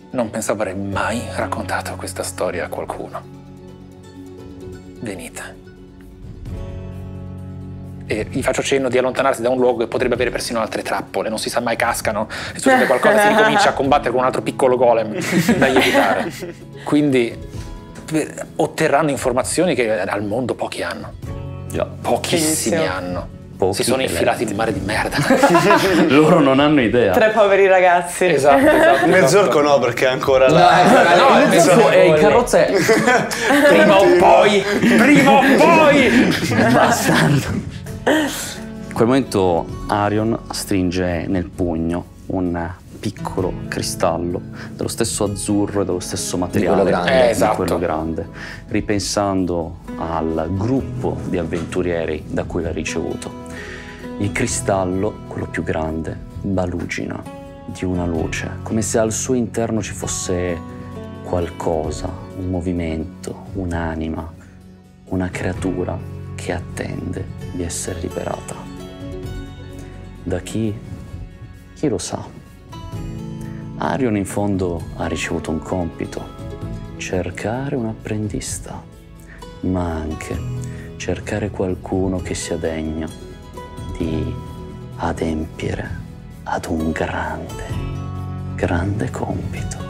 non pensavo avrei mai raccontato questa storia a qualcuno. Venite. E gli faccio cenno di allontanarsi da un luogo che potrebbe avere persino altre trappole, non si sa mai, cascano e succede qualcosa, si ricomincia a combattere con un altro piccolo golem da evitare. Quindi otterranno informazioni che al mondo pochi hanno. Già. Pochissimi Benissimo. hanno. Pochi si sono infilati in un mare di merda. Loro non hanno idea. Tre poveri ragazzi. Esatto, esatto. Mezz'orco no, perché è ancora No, là. eh, no, No, il mezz'orco è in carrozza è... Prima o poi, prima o poi. Bastardo. In quel momento Arion stringe nel pugno un piccolo cristallo dello stesso azzurro e dello stesso materiale quello grande. Eh, di esatto. quello grande, ripensando al gruppo di avventurieri da cui l'ha ricevuto. Il cristallo, quello più grande, balugina di una luce, come se al suo interno ci fosse qualcosa, un movimento, un'anima, una creatura che attende di essere liberata. Da chi? Chi lo sa? Arion in fondo ha ricevuto un compito, cercare un apprendista, ma anche cercare qualcuno che sia degno di adempiere ad un grande, grande compito.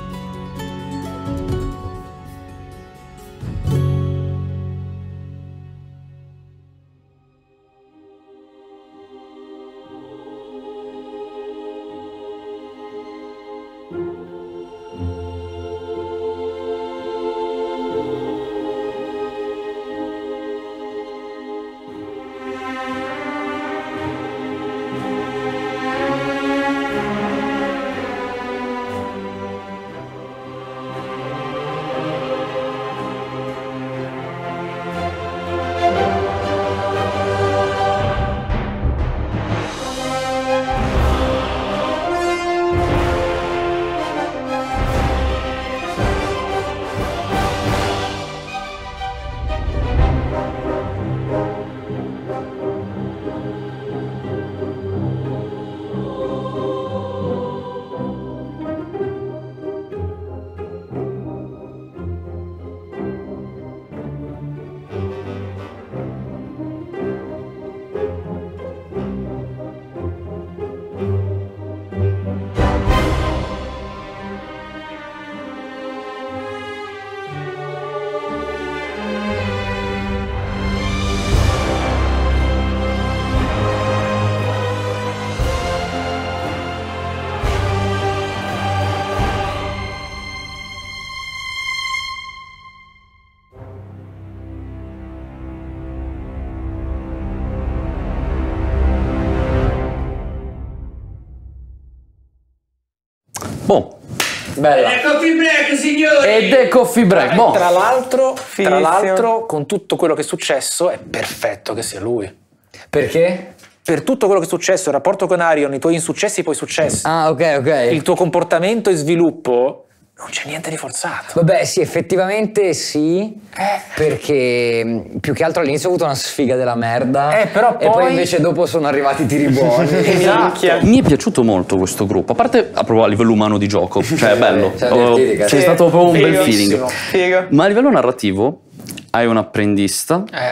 Boh. Bella. Ed è coffee break, signori! Ed è coffee break. Boh. Tra l'altro, tra Finissimo. l'altro, con tutto quello che è successo, è perfetto che sia lui. Perché? Per tutto quello che è successo, il rapporto con Arion, i tuoi insuccessi e i tuoi successi, Ah, ok, ok. il tuo comportamento e sviluppo, non c'è niente di forzato. Vabbè, sì, effettivamente sì, Eh. perché mh, più che altro all'inizio ho avuto una sfiga della merda, Eh, però e poi poi- invece dopo sono arrivati i tiri buoni. Esatto. Mi è piaciuto molto questo gruppo, a parte a proprio a livello umano di gioco, cioè è bello, Cioè, Oh, divertiti, c'è cazzo. stato proprio un bel Figo. feeling. Figo. Ma a livello narrativo hai un apprendista, Eh,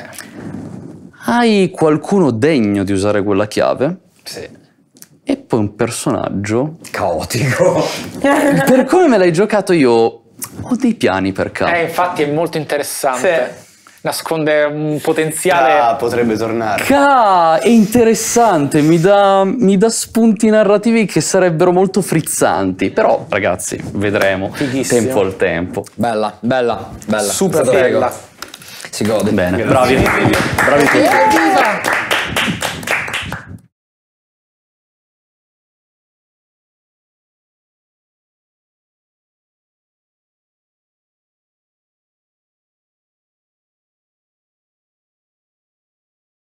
hai qualcuno degno di usare quella chiave sì. e poi un personaggio. Caotico. Per come me l'hai giocato io ho dei piani per K. Eh, infatti è molto interessante. Sì. Nasconde un potenziale. Ah, potrebbe tornare. K è interessante, mi dà, mi dà spunti narrativi che sarebbero molto frizzanti. Però, ragazzi, vedremo. Fighissimo. Tempo al tempo. Bella, bella, bella. Super È stato bella. figo. Si gode. Bene, bravi. Bravi tutti. Evviva!